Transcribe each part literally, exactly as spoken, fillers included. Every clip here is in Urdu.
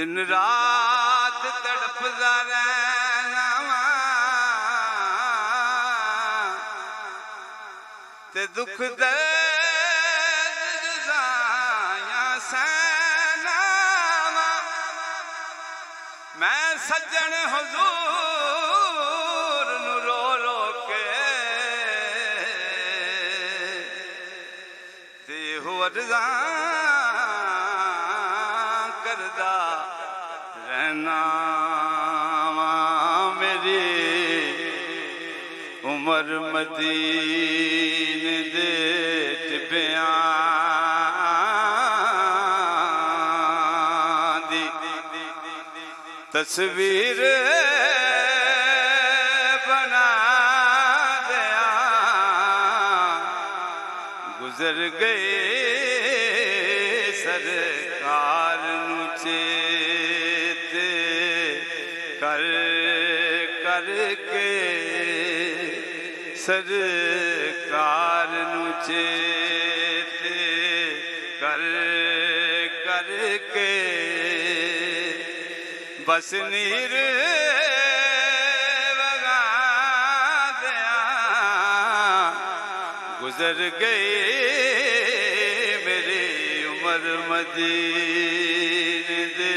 دن رات تڑپدا رہنا تے دکھ درد جزائیاں سہنا میں سجن حضور نو رو رو کے تے ہو ارزاں کردہ رہنا میری عمر مدینے دے ٹپیاں دی تصویر بنا دیا گزر گئے سرکار نو چیتے کر کر کے سرکار نو چیتے کر کر کے بس نیر وگا دیا گزر گئے میری عمر مدینے دے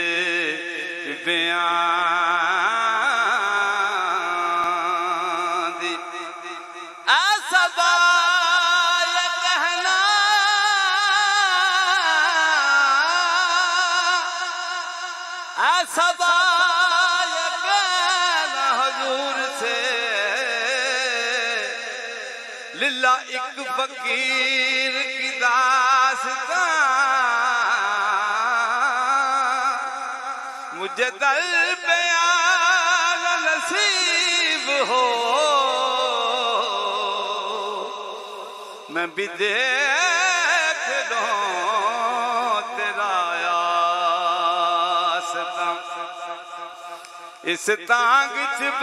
ٹپیاں دی ایسا بایا کہنا ایسا بایا کہنا حضور سے للہ ایک فقیر کی داستان مجھے در بیان نصیب ہو میں بھی دیکھ لوں تیرا آستان اس تانگ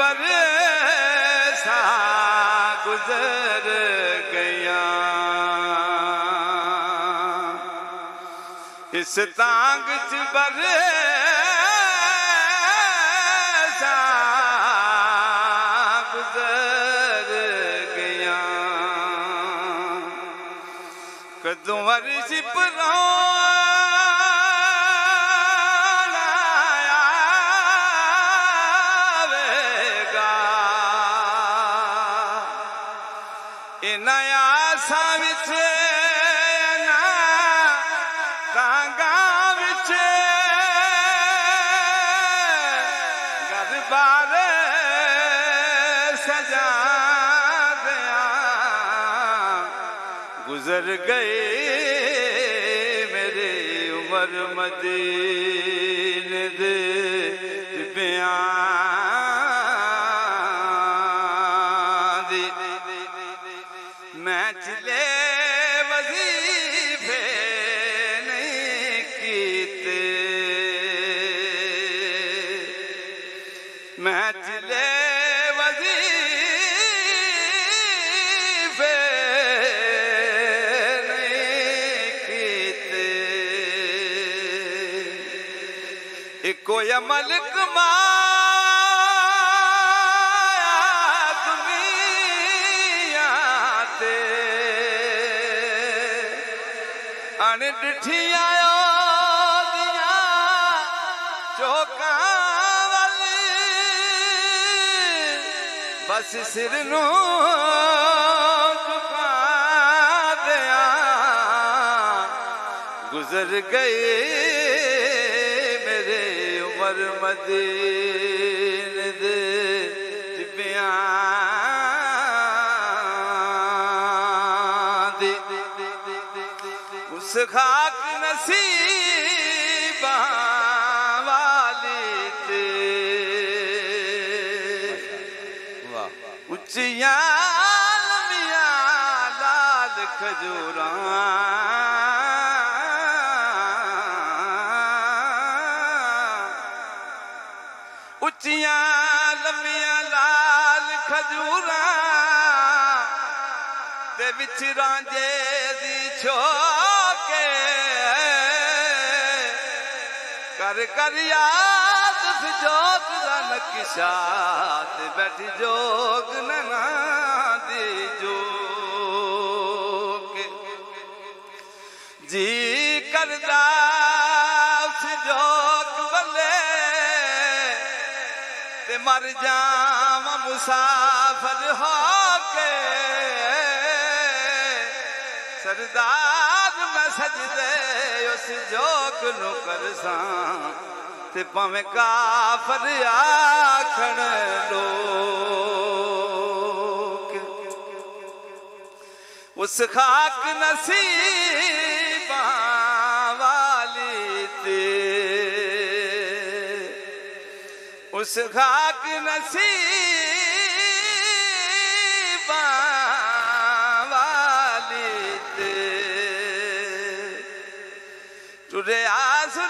برسا گزر گیا اس تانگ برسا گزر گیا کدوں عرش پر نیا سامچ نا تانگا وچ گھر بار سجا دیا گزر گئے میرے عمر مدینے دے ٹپیاں میں چلے وظیفے نہیں کیتے میں چلے وظیفے نہیں کیتے ایک کوئی عمل کمایا ان ڈٹھیاں دیاں چوکاں والی بس سر نو جھکا دیا گزر گئے میرے عمر مدینے دے ٹپیاں اس خاک نصیباں والی تے اچیاں لمیاں لال کھجوراں اچیاں لمیاں لال کھجوراں تے وچ رانجے دی چھوکے کر کر یاد اس جوگ دا نقشات بیٹھی جوگ ننا دی جوگ جی کردہ اس جوگ بلے تے مر جام مسافر ہو کے سردار میں سجدے اس جوگ نو کرساں تے پاویں کافر آکھن لوگ اس خاک نصیباں والی تے اس خاک نصیباں والی تے ٹرے آ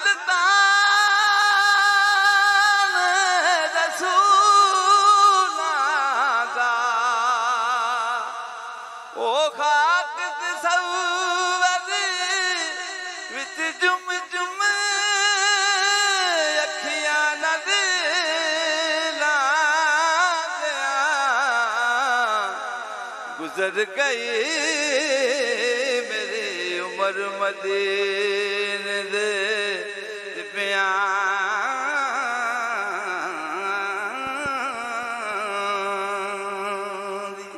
سلطان رسول دا او خاک تصور وچ جم جم اکھیاں نظر گیا گزر گئی میری عمر مدینے دے بیان دی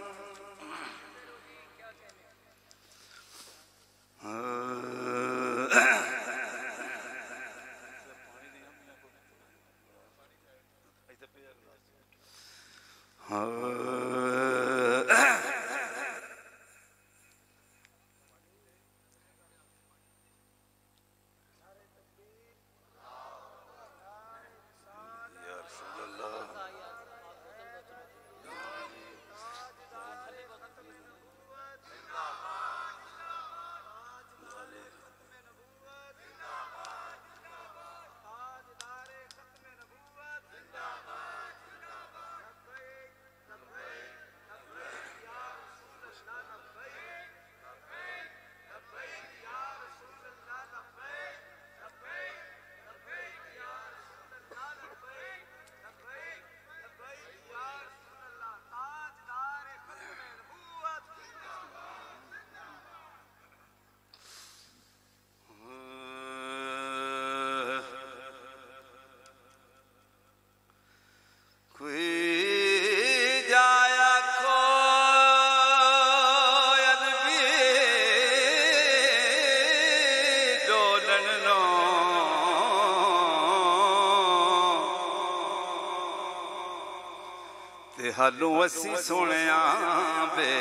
حالوں اسی سنیاں بے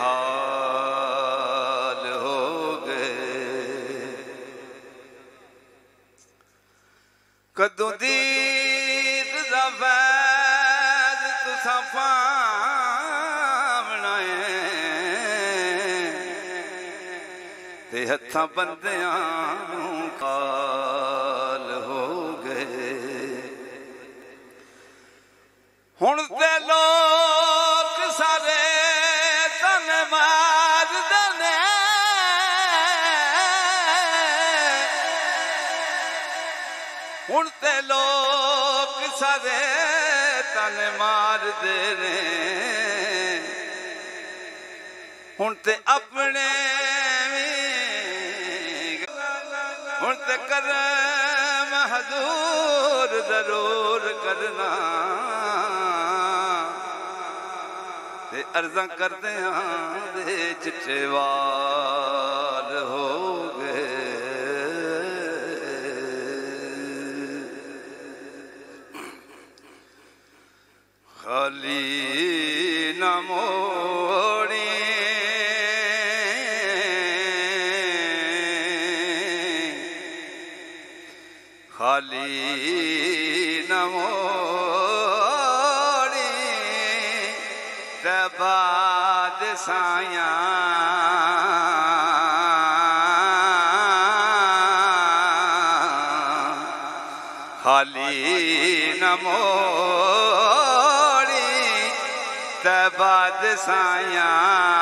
حال ہو گئے کدوں دید دا فیض تساں پاونا ہے تے ہتھاں بندیاں نوں کال ہو گئے ہن تے لوگ سارے تن مار دنے ہن تے لوگ سارے تن مار دنے ہن تے اپنے ہن تے کرم حضور ضرور کرنا عرضاں کردے ہاں دے چٹے وال ہو گئے خالی نہ موڑی خالی نہ موڑی بعد سایاں خالی نہ موڑی تے بعد سایاں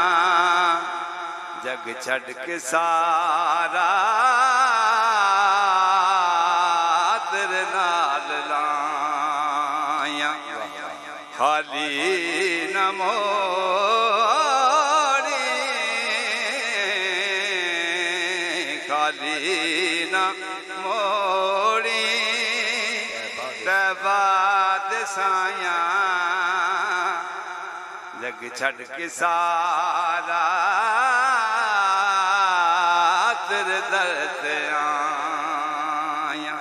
جگ چھڑ کے سارا خالی نہ موڑی تیبہ دے سایاں جگ چھڑ کے سارا تیرے در تے آیا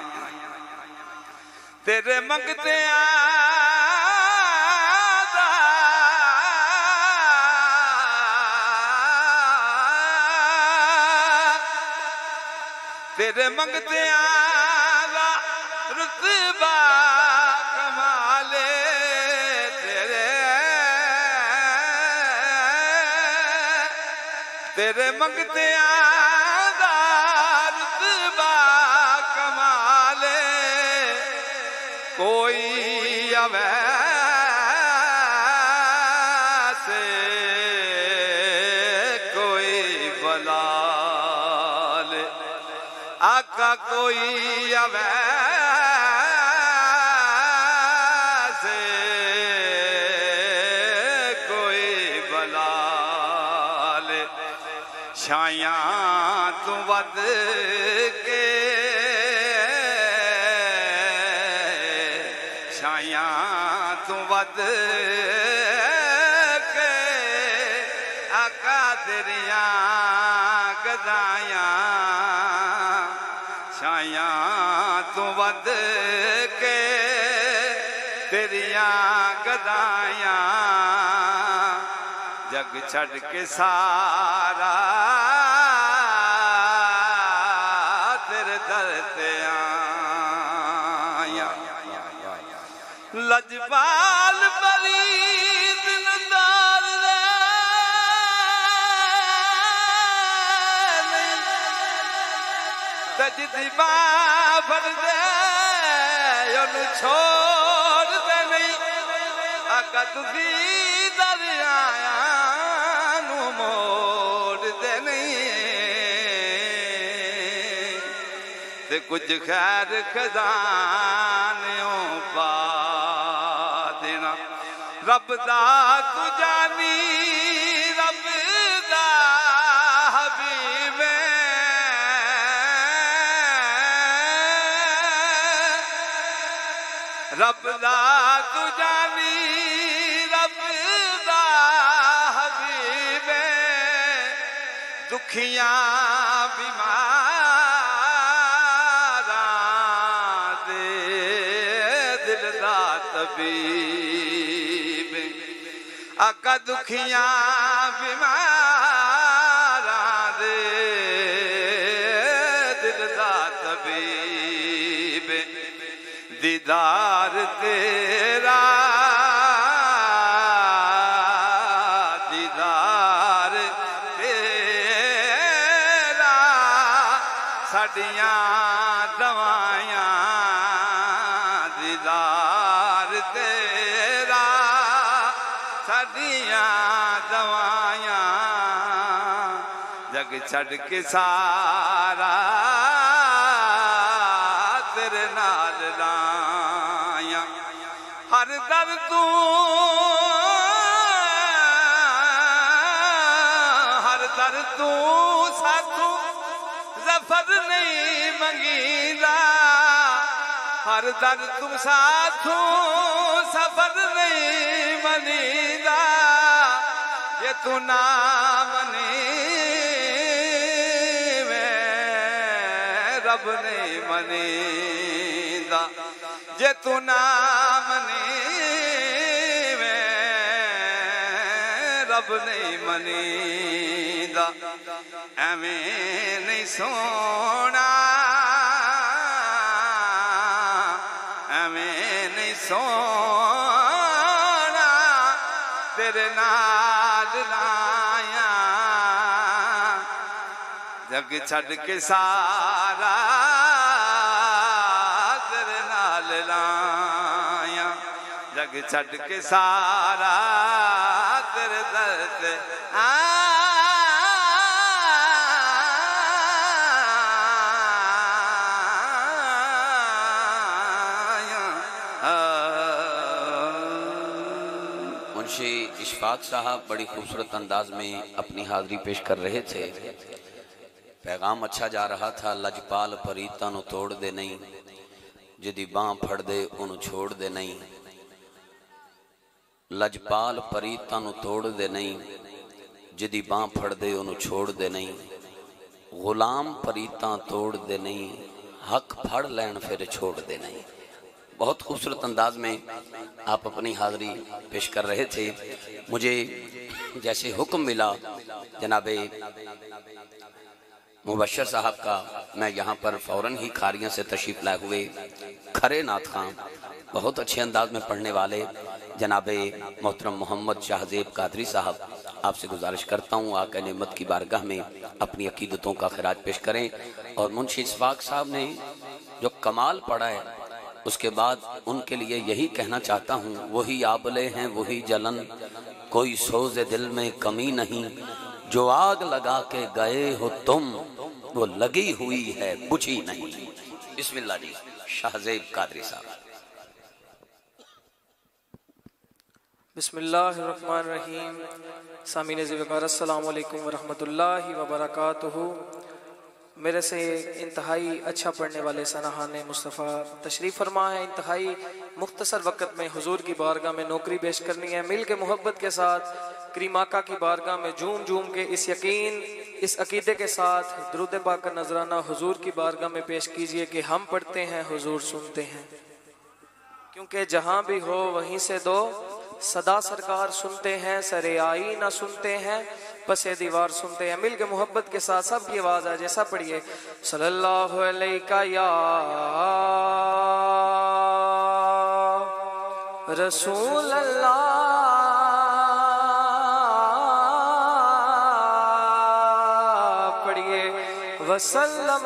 تیرے منگتے آدھا تیرے منگتے آدھا رتبہ کمالے تیرے تیرے منگتے آدھا رتبہ کمالے کوئی اویسے کوئی بلال آقا کوئی اویسے کوئی بلال شایاں تو ود کے شایاں تو ود کے آقا تیریاں گدایاں شایاں تو ود کے تیریاں گدایاں جگ چھڑ کے سارا تیرے در تے آیا لجبال برید ندار لے تجدی ماں بھر دے یونو چھوڑ دے نہیں آقا تُسی در آیا نو موڑ دے نہیں تے کچھ خیر خزانیوں پا دینا رب دا تو جانی رب دا حبیب رب دا تو جانی رب دا حبیب دکھیاں بیماراں دے دل دا طبیب آقا دکھیاں بیماراں دے دل دا طبیب دیدار تیرا دیدار تیرا ساڈیاں دوائیاں دیدار تیرا ساڈیاں دوائیاں جگ چھڑ کے سارا تیرے نال لائیاں ہر در تو ہر در تو ساتھو زفر نہیں منگیلا ہر در تو ساتھو سفر نہیں منیلا یہ تو نہ منی رب نہیں منیدہ جے تو نام نہیں میں رب نہیں منیدہ ایمیں نہیں سونا ایمیں نہیں سونا تیرے نال لائیاں جگ چھڑ کے سارا تیرے نال لائیاں جگ چھڑ کے سارا تیرے در تے منشی اشفاق صاحب بڑی خوبصورت انداز میں اپنی حاضری پیش کر رہے تھے پیغام اچھا جا رہا تھا. لجپال پریتاں نو توڑ دے نہیں, جدی باں پھڑ دے انہوں چھوڑ دے نہیں. لجپال پریتاں نو توڑ دے نہیں, جدی باں پھڑ دے انہوں چھوڑ دے نہیں. غلام پریتاں توڑ دے نہیں, حق پھڑ لین پھر چھوڑ دے نہیں. بہت خوبصورت انداز میں آپ اپنی حاضری پیش کر رہے تھے. مجھے جیسے حکم ملا جناب مبشر صاحب کا, میں یہاں پر فوراً ہی کھاریاں سے تشریف لائے ہوئے کھرے نعت خان, بہت اچھے انداز میں پڑھنے والے جناب محترم محمد شاہ زیب قادری صاحب, آپ سے گزارش کرتا ہوں آقا نعمت کی بارگاہ میں اپنی عقیدتوں کا خراج پیش کریں. اور منشی اسفاق صاحب نے جو کمال پڑھا ہے اس کے بعد ان کے لیے یہی کہنا چاہتا ہوں, وہی آبلے ہیں وہی جلن, کوئی سوز دل میں کمی نہیں. جو آگ لگا کے گئے ہو تم, وہ لگی ہوئی ہے بجھی نہیں. بسم اللہ جی, شاہ زیب قادری صاحب. بسم اللہ الرحمن الرحیم. سامعین عزیز وقار السلام علیکم ورحمۃ اللہ وبرکاتہ. میرے سے انتہائی اچھا پڑھنے والے سناہان مصطفیٰ تشریف فرما ہے. انتہائی مختصر وقت میں حضور کی بارگاہ میں نوکری پیش کرنی ہے. مل کے محبت کے ساتھ کریم آقا کی بارگاہ میں جھوم جھوم کے اس یقین اس عقیدے کے ساتھ درود پاک کا نذرانہ حضور کی بارگاہ میں پیش کیجئے کہ ہم پڑھتے ہیں حضور سنتے ہیں. کیونکہ جہاں بھی ہو وہیں سے دو صدا سرکار سنتے ہیں, سرے آئی نہ سنتے ہیں, پس دیوار سنتے ہیں. مل کے محبت کے ساتھ سب کی آواز آ جیسا پڑھیے. صلی اللہ علیہ یا رسول اللہ, پڑھیے وسلم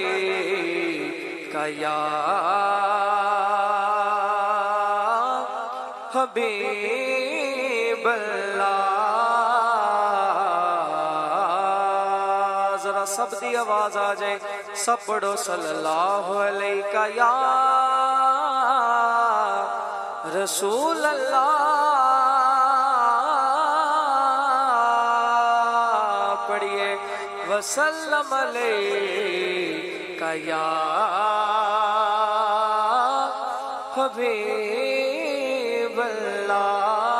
علیہ یا حبیب اللہ. ذرا سب دی آواز آ جائے, سب پڑھو صلی اللہ علیہ یا رسول اللہ. پڑھیے وسلم علیہ یا حبیب اللہ.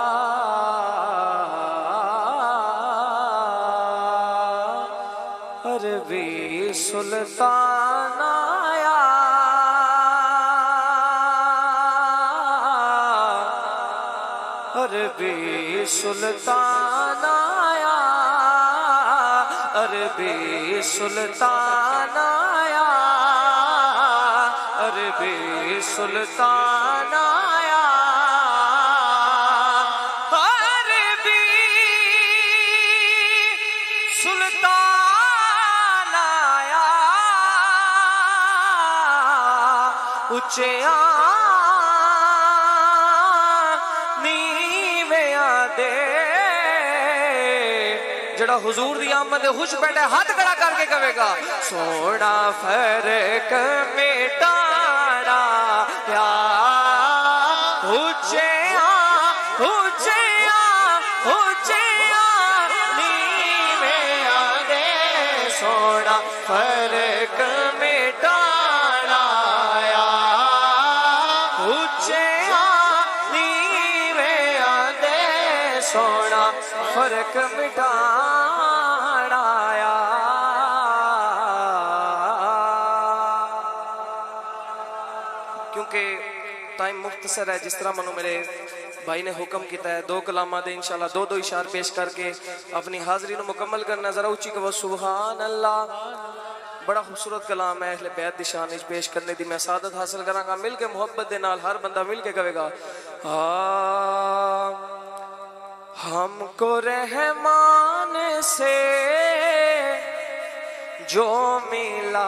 عربی سلطان آیا, عربی سلطان آیا, عربی سلطان آیا, عربی سلطان آیا, عربی سلطان آیا. اچھیاں نیویاں دے, جڑا حضور دی آمد خوش بیٹھے ہاتھ کھڑا کر کے کہے گا سونا فرق مٹانا یا اچھیاں اچھیاں اچھیاں نیویاں دے, سونا فرق مٹانا یا اچھیاں نیویاں دے, سونا فرق مٹانا یا. کیونکہ ٹائم مختصر ہے, جس طرح منو میرے بھائی نے حکم کیتا ہے دو کلامہ دے انشاءاللہ دو دو اشار پیش کر کے اپنی حاضری نو مکمل کرنا. ذرا اچھی کہ سبحان اللہ. بڑا خوبصورت کلام ہے, اہل بیت دی شان وچ پیش کرنے دی میں سعادت حاصل کراں گا. مل کے محبت دے نال ہر بندہ مل کے کہے گا ہم کو رحمان سے جو ملا,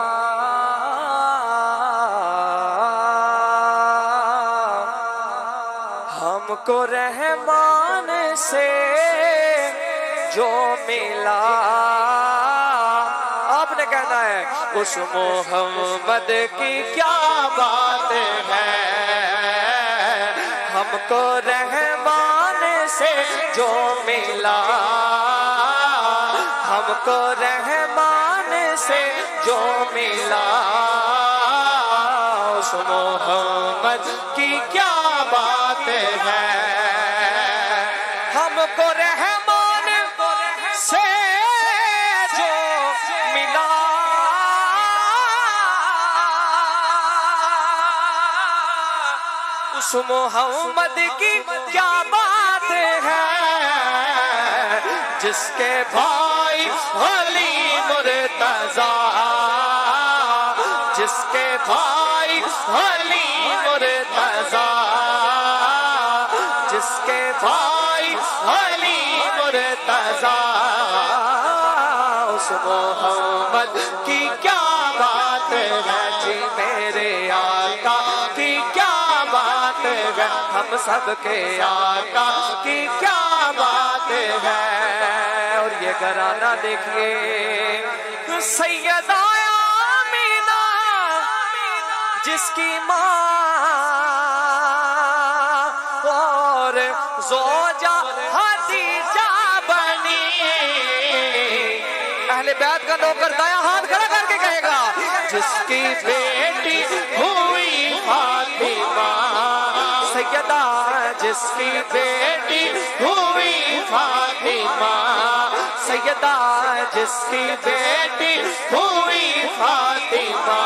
ہم کو رحمان سے جو ملا. آپ نے کہنا ہے اس محمد کی کیا بات ہے, ہم کو رحمان سے جو ملا, ہم کو رحمان سے جو ملا اس محمد کی کیا بات ہے ہم کو رحمان سے جو ملا اس محمد کی کیا بات ہے جس کے بھائی علی مرتضیٰ جس کے بھائی علی مرتضیٰ جس کے بھائی علی مرتضیٰ اس محمد کی کیا بات ہے جی میرے آقا کی کیا بات ہے ہم سب کے آقا کی کیا بات ہے اور یہ گھرانہ دیکھیے سیدہ آمینہ جس کی ماں اور زوجہ خدیجہ بنی اہل بیت کا نوکر دایا ہاتھ کھڑا کر کے کہے گا جس کی بیٹی ہوئی فاطمہ سیدہ جس کی بیٹی ہوئی فاطمہ سیدہ جس کی بیٹی ہوئی فاطمہ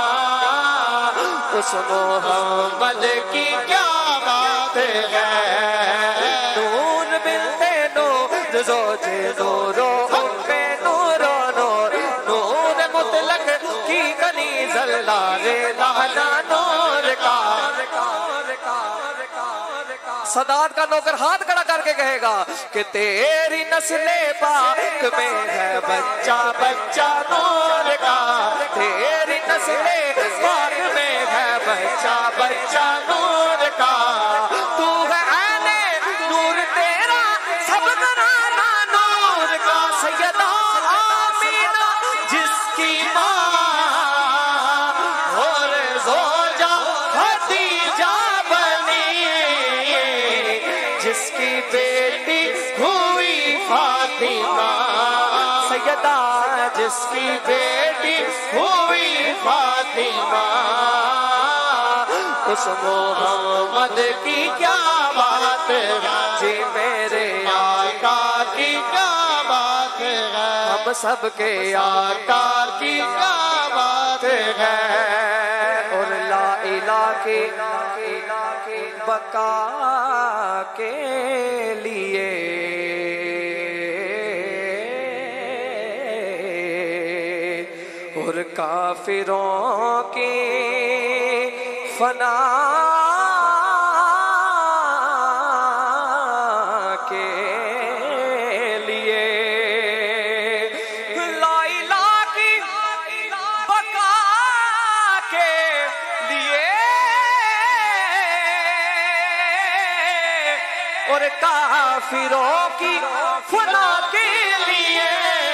اس محمد کی کیا بات ہے نور بنتے نور زوج نورو پہ نورو نور نور مطلق کی کنیز اللہ لالا نور کا صدات کا نوکر ہاتھ کھڑا کر کے کہے گا کہ تیری نسل پاک میں ہے بچہ بچہ نور کا تیری نسل پاک میں ہے بچہ بچہ نور کا تو ہے عین نور تیرا سب گھرانہ نور کا سیدہ آمینہ جس کی ماں اور زوجہ خدیجہ جس کی بیٹی ہوئی فاطمہ سیدہ جس کی بیٹی ہوئی فاطمہ اس محمد کی کیا بات ہے جی میرے آقا کی کیا بات ہے ہم سب کے آقا کی کیا بات ہے اور لا الہ کے بقا کے لیے اور کافروں کی فنا کے لیے لا الہ کی بقا کے لیے اور کافروں کی فنا کے لیے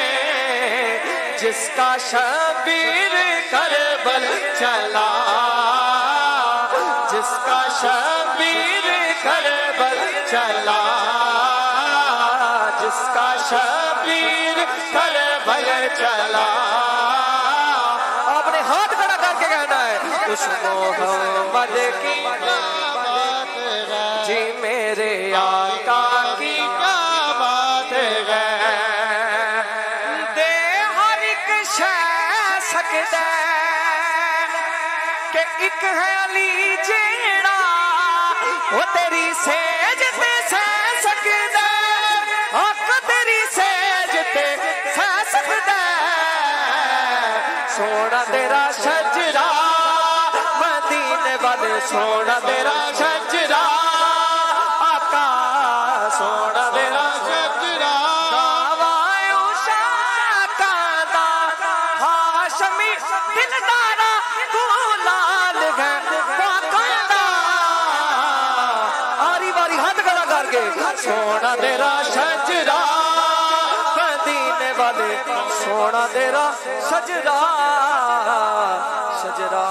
جس کا شبیر کربل چلا جس کا شبیر کربل چلا جس کا شبیر کربل چلا آپ نے ہاتھ کھڑا کر کے کہنا ہے اس محمد کی جی میرے آقا کی کیا بات ہے دے ہر ایک شے سکدہ کہ ایک ہے علی جیڑا وہ تیری سیج تے سہ سکدہ حق تیری سیج تے سہ سکدہ سونا تیرا شجرا مدینے والے سونا تیرا شجرا آقا سونا تیرا شجرا دعوائے عشاقہ دا ہاشمی دلدارا تو لال ہے پاکا دا آری باری ہاتھ کھڑا کر کے سونا تیرا شجرا مدینے والے سونا تیرا شجرا شجرا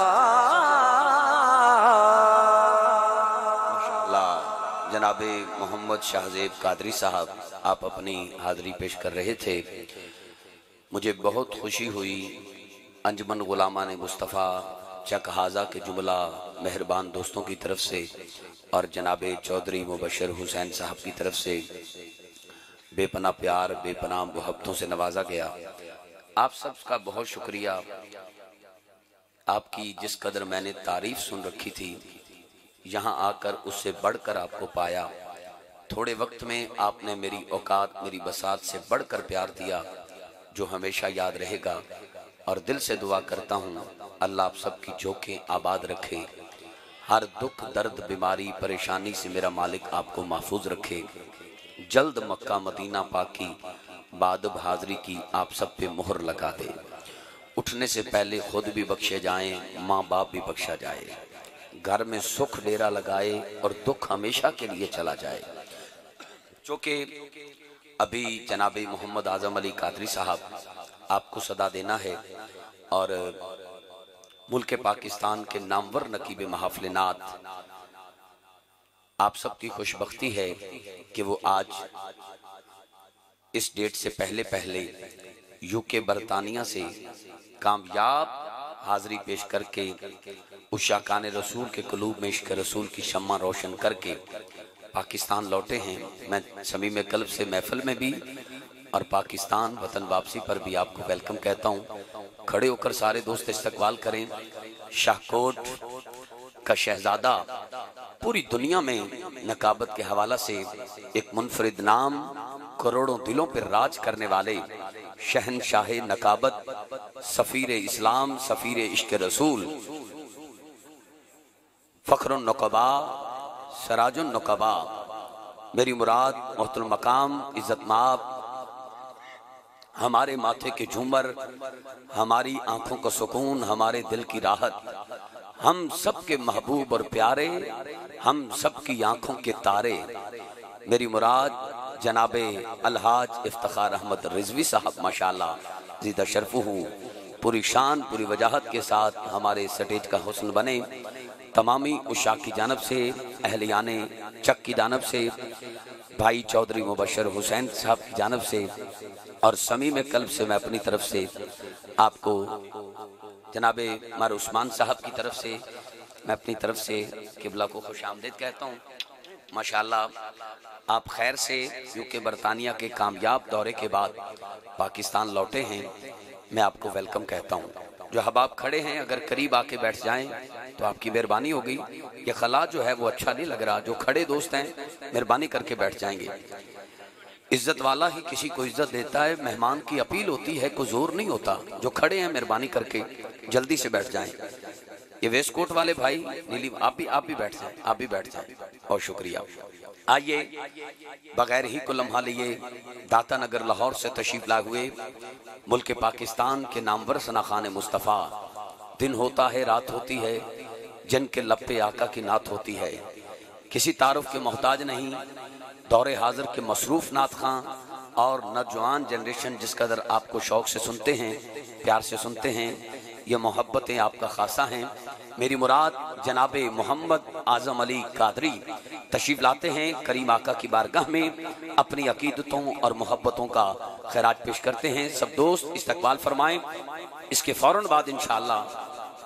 جناب محمد شاہ زیب قادری صاحب آپ اپنی حاضری پیش کر رہے تھے मुझे बहुत खुशी हुई अंजमन गुलामान मुस्तफ़ा चक हाजा के जुमला मेहरबान दोस्तों की तरफ से और जनाब चौधरी मुबशर हुसैन साहब की तरफ से बेपना प्यार बेपना मोहब्बतों से नवाजा गया। आप सब का बहुत शुक्रिया। आपकी जिस कदर मैंने तारीफ सुन रखी थी, यहाँ आकर उससे बढ़कर आपको पाया। थोड़े वक्त में आपने मेरी औकात मेरी बसात से बढ़कर प्यार दिया, जो हमेशा याद रहेगा। और दिल से दुआ करता हूँ अल्लाह आप सबकी झोंकें आबाद रखे, हर दुख दर्द बीमारी परेशानी से मेरा मालिक आपको महफूज रखे। जल्द मक्का मदीना पाकी बादब हाज़री की आप सब पे मोहर लगा दे। उठने से पहले खुद भी बख्शे जाएं, माँ बाप भी बख्शा जाए। घर में सुख डेरा लगाए और दुख हमेशा के लिए चला जाए। चूँकि अभी जनाब मोहम्मद आज़म अली कादरी साहब आपको सदा देना है और मुल्क पाकिस्तान के नामवर नकीब महफिल नात, आप सबकी खुशबख्ती है कि वो आज इस डेट से पहले पहले यूके बरतानिया से कामयाब हाज़री पेश करके उस शाकान रसूल के क़ुलूब में इश्क़ रसूल की शम्मा रोशन करके पाकिस्तान लौटे हैं। मैं समीम कल्ब से महफिल में भी और पाकिस्तान वतन वापसी पर भी आपको वेलकम कहता हूँ। खड़े होकर सारे दोस्त इस्तकबाल करें। शाहकोट का शहजादा पूरी दुनिया में नकाबत के हवाला से एक मुनफरिद नाम, करोड़ों दिलों पर राज करने वाले शहनशाह नकाबत, सफीर इस्लाम, सफीर इश्क रसूल, फख्रुन नकबा, सराजुन नकबा, मेरी मुराद मोहतरम मकाम, इज्जत माब, हमारे माथे के झूमर, हमारी आंखों का सुकून, हमारे दिल की राहत, हम सब के महबूब और प्यारे, हम सब की आंखों के तारे, मेरी मुराद जनाबे अलहाज इफ्तिखार अहमद रिजवी साहब माशाअल्लाह ज़ीदा शरफ़ुहू पूरी शान पूरी वजाहत के साथ हमारे स्टेज का हुस्न बने। तमामी उशा की जानब से, अहलियाने चक की जानब से, भाई चौधरी मुबशर हुसैन साहब की जानब से और समीम कल्ब से मैं अपनी तरफ से आपको जनाबे मार उस्मान साहब की तरफ से मैं अपनी तरफ से किबला को खुश आमदीद कहता हूँ। माशाअल्लाह आप खैर से यूके बरतानिया के कामयाब दौरे के बाद पाकिस्तान लौटे हैं, मैं आपको वेलकम कहता हूँ। जो हबाब खड़े हैं अगर करीब आके बैठ जाएं तो आपकी मेहरबानी होगी। ये खला जो है वो अच्छा नहीं लग रहा। जो खड़े दोस्त हैं मेहरबानी करके बैठ जाएंगे। इज्जत वाला ही किसी को इज्जत देता है। मेहमान की अपील होती है, कोई जोर नहीं होता। जो खड़े हैं मेहरबानी करके जल्दी से बैठ जाएं। ये वेस्ट कोट वाले भाई नीली, आप भी आप भी बैठ जाएं, आप भी बैठ जाएं। और शुक्रिया। आइए बगैर ही को लम्हा लिए दाता नगर लाहौर से तशरीफ लाए हुए मुल्क पाकिस्तान के नामवर सना खान मुस्तफ़ा, दिन होता है रात होती है, जिन के लब पे आका की नात होती है। किसी तारुफ के मोहताज नहीं, दौरे हाजिर के मसरूफ नात खां और नौजवान जनरेशन जिस कदर आपको शौक से सुनते हैं, प्यार से सुनते हैं, ये मोहब्बतें आपका खासा हैं। मेरी मुराद जनाबे मोहम्मद आज़म अली कादरी तशरीफ लाते हैं करीम आका की बारगाह में, अपनी अकीदतों और मोहब्बतों का खैराज पेश करते हैं। सब दोस्त इस्तकबाल फरमाएं। इसके फौरन बाद इंशाअल्लाह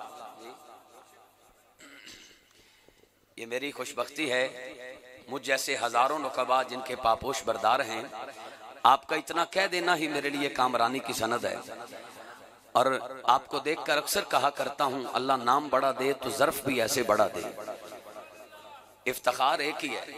ये मेरी खुशबख्ती है, मुझ जैसे हजारों नुकबा जिनके पापोश बरदार हैं, आपका इतना कह देना ही मेरे लिए कामरानी की सनद है। और आपको देखकर अक्सर कहा करता हूं, अल्लाह नाम बड़ा दे तो ज़र्फ भी ऐसे बड़ा दे। इफ्तिखार एक ही है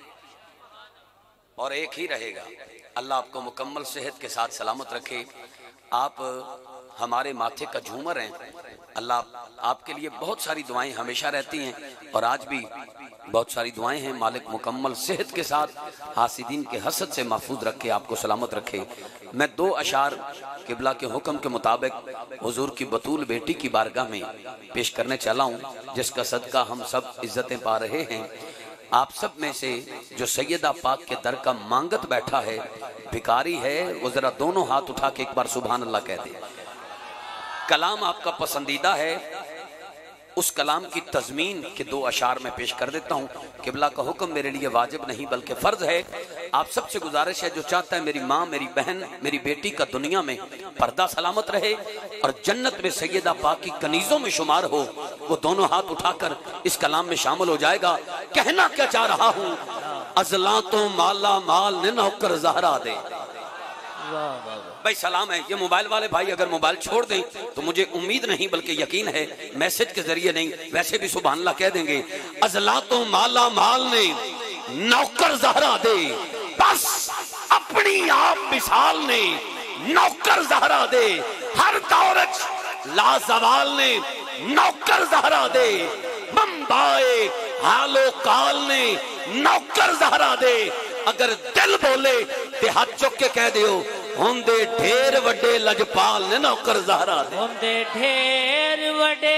और एक ही रहेगा। अल्लाह आपको मुकम्मल सेहत के साथ सलामत रखे। आप हमारे माथे का झूमर हैं। अल्लाह आपके लिए बहुत सारी दुआएं हमेशा रहती हैं और आज भी बहुत सारी दुआएं हैं। मालिक मुकम्मल सेहत के साथ हासिदीन के हसद से महफूज रखे, आपको सलामत रखे। मैं दो अशार किबला के हुक्म के मुताबिक हुजूर की बतूल बेटी की बारगाह में पेश करने चला हूँ, जिसका सदका हम सब इज्जतें पा रहे हैं। आप सब में से जो सैयदा पाक के दर का मांगत बैठा है, भिखारी है, वो जरा दोनों हाथ उठा के एक बार सुभान अल्लाह कह दे। कलाम आपका पसंदीदा है, اس کلام کی تضمین کے دو اشعار میں پیش کر دیتا ہوں. قبلہ کا حکم میرے لیے واجب نہیں بلکہ فرض ہے. آپ سب سے گزارش ہے جو چاہتا ہے میری ماں میری بہن میری بیٹی کا دنیا میں پردہ سلامت رہے اور جنت میں سیدہ پاک کی کنیزوں میں شمار ہو، وہ دونوں ہاتھ اٹھا کر اس کلام میں شامل ہو جائے گا. کہنا کیا چاہ رہا ہوں، ازلاں تو مالا مال نے نوکر زہرا دے. بھائی سلام ہے. یہ موبائل والے بھائی اگر موبائل چھوڑ دیں تو مجھے امید نہیں بلکہ یقین ہے میسج کے ذریعے نہیں ویسے بھی سبحان اللہ کہہ دیں گے. ازلاں تو مالا مال نے نوکر زہرا دے، بس اپنی آپ مثال نے نوکر زہرا دے. ہر دورچ لا زوال نے نوکر زہرا دے. بمبائے حال و کال نے نوکر زہرا دے. اگر دل بولے تے ہاتھ چک کے کہہ دیو ہوندے ڈھیر وڈے لجپال نے نوکر زہرا دے. ہوندے ڈھیر وڈے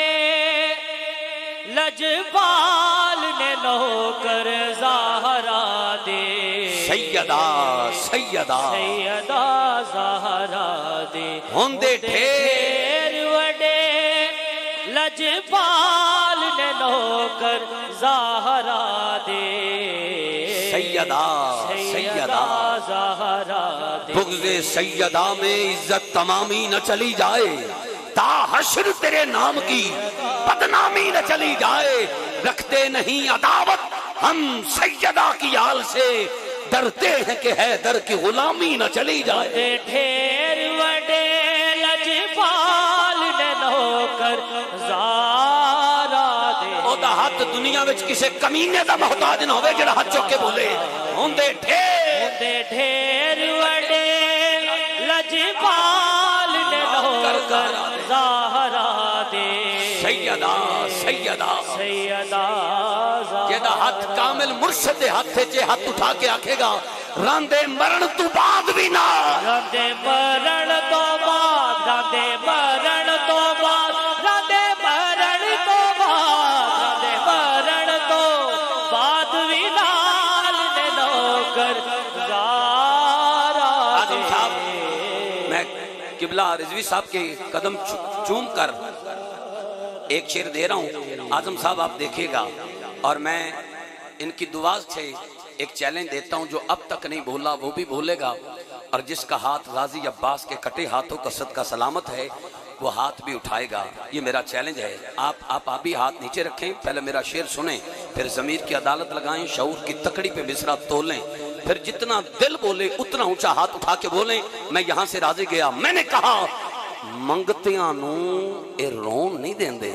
لجپال نے نوکر زہرا دے. سیدہ سیدہ سیدہ زہرا دے. ہوندے ڈھیر وڈے لجپال نے نوکر زہرا دے. سیدہ سیدہ زہرا دے. بغض سیدہ میں عزت تمامی نہ چلی جائے، تا حشر تیرے نام کی بدنامی نہ چلی جائے. رکھتے نہیں عداوت ہم سیدہ کی آل سے، ڈرتے ہیں کہ حیدر کی غلامی نہ چلی جائے. ڈھیر وڈے لجپال نے نوکر زہرا دے. او دا ہاتھ دنیا وچ کسے کمینے دا محتاج نہ ہوئے جڑا ہاتھ چک کے بولے ہوندے ڈھیر ہوندے ڈھیر وڈے لجپال نے نوکر زہرا دے. سیدہ سیدہ سیدہ جیدہ ہاتھ کامل مرشد دے ہاتھ چے ہاتھ اٹھا کے آکھے گا راندے مرن تو بعد بھی نہ، راندے مرن تو بعد، راندے مرن تو بعد، راندے مرن تو بعد، راندے مرن تو بعد بھی نال نے نوکر زہرا دے. آدم صاحب میں قبلہ رضوی صاحب کے قدم چوم کر ایک شعر دے رہا ہوں. آدم صاحب آپ دیکھے گا اور میں ان کی دعا سے ایک چیلنج دیتا ہوں، جو اب تک نہیں بولا وہ بھی بولے گا، اور جس کا ہاتھ غازی عباس کے کٹے ہاتھوں کا صدقہ سلامت ہے وہ ہاتھ بھی اٹھائے گا. یہ میرا چیلنج ہے. آپ آپ ابھی ہاتھ نیچے رکھیں، پہلے میرا شعر سنیں، پھر ضمیر کی عدالت لگائیں، شعور کی تکڑی پہ مصرع تولیں، پھر جتنا دل بولے اتنا اونچا ہاتھ اٹھا کے بولیں میں یہاں سے راضی گیا. میں نے کہا منگتیاں نو اے رون نہیں دین دے.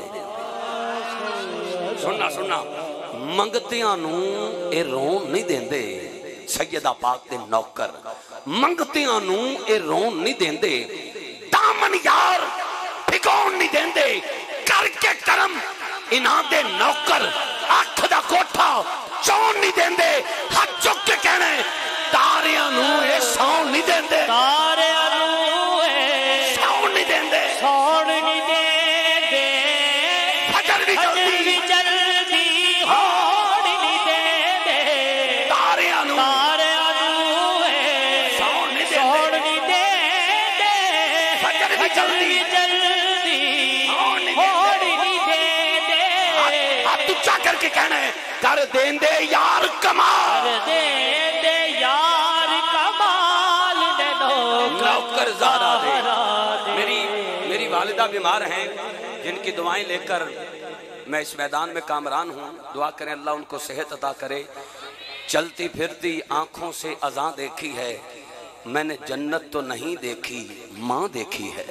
سننا سننا منگتیاں نو اے رون نہیں دین دے. سیدہ پاک دے نوکر منگتیاں نو اے رون نہیں دین دے. دامن یار بھگون نہیں دین دے. کر کے کرم انہاں دے نوکر اکھ دا کوٹھا چون نہیں دین دے. ہاتھ چک کے کہنے تاریاں نو اے سون نہیں دین دے. تاریاں نو اے سون نہیں دین دے. سون نہیں دے دے. فجر بھی جلدی جلدی ہوڑ نہیں دے دے. تاریاں نو تاریاں نو اے سون نہیں سون دین دے. نہیں دے دے. فجر بھی جلدی جلدی ہوڑ نہیں ہوڑ دین نہیں دے دے. ہاتھ اونچا کر کے کہنے کر دین دے یار کمال. کر دے دے یار کمال نے نوکر زہرا دے. دے. میری میری والدہ بیمار ہیں جن کی دعائیں لے کر میں اس میدان میں کامران ہوں. دعا کریں اللہ ان کو صحت عطا کرے. چلتی پھرتی آنکھوں سے اذاں دیکھی ہے، میں نے جنت تو نہیں دیکھی ماں دیکھی ہے.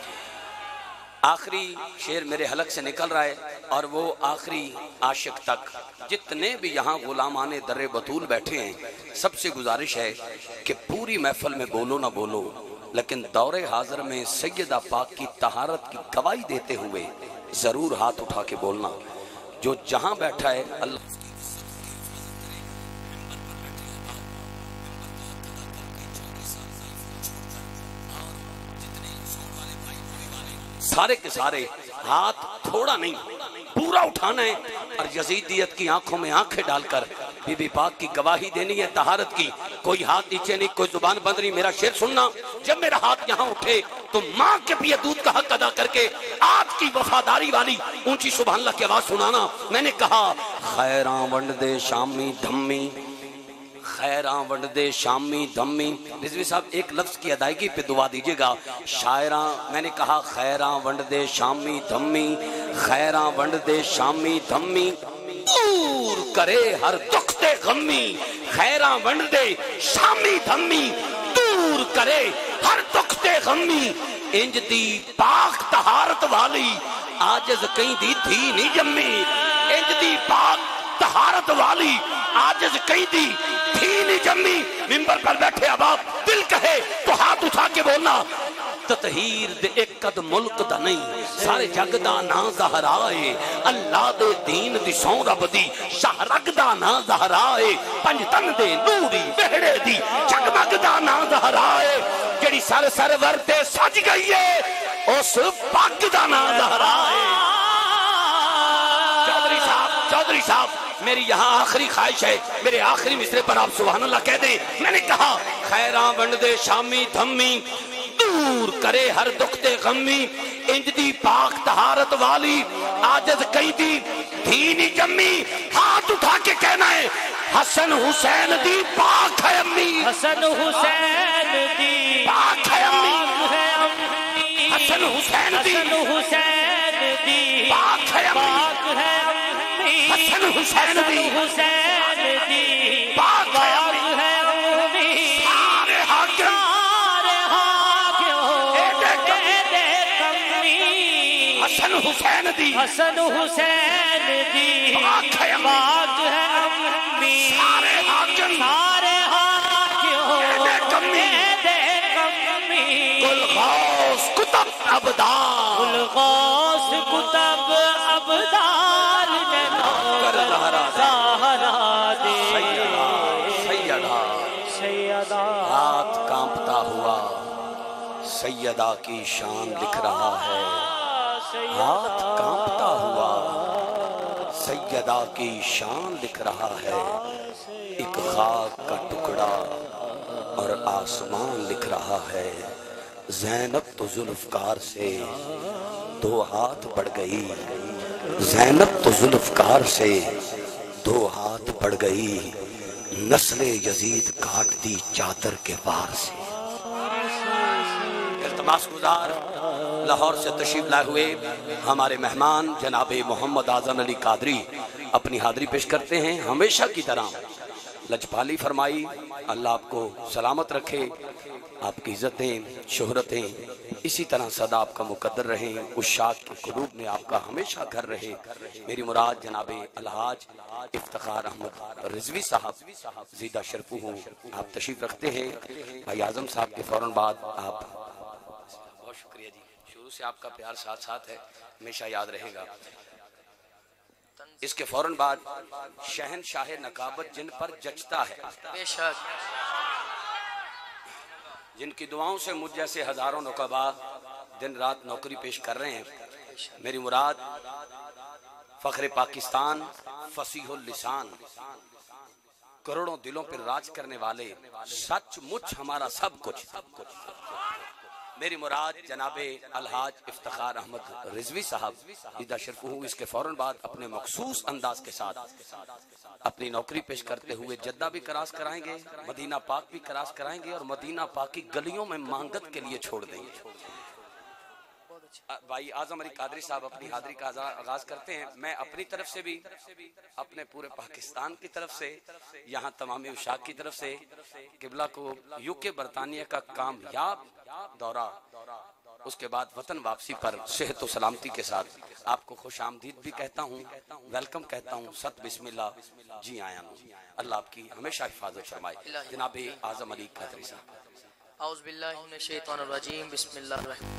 آخری شعر میرے حلق سے نکل رہا ہے اور وہ آخری عاشق تک جتنے بھی یہاں غلامان در بطول بیٹھے ہیں سب سے گزارش ہے کہ پوری محفل میں بولو نہ بولو لیکن دور حاضر میں سیدہ پاک کی طہارت کی گواہی دیتے ہوئے ضرور ہاتھ اٹھا کے بولنا. جو جہاں بیٹھا ہے اللہ سارے کے سارے ہاتھ تھوڑا نہیں پورا اٹھانا ہے اور یزیدیت کی آنکھوں میں آنکھیں ڈال کر بی بی پاک کی گواہی دینی ہے طہارت کی. کوئی ہاتھ نیچے نہیں، کوئی زبان بند نہیں، میرا شعر سننا۔ جب میرا ہاتھ یہاں اٹھے تو ماں کے پیے دودھ کا حق ادا کر کے آپ کی وفاداری والی اونچی سبحان اللہ کی آواز سنانا۔ میں نے کہا خیراں ونڈ دے شامی دھمی، خیراں ونڈ دے شامی دھمی۔ رضوی صاحب ایک لفظ کی ادائیگی پہ دعا دیجئے گا۔ شاعراں، میں نے کہا خیراں ونڈ دے شامی دھمی، خیراں ونڈ دے شامی دھمی، دور کرے ہر دکھ تے غمی، خیراں ونڈ دے شامی دھمی، دور کرے ہر دکھ تے غمی، انج دی پاک طہارت والی آجز کہیں دی تھی نہیں جمی، انج دی پاک طہارت والی آجز کہیں دی تھی نہیں جمی۔ ممبر پر بیٹھے اب آپ دل کہے تو ہاتھ اٹھا کے بولنا، تطہیر دے ایک قد ملک دا نہیں، سارے جگ دا نا زہرائے، اللہ دے دین دی سون رب دی شاہ رگ دا نا زہرائے، پنج تن دے نوری وہڑے دی جگمگ دا نا زہرائے، جڑی سر سر ورتے سج گئی ہے اس پاک دا نا زہرائے۔ چودھری صاحب چودھری صاحب میری یہاں آخری خواہش ہے، میرے آخری مصرے پر آپ سبحان اللہ کہہ دیں۔ میں نے کہا خیراں ونڈ دے شامی دھمی، دور کرے ہر دکھ تے غمی، انج دی پاک طہارت والی آجز کہیں دی تھی نہیں جمی۔ ہاتھ اٹھا کے کہنا ہے حسن حسین دی پاک ہے امی، حسن حسین دی پاک ہے امی، حسن حسن حسین دی حسن حسین دی پاک ہے امی، پاک ہے امی، حسن حسین دی حسین دی پاک ہے امی، پاک ہے امی، سارے حاکم سارے حاکم ایڈے ایڈے کمی، حسن حسین دی حسن حسین دی پاک ہے امی، پاک ہے امی، سارے حاکم سارے حاکم ایڈے کمی، ایڈے کمی، کل غوث کتب ابدال الغوث کتب ابدال نے کر زہرا زہرا دے سیدہ سیدہ ہاتھ کانپتا ہوا سیدہ کی شان لکھ رہا ہے، ہاتھ کانپتا ہوا سیدہ کی شان لکھ رہا ہے، ایک خاک کا ٹکڑا اور آسمان لکھ رہا ہے، زینب تو ذوالفقار سے دو ہاتھ بڑھ گئی، زینب تو ذوالفقار سے دو ہاتھ بڑھ گئی، نسل یزید کاٹ دی چادر کے وار سے۔ التماس گزار لاہور سے تشریف لائے ہوئے ہمارے مہمان جناب محمد اعظم علی قادری اپنی حاضری پیش کرتے ہیں۔ ہمیشہ کی طرح لجپالی فرمائی، اللہ آپ کو سلامت رکھے، آپ کی عزتیں شہرتیں اسی طرح صدا آپ کا مقدر رہیں، عشاق کے قلوب میں آپ کا ہمیشہ گھر رہے۔ میری مراد جناب الحاج افتخار احمد رضوی صاحب زیدہ شرفو ہوں، آپ تشریف رکھتے ہیں۔ بھائی اعظم صاحب کے فوراً بعد آپ، بہت شکریہ جی، شروع سے آپ کا پیار ساتھ ساتھ ہے، ہمیشہ یاد رہے گا۔ اس کے فوراً بعد شہنشاہ نقابت جن پر جچتا ہے، بے شک جن کی دعاؤں سے مجھ جیسے ہزاروں نقبا دن رات نوکری پیش کر رہے ہیں، میری مراد فخر پاکستان، فصیح اللسان، کروڑوں دلوں پر راج کرنے والے، سچ مچ ہمارا سب کچھ، میری مراد جناب الحاج افتخار احمد رضوی صاحب زیدہ شرفو ہوں۔ اس کے فوراً بعد اپنے مخصوص انداز کے ساتھ اپنی نوکری پیش کرتے ہوئے جدہ بھی کراس کرائیں گے، مدینہ پاک بھی کراس کرائیں گے، اور مدینہ پاک کی گلیوں میں مانگت کے لیے چھوڑ دیں گے۔ بھائی اعظم علی قادری صاحب اپنی حاضری کا آغاز کرتے ہیں۔ میں اپنی طرف سے بھی، اپنے پورے پاکستان کی طرف سے، یہاں تمامی عشاق کی طرف سے قبلہ کو یو کے برطانیہ کا کامیاب دورہ، اس کے بعد وطن واپسی پر صحت و سلامتی کے ساتھ آپ کو خوش آمدید بھی کہتا ہوں، ویلکم کہتا ہوں، ست بسم اللہ جی آیا ہوں۔ اللہ آپ کی ہمیشہ حفاظت فرمائے۔ جناب اعظم علی قادری صاحب۔ اعوذ باللہ من الشیطان الرجیم، بسم اللہ الرحمن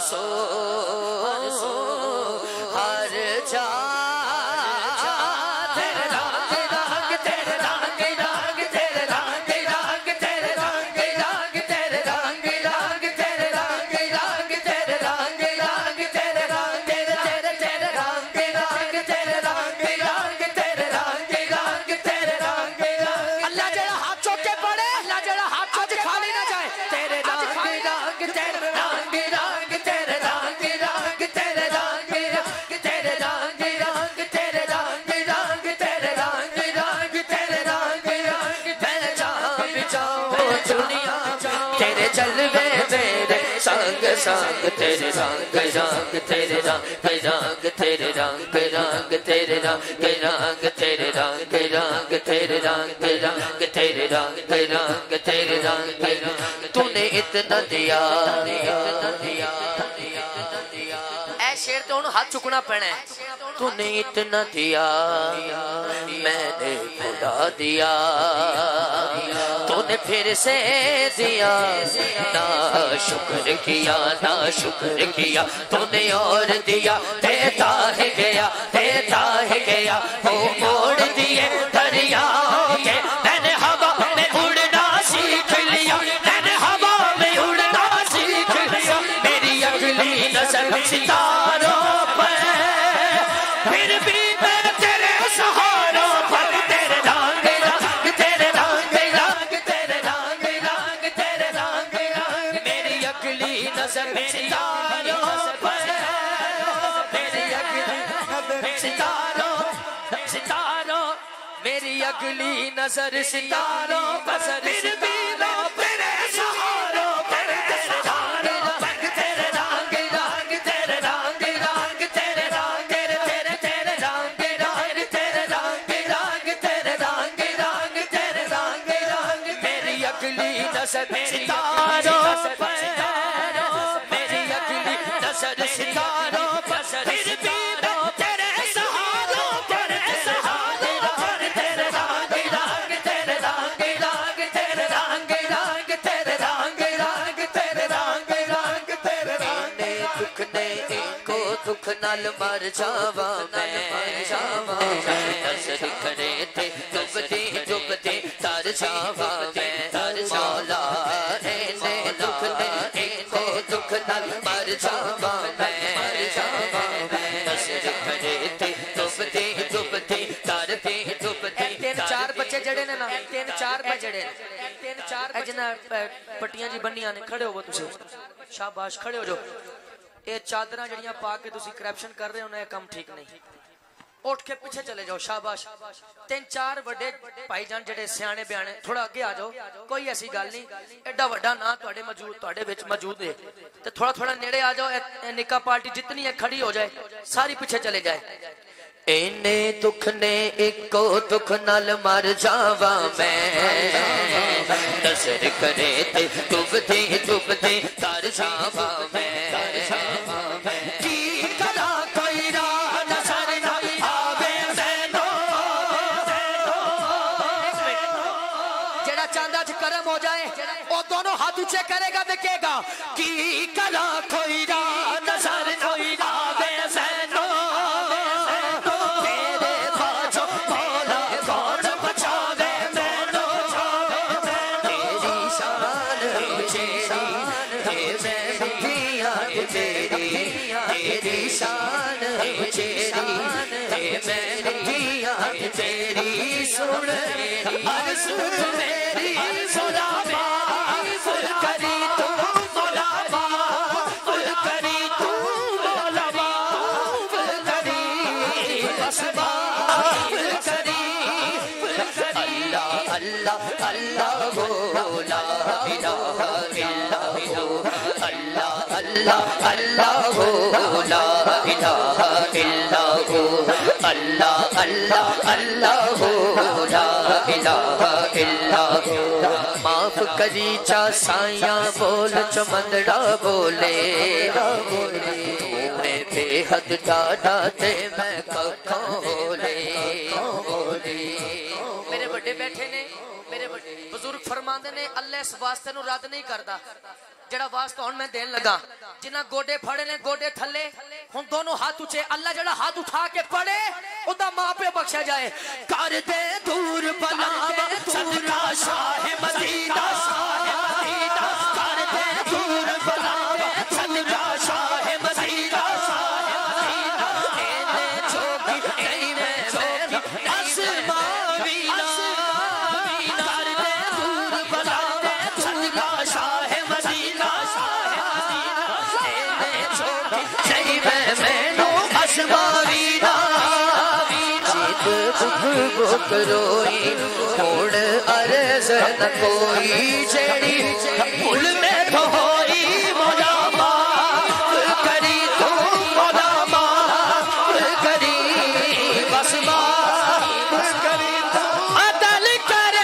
سو ہر جا تیرے رنگ رنگ تیرے رنگ رنگ تیرے رنگ رنگ تیرے رنگ رنگ تیرے رنگ رنگ تیرے رنگ رنگ تیرے رنگ رنگ تیرے رنگ تیرے تیرے تیرے رنگ رنگ تیرے رنگ رنگ تیرے رنگ رنگ تیرے رنگ رنگ اللہ جڑا ہاتھ چوک کے پڑے اللہ جڑا ہاتھ چوک کے خالی نہ جائے تیرے رنگ رنگ تیرے رنگ رنگ تیرے رنگ رنگ تیرے رنگ رنگ تیرے رنگ رنگ تیرے رنگ رنگ تیرے رنگ رنگ تیرے رنگ رنگ میں جہاں بھی جاؤں دنیا تیرے جلوے میرے سنگ سنگ تیرے رنگ رنگ تیرے رنگ رنگ تیرے رنگ رنگ تیرے رنگ رنگ تیرے رنگ رنگ تیرے رنگ رنگ تیرے رنگ رنگ تیرے رنگ رنگ تو نے اتنا دیا اے شیر تو انہوں ہاتھ چکنا پڑنا ہے تو نے اتنا دیا میں نے خدا دیا تو نے پھر سے دیا نا شکر کیا نا شکر کیا تو نے اور دیا دیتا ہے گیا دیتا ہے گیا وہ موڑ دیے دریا کے میں نے ہوا میں اڑنا سیکھ لیا میں نے ہوا میں اڑنا سیکھ لیا میری اگلی نظر ستاروں پر پھر بھی میں تیرے سہاروں پر تیرے رنگ رنگ تیرے رنگ رنگ تیرے رنگ رنگ تیرے رنگ رنگ میری اگلی نظر ستاروں پر میری اگلی ستاروں ستاروں میری اگلی نظر ستاروں پر پھر بھی میں تیرے سہاروں پر تیرے رنگ رنگ تیرے رنگ رنگ تیرے رنگ رنگ تیرے رنگ تیرے تیرے تیرے رنگ رنگ تیرے رنگ رنگ تیرے رنگ رنگ تیرے رنگ رنگ میری اگلی نظر ستاروں پر میری اگلی نظر ستاروں پر پھر بھی میں تیرے سہاروں پر سہاروں پر تیرے رنگ رنگ تیرے رنگ رنگ تیرے رنگ رنگ تیرے رنگ رنگ تیرے رنگ رنگ تیرے رنگ دکھ نے کو دکھ نال مر جاواں میں نظر کرے تے ڈوبدی ڈوبدی تر جاواں میں مولا نے دکھ نے کو دکھ نال مر جاواں میں نظر کرے تے ڈوبدی ڈوبدی تر تے ڈوبدی تین چار بچے جڑے نے نا تین چار بچے جڑے تین چار جنہ پٹیاں جی بنیاں نے کھڑے ہو تسی شاباش کھڑے ہو جو اے چادراں جڑیاں پا کے تسی کرپشن کر رہے ہو نا یہ کم ٹھیک نہیں اٹھ کے پیچھے چلے جاؤ شاباش تین چار بڑے بھائی جان جڑے سیانے بیانے تھوڑا آگے آ جاؤ کوئی ایسی گل نہیں ایڈا وڈا نا تواڈے موجود تواڈے وچ موجود ہے تے تھوڑا تھوڑا نیڑے آ جاؤ نکاح پارٹی جتنی ہے کھڑی ہو جائے ساری پیچھے چلے جائے اینے دکھ نے ایکو دکھ نال مر جاواں میں نظر کرے تے ڈوبدی ڈوبدی تر جاواں میں کی کراں کوئی راہ نظر نہ آوے مینوں جڑا چاہندا تے کرم ہو جائے او دونوں ہاتھ اونچے کرے گا تے کہے گا کی کراں کوئی راہ نظر نہ آوے مینوں تیری سن عرض میری مولا فل کری تو مولا فل کری تو مولا فل کری اسبا فل کری اللہ اللہ اللہ لا الہ الا ہو اللہ اللہ اللہ لا الہ الا ہو اللہ اللہ اللہ لا الہ الا ہو معاف کری چا سائیاں بول چمندڑا بولے تو میں بے حد ڈاڈا تے میں ککھوں بولے میرے بڑے بیٹھے نے میرے بزرگ فرماندے نے اللہ اس واسطے نو رد نہیں کردا جڑا واسطہ ہن میں دین لگا جنہ گوڈے پھڑے نے گوڈے تھلے ہن دونوں ہاتھ اٹھے اللہ جڑا ہاتھ اٹھا کے پڑھے اوندا ماں پہ بخشا جائے کر دے دور بلا صدقہ شاہ مدینہ کر دے دور بلا صدقہ شاہ مدینہ اینے چوکی اینے میری اسماوینا کر دے دور بلا صدقہ شاہ مدینہ اینے چوکی صحیح میں مینو اسماوینا جیت بک روئی موڑ عرض نہ کوئی جیڑی مل میں دھوئی مولا معاف کری تو مولا معاف کری بس معاف کری تو عدل کرے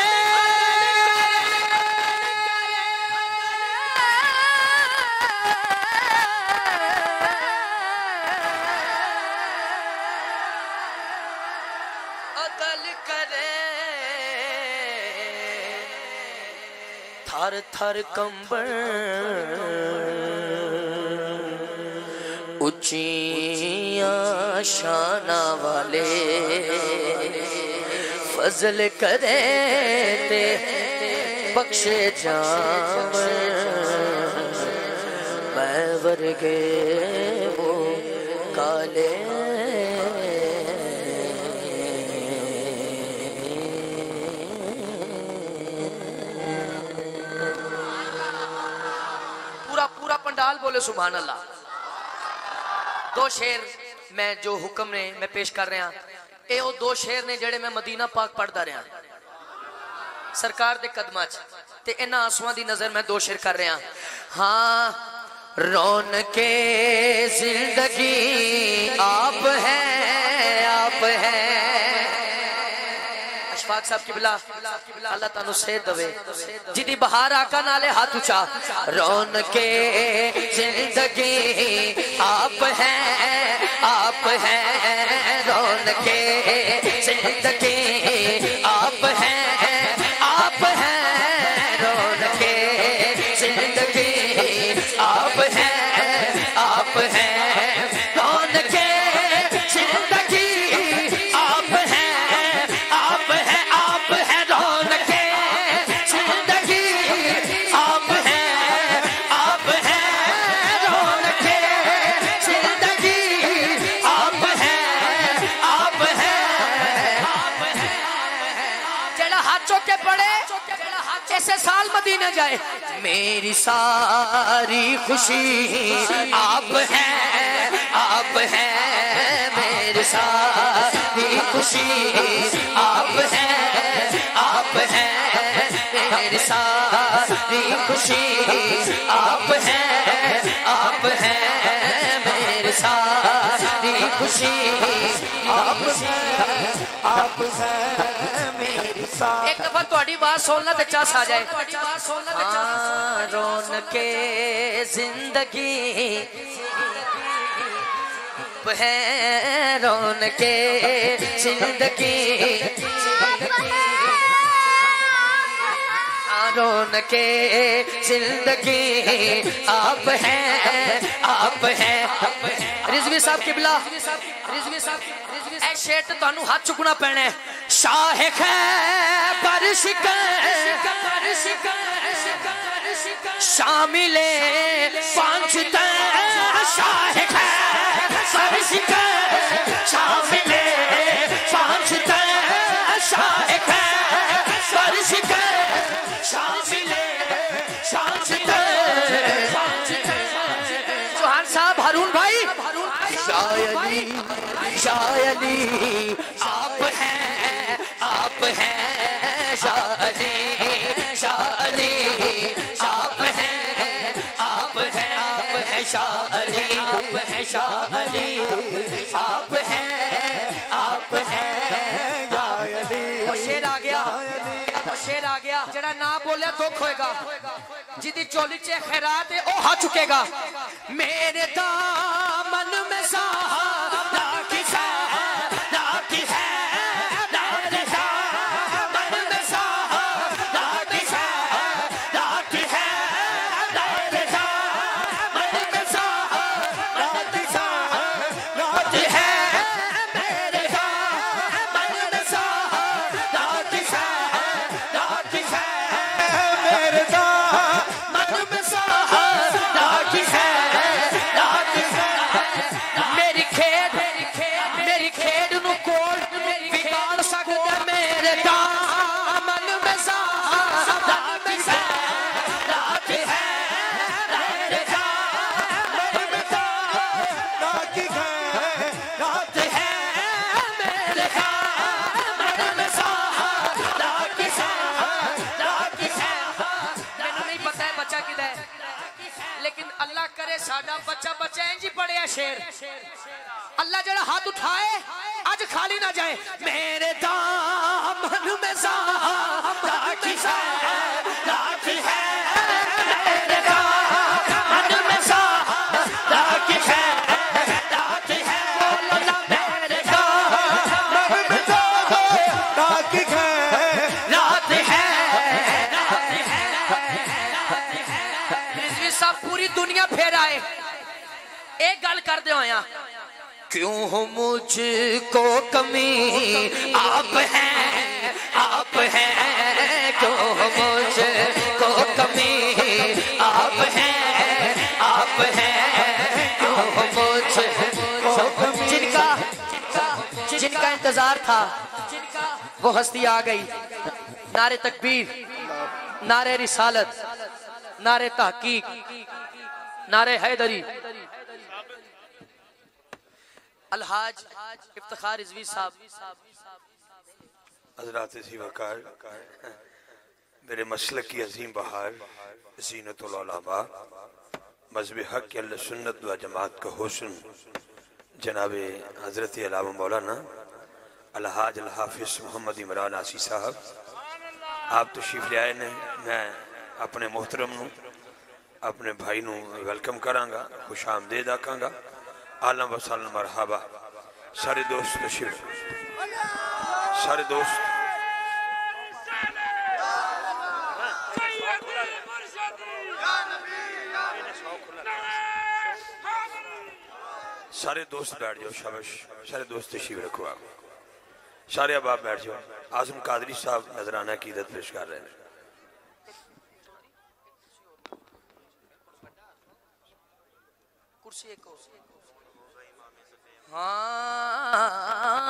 عدل کرے تھر تھر کمبر اچیاں شانہ والے فضل کرے تے بخشے جام میں ورگے وہ کالے پورا پنڈال بولے سبحان اللہ دو شیر میں جو حکم نے میں پیش کر رہا اے وہ دو شیر نے جڑے میں مدینہ پاک پڑھدا رہا سرکار دے قدماں چ تے انہاں آنسواں دی نظر میں دو شیر کر رہا ہاں رونقے زندگی آپ ہیں آپ ہیں اشفاق صاحب کی بلا اللہ تعالیٰ سے دوے جدی بہار آقا نالے ہاتھ اچھا رونقے زندگی آپ ہیں آپ ہیں رونقے زندگی آپ ہیں آپ ہیں رونقے زندگی آپ ہیں آپ ہیں رونقے زندگی آپ ہیں آپ ہیں آپ ہیں رونقے زندگی آپ ہیں آپ ہیں رونقے زندگی آپ ہیں آپ ہیں جڑا ہاتھ چوکے پڑے ایسے سال مدینہ جائے میری ساری خوشی آپ ہیں آپ ہیں میری ساری خوشی آپ ہیں آپ ہیں میری ساری خوشی آپ ہیں آپ ہیں میری ساری خوشی آپ ہیں آپ ہیں میری ساری ایک دفعہ تھوڑی بات سننا تے چاس آ جائے ہاں رونقے زندگی ہے رونقے زندگی رونقے زندگی آپ ہیں آپ ہیں رضوی صاحب کی بلا رضوی صاحب اے شیٹ تانوں ہاتھ چکنا پینا ہے شاہ خیبر شکر شامل پانچ تن شاہ خیبر شکر شامل پانچ تن شاہ خیبر شکر شامل پانچ تن سبحان صاحب ہارون بھائی شاہ علی شاہ علی آپ ہیں آپ ہیں شاہ علی شاہ علی آپ ہیں آپ ہیں آپ ہیں شاہ علی آپ ہیں شاہ علی آپ ہیں آپ ہیں وہ شیر آ گیا وہ شیر آ گیا جڑا نہ بولے دکھ ہوئے گا جدی چولی چے خیرات ہے او ہا چکے گا میرے دامن میں ساہ لاکی ہے لاکی ہے میرے دامن میں ساہ لاکی ہے لیکن اللہ کرے ساڈا بچہ بچہ انجی پڑے شیر اللہ جڑا ہاتھ اٹھائے آج خالی نہ جائے میرے دامن میں زہرا کی خیر ہے میرے دامن میں زہرا کی خیر دنیا پھیر آئے ایک گل کر دے ہویا کیوں ہو مجھ کو کمی آپ ہیں آپ ہیں کیوں ہو مجھ کو کمی آپ ہیں آپ ہیں کیوں ہو مجھ کو کمی جن کا جن کا انتظار تھا وہ ہستی آ گئی نعرے تکبیر نعرے رسالت نعرے تحقیق نعرے حیدری الحاج افتخار رضوی صاحب حضرات سی وقار میرے مسلک کی عظیم بہار زینت العلماء مذہب حق کی اللہ سنت و جماعت کا حسن جناب حضرت علامہ مولانا الحاج الحافظ محمد عمران آسی صاحب آپ تشریف لے آئے نے میں اپنے محترم نو اپنے بھائی نو ویلکم کرانگا خوش آمدید آکانگا عالم و سالم مرحبا سارے دوست تشریف سارے دوست سارے دوست بیٹھ جاؤ شابش سارے دوست تشریف رکھو آپ سارے اب آپ بیٹھ جاؤ اعظم قادری صاحب نظرانہ عقیدت پیش کر رہے ہیں کرسی ایک ہاں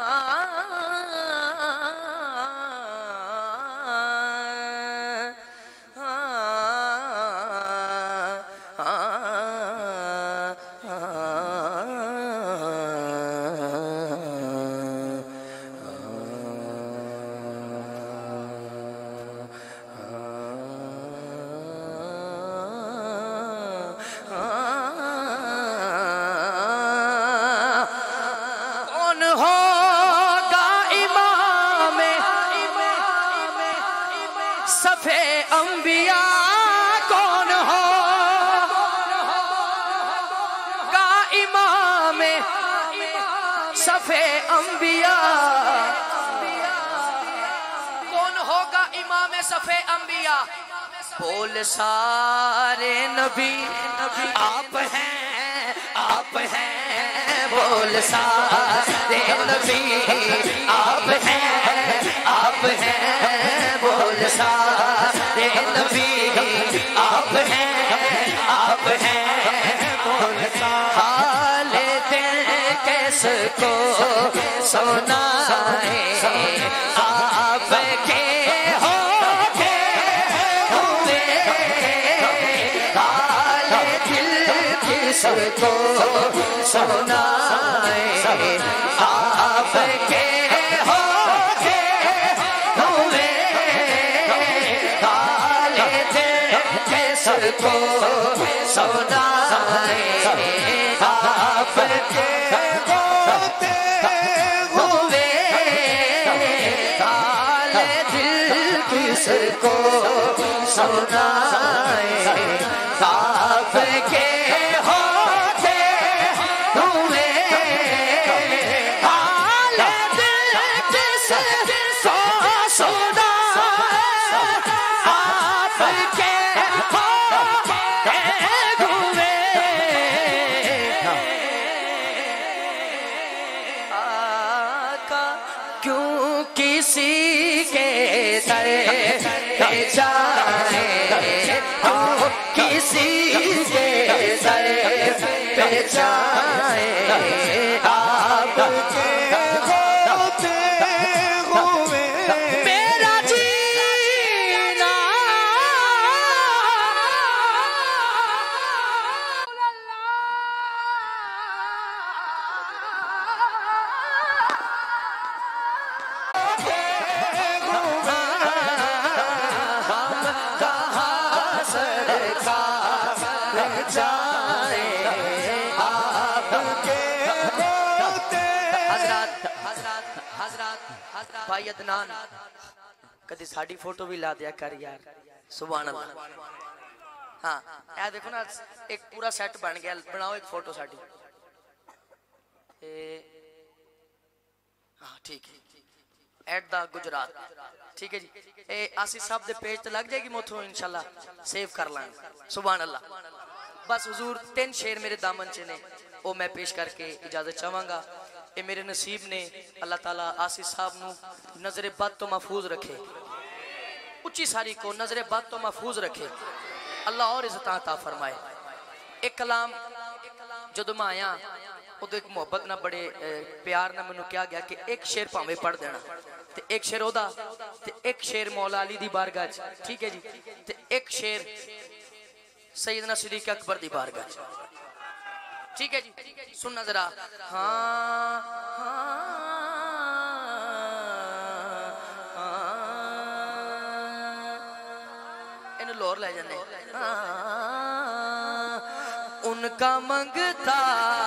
بول سارے نبی آپ ہیں آپ ہیں بول سارے نبی آپ ہیں آپ ہیں بول سارے نبی آپ ہیں آپ ہیں بول حال دل کیس کو سنائے آپ کے سب کو سنائے آپ کے ہوتے ہوئے حال دل کے سب کو سنائے آپ کے ہوتے ہوئے حال دل کے سب کو سنائے آپ کے کسی کے سر پہ جائے آپ کے ہوتے ہوئے میرا جینا जाए आप के होते। हजरात हजरात हजरात हजरात भाई अदनान कदी साड़ी फोटो भी ला दिया कर यार। सुभान अल्लाह। हाँ ए देखो ना एक पूरा सेट बन गया, बनाओ एक फोटो साड़ी। हाँ ठीक है एट द गुजरात ठीक है जी। ए आसिफ साहब दे पेज ते लग जाएगी मोथों इंशाल्लाह सेव कर लांगे। सुभान अल्लाह। बस हुजूर तीन शेर मेरे दामन च ने वो मैं पेश करके इजाजत चाहांगा। ये मेरे नसीब ने अल्लाह ताला आसिफ साहब नू नजरे बद तो महफूज रखे, उच्ची सारी को नजरे बद तो महफूज रखे, अल्लाह और इज्जत अता फरमाए। एक कलाम जदों मैं आया उदों एक मुहब्बत ना बड़े प्यार ना मैनू कहा गया कि एक शेर भावें पढ़ देना, ते एक शेर ओदा ते एक शेर मौला अली दी बारगाह च ठीक है जी, ते एक शेर सैयदना सिद्दीक अकबर दी बारगाह च ठीक है जी। सुनना जरा। हाँ इन लोर ले जाने। उनका मंगता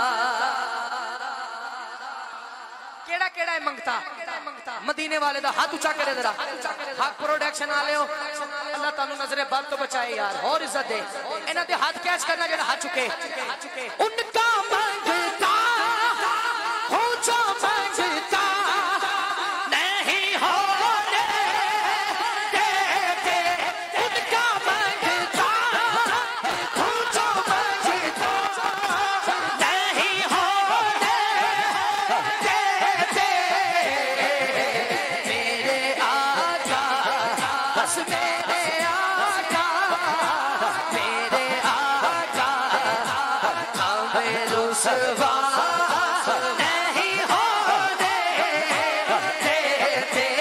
केड़ा केड़ा है मंगता मदीने वाले दा हाथ ऊंचा करे जरा। हक प्रोडक्शन वाले हो अल्लाह तानू नजरे बद तो बचाए यार और इज्जत दे। इन्हां दे हाथ कैच करना जेड़ा हाथ चुके। उनका मंगता हो जो मंगता नहीं होने देते। उनका मंगता हो जो मंगता नहीं होने देते। मेरे आका बस मेरे आका मेरे आका हमें रुसवा नहीं होने देते।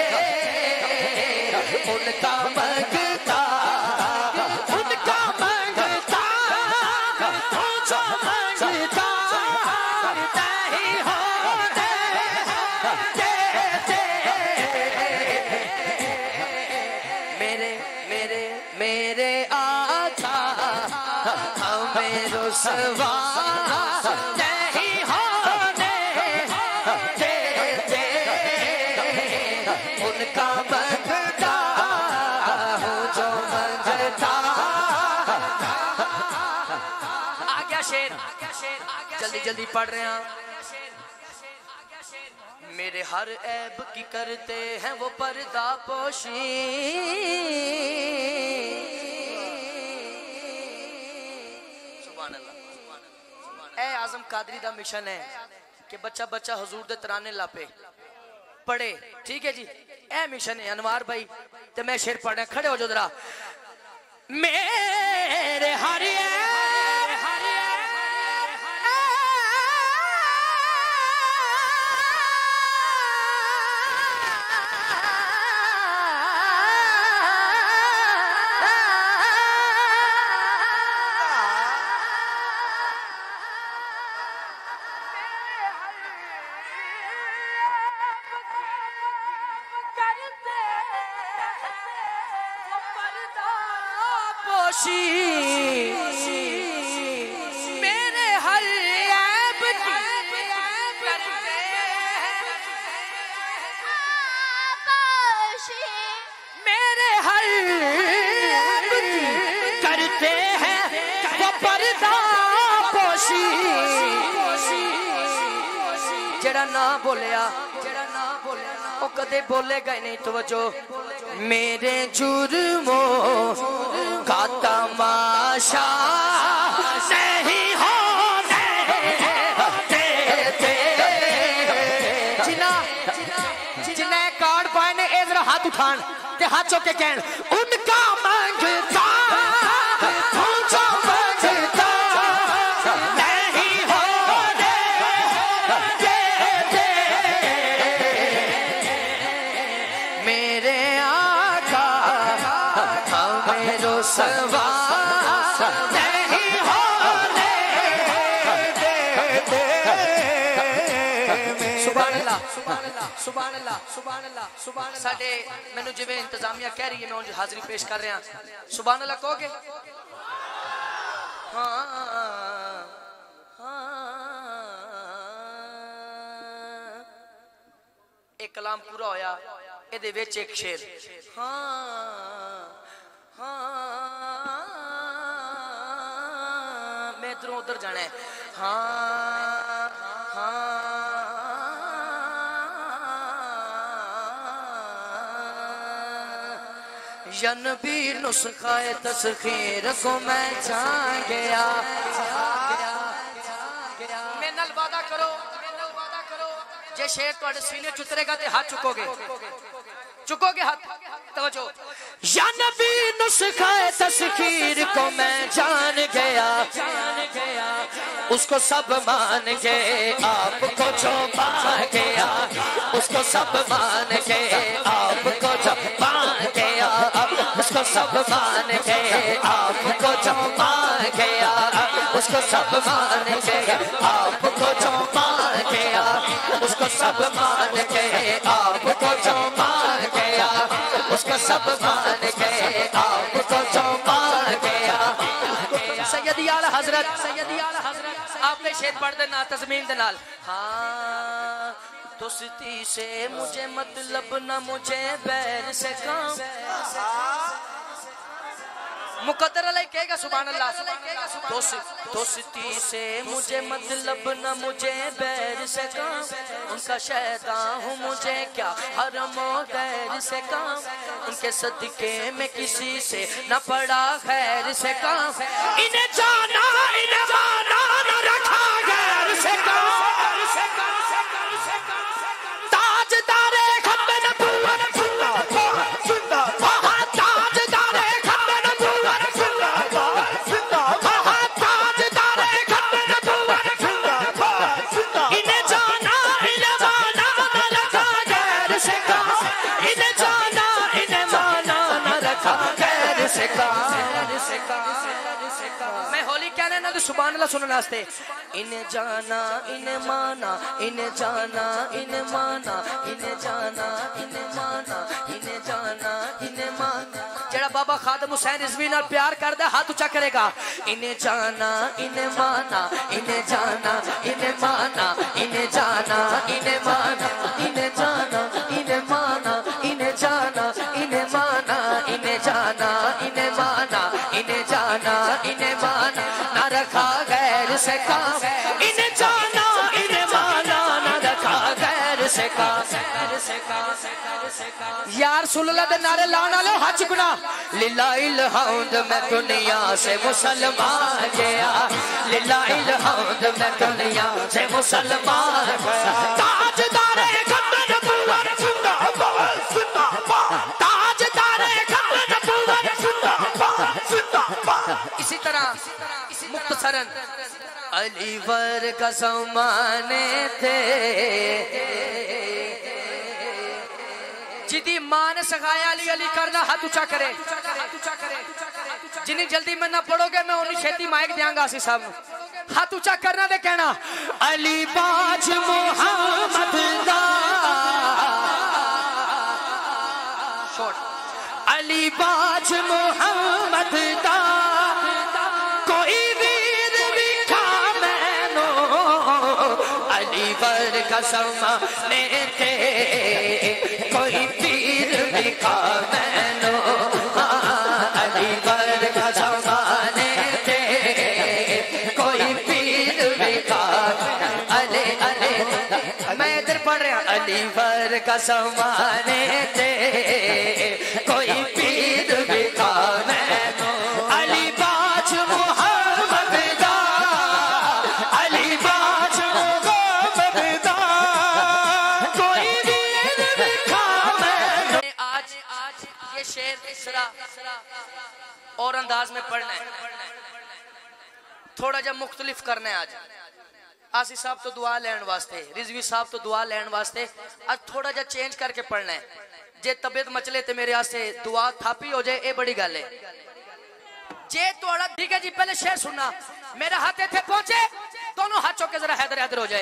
उनका मंगता उनका मंगता हो जो मंगता नहीं होने देते। मेरे मेरे मेरे आका हमें रुसवा नहीं होने देते। उनका मंगता हो जो मंगता। आ गया शेर जल्दी जल्दी पढ़ रहे हैं। मेरे हर ऐब की करते हैं वो पर्दा पोशी। सुभान अल्लाह। ए आजम कादरी दा मिशन है कि बच्चा बच्चा हुजूर दे तराने लापे पढ़े ठीक है जी। ए मिशन है अनवार भाई ते मैं शेर पढ़ना खड़े हो जाओ जरा। मेरे हर मेरे हर ऐब की मेरे हर ऐब की करते हैं वो पर्दा पोशी। जड़ा ना बोलिया जड़ा ना बोलिया वो कदे बोलेगा ही नहीं। तवज्जो मेरे जुर्मों का तमाशा नहीं होने देते। जिना जिन्हें कार्ड पाए ने ए जरा हाथ उठान ते हाथ चौक के कहन उनका मंगता हो जो मंगता नहीं होने देते। मेरे आका हमें रुसवा नहीं होने देते। सुभान अल्लाह सुभान अल्लाह सुभान अल्लाह सुभान अल्लाह सुभान अल्लाह। साडे मैनू जिवें इंतजामिया कह रही है मैं उंज हाजिरी पेश कर रहा। सुभान अल्लाह कहोगे ہاں ہاں ایک کلام پورا ہویا ایدے ویچ ایک شیر ہاں ہاں میں ادھر ادھر جانا ہے ہاں ہاں یا نبی نسخہ تسخیر کو میں جان گیا میں نل وعدہ کرو جے شیر تو اڑے سینے چترے گا تے ہاتھ چکو گے چکو گے ہاتھ توجہ یا نبی نسخہ تسخیر کو میں جان گیا اس کو سب مان کے آپ کو جو پا گیا اس کو سب مان کے آپ کو جو پا گیا اس کو سب مان کے آپ کو جو پا گیا اس کو سب مان کے آپ کو جو پا گیا اس کو سب مان کے آپ کو جو پا گیا اس کو سب مان کے آپ کو جو پا گیا سیدی اعلی حضرت سیدی اعلی حضرت آپ نے شیر پڑھ دینا تضمین دنال ہاں دوستی سے مجھے مطلب نہ مجھے بیر سے کام مقدر علیہ کہے گا سبحان اللہ دوستی سے مجھے مطلب نہ مجھے بیر سے کام ان کا شیطان ہوں مجھے کیا حرم و غیر سے کام ان کے صدقے میں کسی سے نہ پڑا خیر سے کام انہیں جانا انہیں مانا نہ رکھا غیر سے کام تاج دارے ختم نبوت میں ہولی کہنے نہ سبحان اللہ سننا واسطے انہیں جانا انہیں مانا انہیں جانا انہیں مانا انہیں جانا انہیں مانا انہیں جانا انہیں مانا جڑا بابا خادم حسین رضوی نال پیار کردا ہاتھ اونچا کرے گا انہیں جانا انہیں مانا انہیں جانا انہیں مانا انہیں جانا انہیں مانا انہیں جانا انہیں مانا انہیں جانا انہیں مانا انہیں جانا انہیں مانا انہیں جانا انہیں مانا نہ رکھا غیر سے کام انہیں جانا انہیں مانا نہ رکھا غیر سے کام یا رسول اللہ دے نعرے لانے والے ہاتھ چکنا للہ الحمد میں دنیا سے مسلمان گیا للہ الحمد میں دنیا سے مسلمان گیا تاجدار ختم نبوت زندہ باد زندہ باد تاجدار ختم نبوت زندہ باد زندہ باد اسی طرح مختصراً علی ور کا زمانے تھے جدی ماں نے سکھایا علی علی کرنا ہاتھ اونچا کرے جنہیں جلدی میں نہ پڑھو گے میں انہیں چھیتی مائک دیاں گا اسی صاحب ہاتھ اونچا کرنا دے کہنا علی باج محمد دا علی باج محمد دا کوئی ویر وکھا میں نو علی ور کا زمانے تھے کوئی پیر وکھا میں نو علی ور کا زمانے تھے کوئی پیر وکھا علی علی میں ادھر پڑھ رہا علی ور کا زمانے تھے کوئی پیر وکھا میں نو علی باج محمد دا علی باج محمد دا کوئی ویر وکھا میں نو آج یہ شعر اس طرح اور انداز میں پڑھنا ہے تھوڑا جا مختلف کرنا ہے آج آسی صاحب تو دعا لین واسطے رضوی صاحب تو دعا لین واسطے آج تھوڑا جا چینج کر کے پڑھنا ہے جے طبیعت مچلے تے میرے آسے دعا تھاپی ہو جائے اے بڑی گل ہے جے توڑا ٹھیک ہے جی پہلے شعر سننا میرے ہاتھ تھے پہنچے دونوں ہاتھ چوکے ذرا حیدر حیدر ہو جائے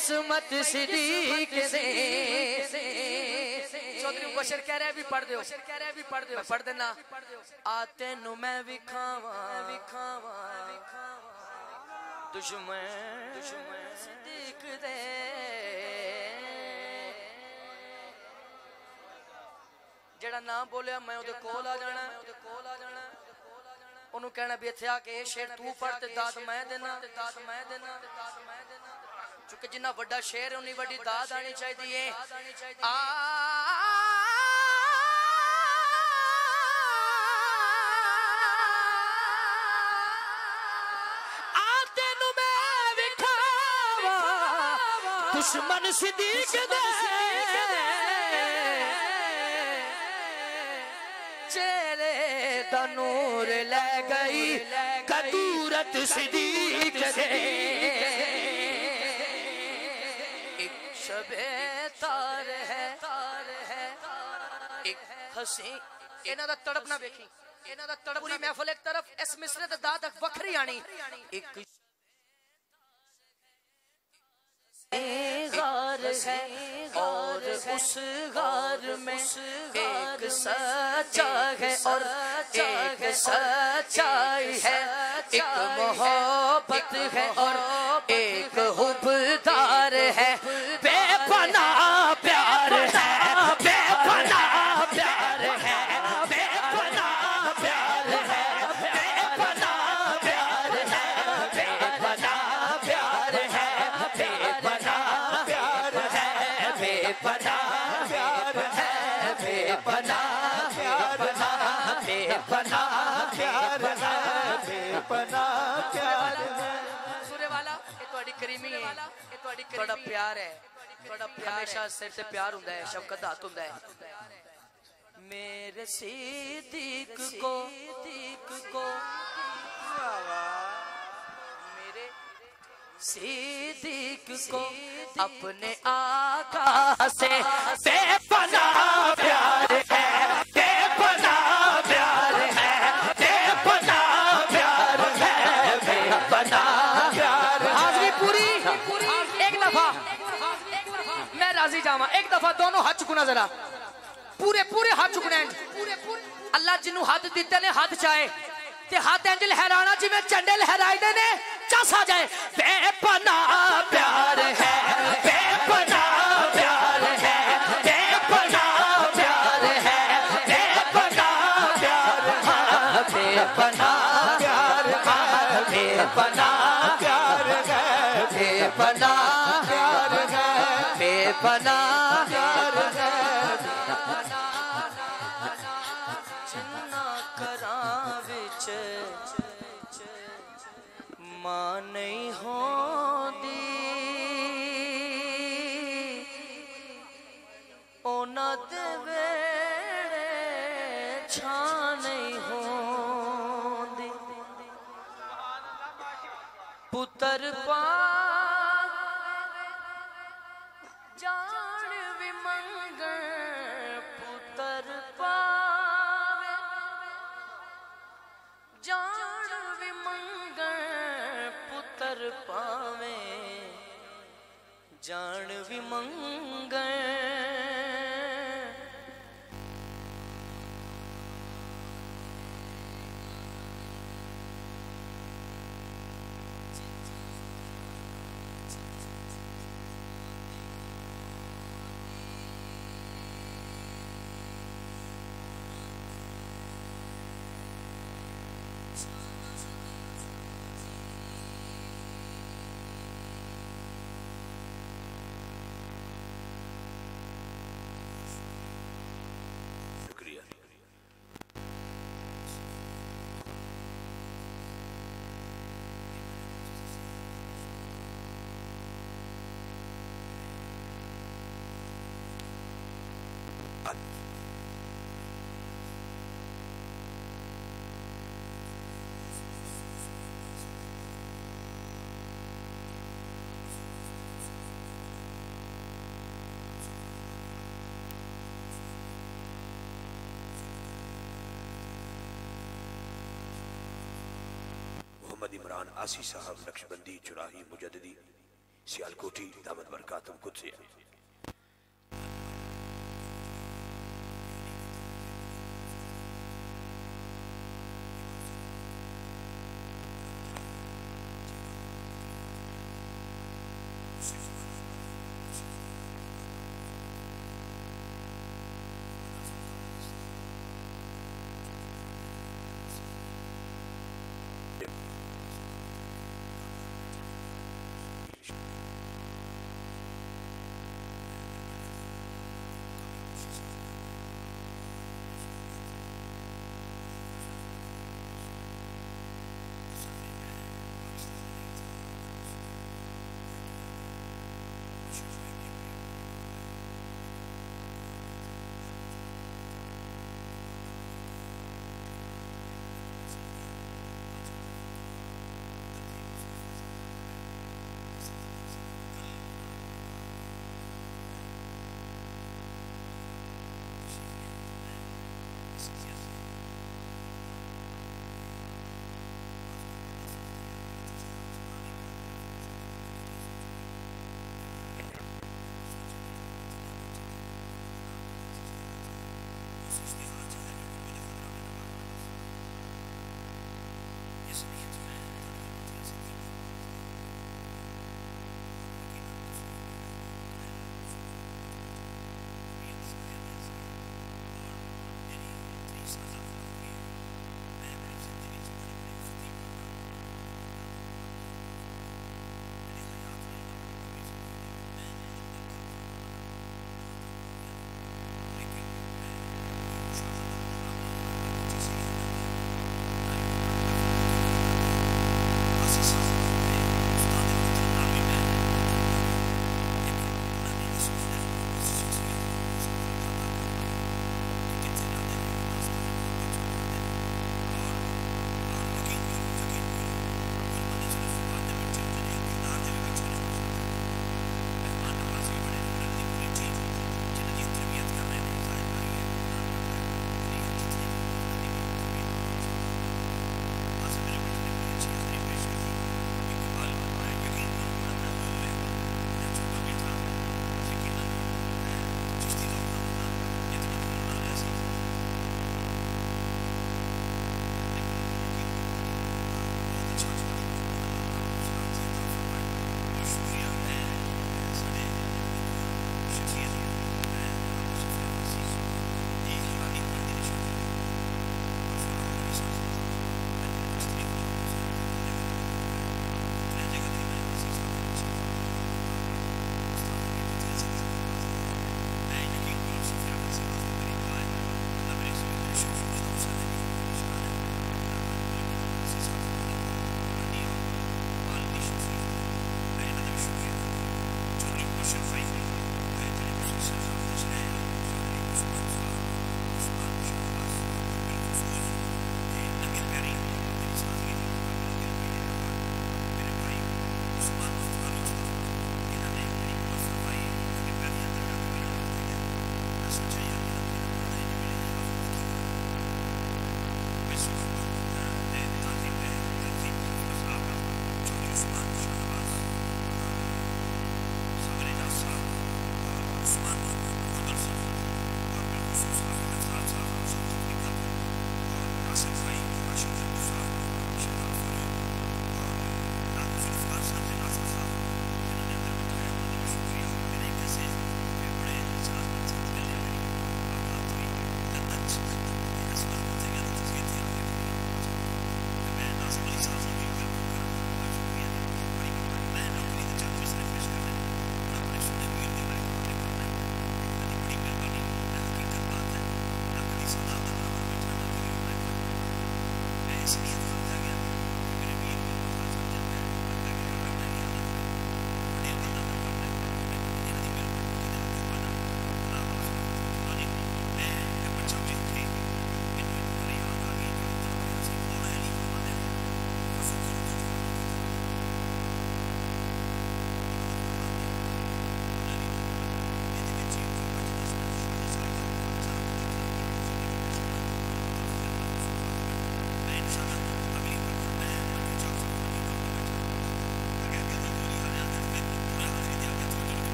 عصمت صدیق دے چودھری مبشر کہہ رہے بھی پڑھ دیو میں پڑھ دینا آتے نو میں وکھاواں دشمن صدیق دے جڑا نام بولیا میں او دے کول آ جانا انہوں کہنا بھی اتھے آکے اے شیر تو پڑھ تے داد میں دینا چونکہ جنہ وڈا شیر انہی وڈی داد آنی چاہی دیئے آتے نو میں وکھاوا دشمن صدیق دے چہرے دا نور لے گئی کدورت صدیق دے ایک شب تار ہے ایک حسین اینا دا تڑپ نہ بیکھی اینا دا تڑپ پوری محفل ایک طرف اس مصرے دا داد وکھری آنی ایک غار ہے اور اس غار میں ایک سچا ہے اور ایک سچائی ہے ایک محبت ہے اور ایک حبدار ہے بے پناہ پیار ہے بے پناہ پیار ہے بے پناہ پیار ہے بے پناہ پیار ہے بے پناہ پیار ہے بے پناہ پیار ہے بے پناہ پیار ہے بے پناہ پیار ہے بے پناہ پیار ہے بے پناہ پیار ہے سورے والا یہ تہاڈی کریمی ہے یہ تہاڈی بڑا پیار ہے بڑا ہمیشہ سر سے پیار ہوندا ہے شفقت ہاتھ ہوندا ہے میرے صدیق کو میرے صدیق کو اپنے آقا سے بے پناہ پیار ہے بے پناہ پیار ہے بے پناہ پیار ہے بے پناہ پیار ہے حاضری پوری ایک دفعہ میں راضی جاواں ایک دفعہ دونوں ہاتھ چکنا ذرا پورے پورے ہاتھ چکنے ہیں اللہ جنوں ہاتھ دیتے نے ہاتھ چاہے تے ہاتھ انج لہرانا جی میں چنڈے لہرائی دے نے چس آ جائے بے پناہ پیار ہے بے پناہ پیار ہے بے پناہ پیار ہے بے پناہ پیار ہے بے پناہ پیار ہے بے پناہ پیار ہے بے پناہ پیار ہے بے پناہ پیار ہے ماں نہیں ہوندی اونا دے ویڑے چھاں نہیں ہوندی پتر پا جان بھی منگن پتر پا جان بھی منگن پتر پاویں جان بھی منگن محمد عمران آسی صاحب نقشبندی چراہی مجددی सियालकोटी दामद बरकातुम कुदसिया।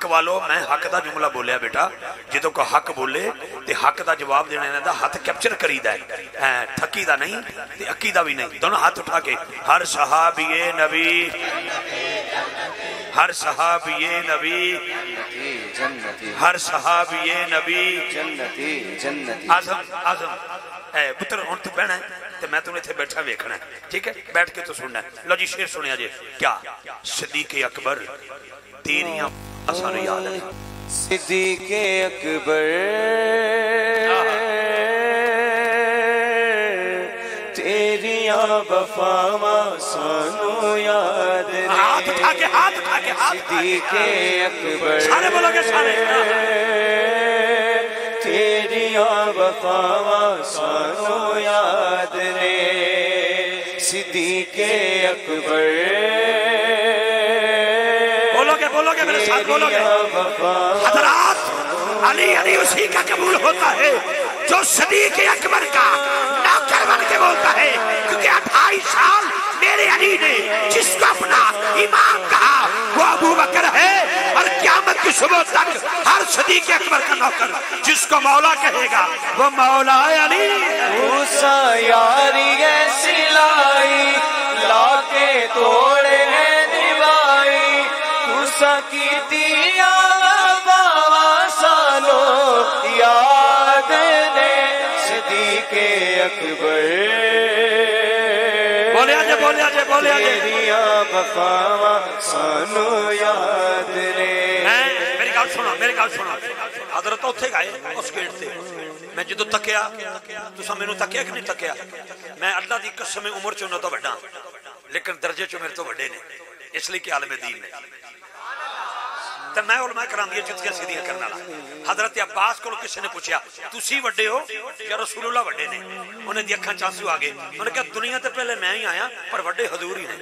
वालो मैं हक दा जुमला बोलिया बेटा जो को हक बोले ते हक दा जवाब देने दा हाथ कैप्चर करीदा है ठकी दा नहीं ते अक्की दा भी नहीं दोनों हाथ उठा के हर सहाबिये नबी हर सहाबिये नबी हर सहाबिये नबी जन्नती जन्नती आजम आजम ए पुत्र हुन तू बहना है ते मैं तू इत्थे बैठा वेखना है ठीक है बैठ के तू सुनना लो जी शेर सुनिया जे क्या सिद्दीक़ अकबर तेरियां सानू याद है सिद्दीक़ अकबर तेरियां वफावां सानू याद ने हाथ उठा के हाथ उठा के हाथ सिद्दीक़ अकबर सारे बोलोगे सारे तेरियां वफावां सानू याद ने सिद्दीक़ अकबर बोलोगे बोलोगे मेरे साथ बोलोगे हजरात अली अली उसी का कबूल होता है जो सिद्दीक़ अकबर का नौकर बन के बोलता है क्योंकि अट्ठाईस साल मेरे अली ने जिसको अपना इमाम कहा वो अबू बकर है और क़यामत की सुबह तक हर सिद्दीक़ अकबर का नौकर जिसको मौला कहेगा वो मौला अली मूसा यारी ऐसी लाई लाके तोड़े निभाई मूसा की दिया बाबा सानो याद ने सिद्दीक़ अकबर बोले आजे बोले आजे बोले आजे तेरियां वफावां सानू याद ने मेरी गल सुनो मेरी गल सुनो हजरत उत्थे गए उस गेट से मैं जो तकिया तुसा मैनू तकिया कि नहीं तकिया मैं अल्लाह दी कसम उम्र च उन्हां तो वड्डा लेकिन दर्जे च मेरे तो वड्डे ने इसलिए कि आलम दीन ने तो मैं उलमा कराम दी जुत्तियां सीधियां करने वाला हजरत अब्बास को किसी ने पूछा तुसी वड्डे हो या रसूलुल्लाह वड्डे ने उन्हें दी अखां च आंसू आ गए उन्हें कहा दुनिया ते पहले मैं ही आया पर वड्डे हजूर ही ने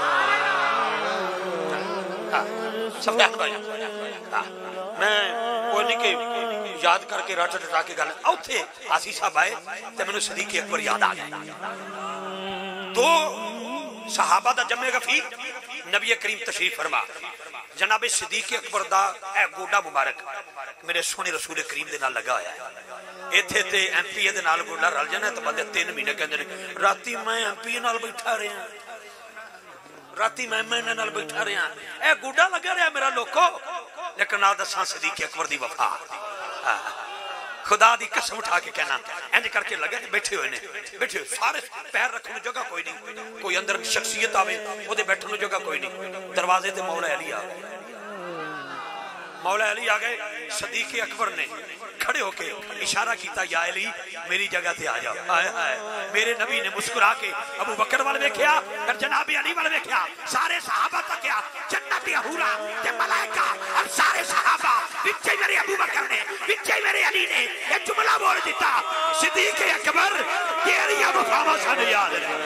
सब मैं कोई नहीं कि याद करके रट रटा के गल उथे आसी साहब आए तो मैनू सिद्दीक़ अकबर याद आ गया दो सहाबा दा जमे गफीर नबी करीम तशरीफ फरमा जनाबे सिद्दीक़ अकबर दा ए गोडा मुबारक मेरे सोने रसूल करीम दे नाल लगा होया है इथे ते एमपी दे नाल गोडा रल जाना तो बंदे तीन महीने कहंदे ने राती मैं एमपी नाल बैठा रहा राती मैं मैं नाल बैठा रहा ए गोडा लगा रहा मेरा लोको लेकिन ना दसा सिद्दीक़ अकबर दी वफा खुदा दी कसम उठा के कहना इंज करके लगे बैठे हुए ने बैठे सारे पैर रखने जगह कोई नहीं कोई अंदर शख्सियत आवे ओदे बैठने जगह कोई नहीं दरवाजे ते मौला अली आ गए मौला अली आ गए सिद्दीक़ अकबर ने खड़े होके इशारा किया या अली मेरी जगह ते आ जाओ हाय हाय मेरे नबी ने मुस्कुरा के अबू बकर वाल वेख्या फिर जनाब अली वाल वेख्या सारे सहाबा तक्या जन्नती हूरा ते मलाइका और सारे सहाबा विच मेरे अबू बकर ने विच मेरे अली ने ये जुमला बोल दिता सिद्दीक़ अकबर तेरी वफावां सानू याद है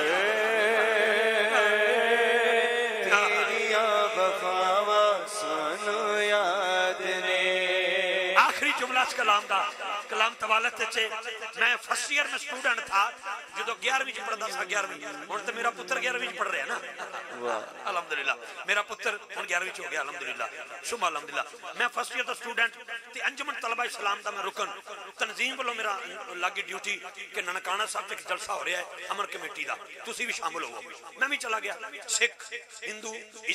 तेरियां वफावां सानू याद ने आखिरी जुमला इस कलाम दा कलाम तवालत च मैं फर्स्ट ईयर में स्टूडेंट था जो ग्यारहवीं च पढ़दा सा ग्यारहवीं हुण ते मेरा पुत्र ग्यारहवीं च पढ़ रहा है ना वाह अल्हम्दुलिल्लाह मेरा पुत्र हुण ग्यारहवीं च हो गया अल्हम्दुलिल्लाह शुभ अल्हम्दुलिल्लाह मैं फर्स्ट ईयर दा स्टूडेंट ते अंजुमन तलबा इस्लाम दा मैं रुकन तंजीम वालों मेरा लागी ड्यूटी कि ननकाना साहब च जलसा हो रहा है अमर कमेटी दा तुसी भी शामिल होवो मैं भी चला गया सिख हिंदू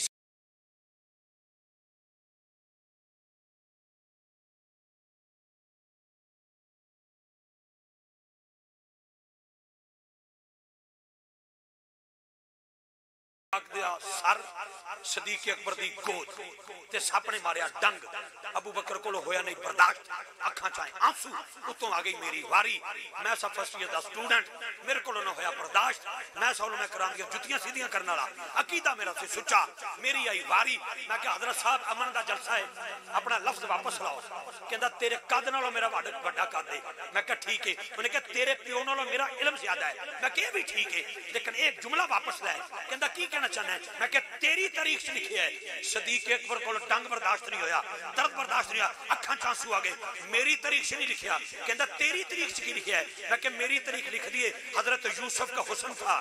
सर सिद्दीक़ अकबर दी गोद ते सापने मारिया डंग अबू बकर को होया नहीं बर्दाश्त अखां चाहे आंसू उतों आ गई मेरी वारी मैं सा फर्स्ट ईयर दा स्टूडेंट मेरे को ना होया बर्दाश्त मैं सब मैं करां दी जुत्तियां सीधियां करने वाला अकीदा मेरा से सुच्चा मेरी आई वारी मैं कहा हजरत साहब अमन दा जलसा है अपना लफ्ज वापस लाओ कहंदा तेरे कद नालों मेरा बड़ा कद है मैं कहा ठीक है उन्हें कहा तेरे प्यो नालों मेरा इल्म ज्यादा है मैं कहा भी ठीक है लेकिन एक जुमला वापस लै कहंदा की कहना کہنا چاہنا ہے میں کہ تیری تاریخ سے لکھی ہے صدیق اکبر کو ڈنگ برداشت نہیں ہویا درد برداشت نہیں ہویا اکھاں چانسو آ گئے میری تاریخ سے نہیں لکھیا کہندا تیری تاریخ سے کی لکھیا ہے میں کہ میری تاریخ لکھ دیے حضرت یوسف کا حسن تھا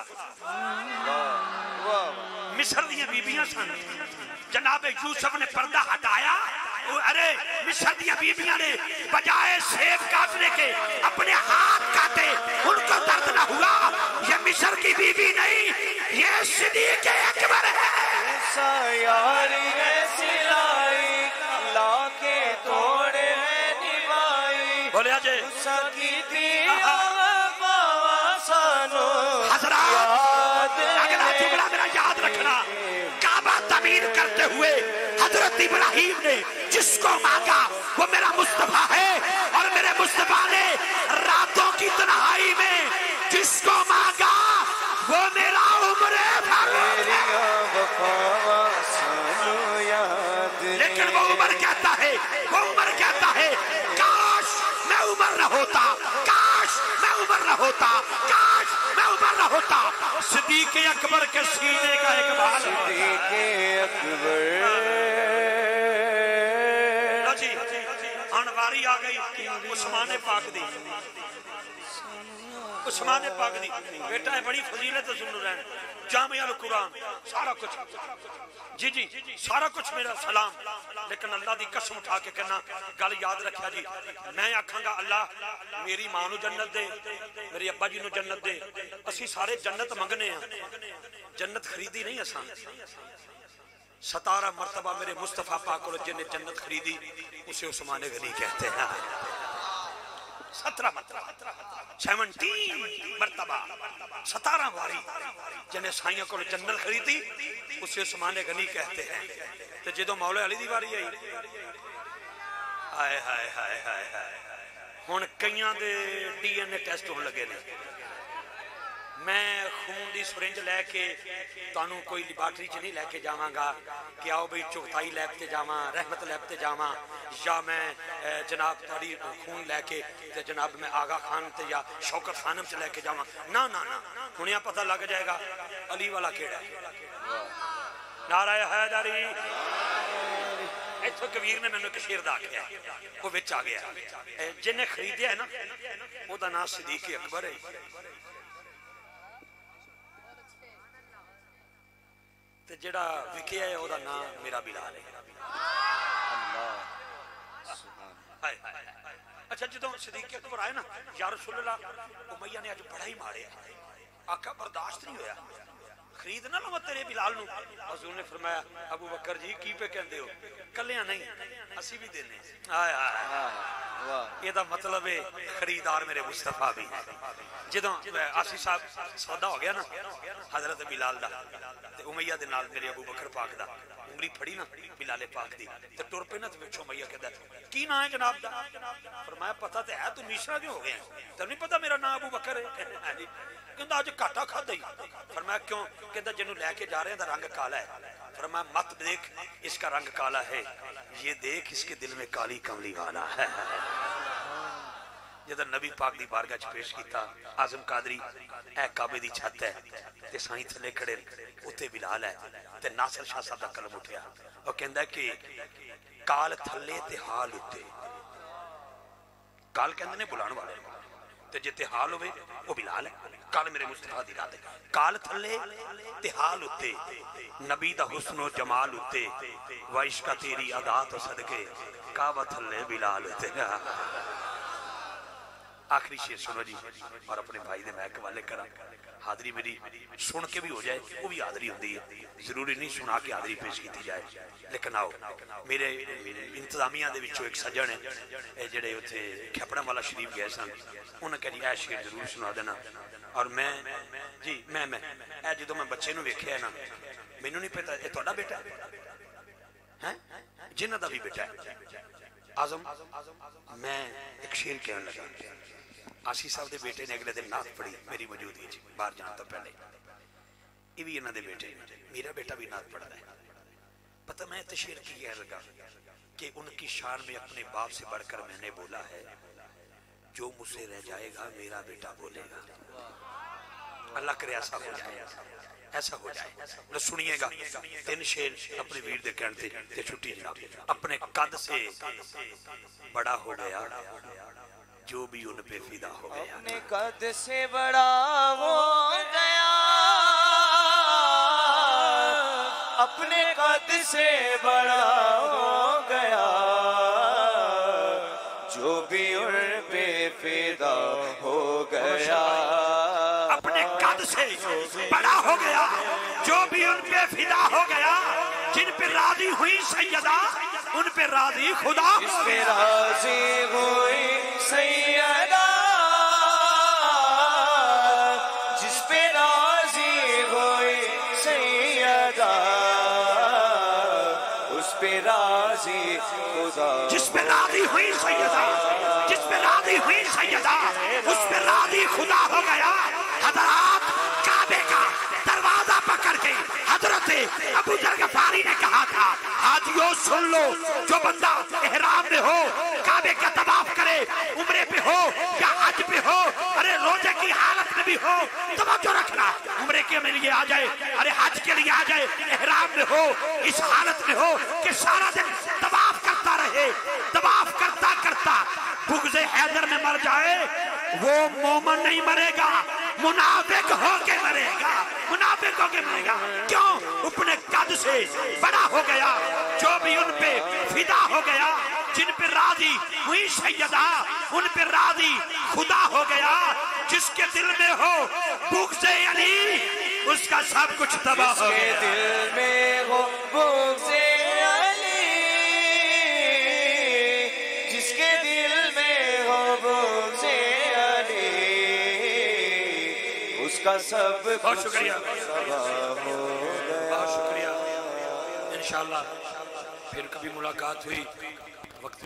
مصر دیاں بیبیاں سن جناب یوسف نے پردہ ہٹایا ارے مصر دیاں بیبیاں نے بجائے سیب کاٹنے کے اپنے ہاتھ کاٹے ان کو درد نہ ہوا یہ مصر کی بیوی نہیں یہ صدیق اکبر ہے یاری سلائی لا کے توڑے نبائی بولے آجے سکی تھی سانو حضرات اگلا جملہ میرا یاد رکھنا کعبہ تعمیر کرتے ہوئے حضرت ابراہیم نے جس کو مانگا وہ میرا مصطفیٰ ہے اور میرے مصطفیٰ نے راتوں کی تنہائی میں جس کو مانگا وہ میرا عمر فاروق ہے لیکن وہ عمر کہتا ہے وہ عمر کہتا ہے کاش میں عمر نہ ہوتا کاش میں عمر نہ ہوتا کاش میں عمر نہ ہوتا صدیق اکبر کے سینے کا ایک بار صدیق اکبر جی انواری آ گئی عثمان پاک دی عثمان پاک دی بیٹا ہے بڑی فضیلت سنو رہن جامعہ القرآن سارا کچھ جی جی سارا کچھ میرا سلام لیکن اللہ دی قسم اٹھا کے کہنا گل یاد رکھیا جی میں آکھاں گا اللہ میری ماں نو جنت دے میری ابا جی نو جنت دے اسی سارے جنت منگنے ہیں جنت خریدی نہیں اساں ستارہ مرتبہ میرے مصطفیٰ پاک کو جن نے جنت خریدی اسے عثمان غنی کہتے ہیں سترہ مرتبہ سیونٹین مرتبہ ستارہ باری جنہیں سائیوں کو جنت خریدی اسے عثمان غنی کہتے ہیں تو جدو مولا علی دی باری آئی آئے ہائے ہائے ہائے ہائے ہون کئیاں دے ڈی این اے ٹیسٹ ہونے لگے نے میں خون دی سرنج لے کے تانوں کوئی لیبارٹری چ نہیں لے کے جاواں گا کہ آؤ بھئی چغتائی لیب تے جاواں رحمت لیب تے جاواں یا میں جناب تاری خون لے کے جناب میں آغا خان تے یا شوکت خانم سے لے کے جاواں نا نا نا ہونیاں پتہ لگ جائے گا علی والا کیڑا ہے نعرہ حیدری ایتھو کبیر نے میں نے کشیر دا کیا ہے وہ وچ آ گیا جنہیں خریدیا ہے نا وہ دا نام صدیق اکبر ہے تے جڑا وکیا ہے او دا نام میرا بلال ہے اچھا جدوں صدیق اکبر آئے نا یا رسول اللہ امیہ نے آج بڑا ہی مارے آقا برداشت نہیں ہویا خرید نہ لو تیرے بلال نو حضور نے فرمایا ابو بکر جی کی پہ کہندے ہو کلیاں نہیں اسی بھی دینے آئے آئے یہ دا مطلب ہے خریدار میرے مصطفیٰ بھی جدوں آسی صاحب سودا ہو گیا نا حضرت بلال دا تے امیہ دے نال میرے ابو بکر پاک دا انگلی پھڑی نا بلال پاک دی تے ٹر پہ نا تے وچوں امیہ کہندا کی نام ہے جناب دا فرمایا پتہ تے ہے تو میشرا کیوں ہو گئے تے نہیں پتہ میرا نام ابو بکر ہے کہندا اج کاٹا کھا دئی فرمایا کیوں کہندا جنوں لے کے جا رہے ہیں دا رنگ کالا ہے فرمایا مت دیکھ اس کا رنگ کالا ہے یہ دیکھ اس کے دل میں کالی کملی والا ہے جدہ نبی پاک دی بارگاہ چ پیش کیتا اعظم قادری اے کعبے دی چھت ہے تے سائیں تھلے کھڑے اوتے بلال ہے تے ناصر شاہ صاحب دا قلم اٹھیا او کہندا ہے کہ کال تھلے تے حال اتے کال کہندے نے بلان والے تے جتے حال ہوئے وہ بلال ہے کال میرے مصطفیٰ دی رات ہے کال تھلے تے حال اتے نبی دا حسن و جمال اتے وعشق تیری ادا تو صدقے کعبہ تھلے بلال اتے آخری شیر سنو جی اور اپنے بھائی دے میں حوالے کرا حاضری میری سن کے بھی ہو جائے وہ بھی حاضری ہوندی ہے ضروری نہیں سنا کے حاضری پیش کیتی جائے لیکن آؤ میرے انتظامیہ دے وچوں ایک سجن ہے جڑے اوتھے کھپڑا والا شریف گئے سن انہاں کہا جی اے شیر ضرور سنا دینا اور میں جی میں میں اے جدوں میں بچے نو ویکھیا نا مینوں نہیں پتا اے تہاڈا بیٹا ہے جنہ دا بھی بیٹا ہے اعظم میں ایک شیر کہنے لگا آسی صاحب دے بیٹے نے اگلے دن نعت پڑھی میری موجودگی وچ باہر جانا تو پہلے یہ بھی انہاں دے بیٹے میرا بیٹا بھی نعت پڑھتا ہے پتہ میں تے شیر کی کہنے لگا کہ ان کی شان میں اپنے باپ سے بڑھ کر میں نے بولا ہے جو مجھ سے رہ جائے گا میرا بیٹا بولے گا اللہ کرے ایسا ہو جائے ایسا ہو جائے نہ سنیے گا تین شیر اپنے ویر دے کہنتے تے چھٹی جناب اپنے قد سے بڑا ہو گیا جو بھی ان پہ فدا ہو گیا اپنے قد سے بڑا ہو گیا اپنے قد سے بڑا ہو گیا جو بھی ان پہ فدا ہو گیا اپنے قد سے بڑا ہو گیا جو بھی ان پہ فدا ہو گیا جن پہ راضی ہوئی سیدہ ان پہ راضی خدا جس پہ راضی ہوئی سیدہ جس پہ راضی ہوئی سیدہ اس پہ راضی خدا جس پہ راضی ہوئی سیدہ جس پہ راضی ہوئی سیدہ اس پہ راضی خدا ہو گیا حضرات کعبے کا دروازہ پکڑ کے حضرت ابو ذر غفاری نے کہا تھا حاجیوں سن لو جو بندہ احرام میں ہو کعبے کا طواف کرے عمرے پہ ہو یا حج پہ ہو ارے روزے کی حالت میں بھی ہو توجہ رکھنا عمرے کے لیے آ جائے ارے حج کے لیے آ جائے احرام میں ہو اس حالت میں ہو کہ سارا دن طواف کرتا رہے طواف کرتا کرتا بغض حیدر میں مر جائے وہ مومن نہیں مرے گا منافق ہو کے مرے گا منافق ہو کے مرے گا کیوں اپنے قد سے بڑا ہو گیا جو بھی ان پہ فدا ہو گیا جن پہ راضی ہوئی سیدہ ان پہ راضی خدا ہو گیا جس کے دل میں ہو بغض علی اس کا سب کچھ تباہ ہو گیا جس کے دل میں ہو بغض علی جس کے دل میں ہو بغض علی اس کا سب بہت شکریہ تباہ ہو گیا بہت شکریہ انشاءاللہ پھر کبھی ملاقات ہوئی وقت بھی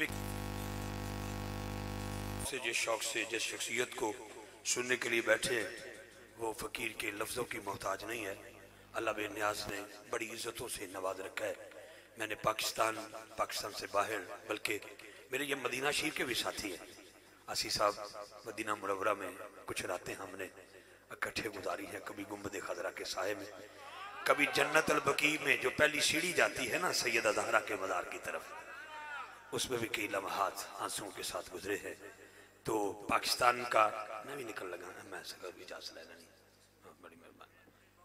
سے جس شوق سے جس شخصیت کو سننے کے لیے بیٹھے وہ فقیر کے لفظوں کی محتاج نہیں ہے اللہ بے نیاز نے بڑی عزتوں سے نواز رکھا ہے میں نے پاکستان پاکستان سے باہر بلکہ میرے یہ مدینہ شریف کے بھی ساتھی ہیں آسی صاحب مدینہ منورہ میں کچھ راتیں ہم نے اکٹھے گزاری ہیں کبھی گنبد خضرا کے سائے میں کبھی جنت البقیع میں جو پہلی سیڑھی جاتی ہے نا سیدہ زہرا کے مزار کی طرف اس میں بھی کئی لمحات آنسوں کے ساتھ گزرے ہیں تو پاکستان کا میں بھی نکل لگا میں سکر بھی اجازت لینا نہیں بڑی مہربانی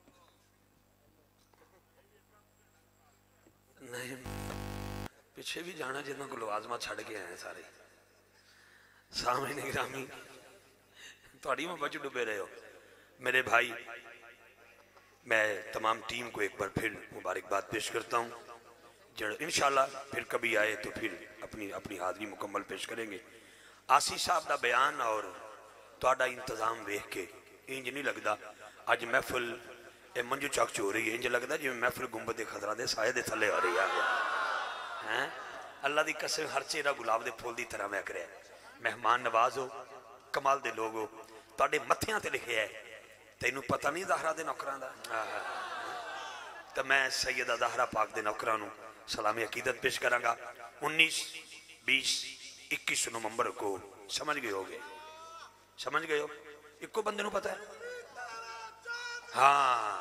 نہیں پیچھے بھی جانا جتنا کو لوازمہ چھڑ کے ہیں سارے سامنے گرامی تھوڑی میں بچ ڈبے رہے ہو میرے بھائی میں تمام ٹیم کو ایک بار پھر مبارکباد پیش کرتا ہوں انشاءاللہ پھر کبھی آئے تو پھر اپنی اپنی حاضری مکمل پیش کریں گے آسی صاحب دا بیان اور تہاڈا انتظام ویکھ کے انج نہیں لگدا اج محفل اے منجو چک چو رہی ہے انج لگدا جی محفل گنبد خضرا دے سائے دے تھلے آ رہی ہے اللہ دی قسم ہر چہرہ گلاب دے پھول دی طرح میں کرے مہمان نواز ہو کمال دے لوگ ہو تہاڈے متھیاں تے لکھیا ہے تینوں پتہ نہیں زہرا دے نوکراں دا تو میں سیدہ زہرا پاک دے نوکراں نو سلامی عقیدت پیش کراں گا انیس بیس اکیس نومبر کو سمجھ گئے ہوگے سمجھ گئے ہو ایک کو بندے نو پتہ ہے ہاں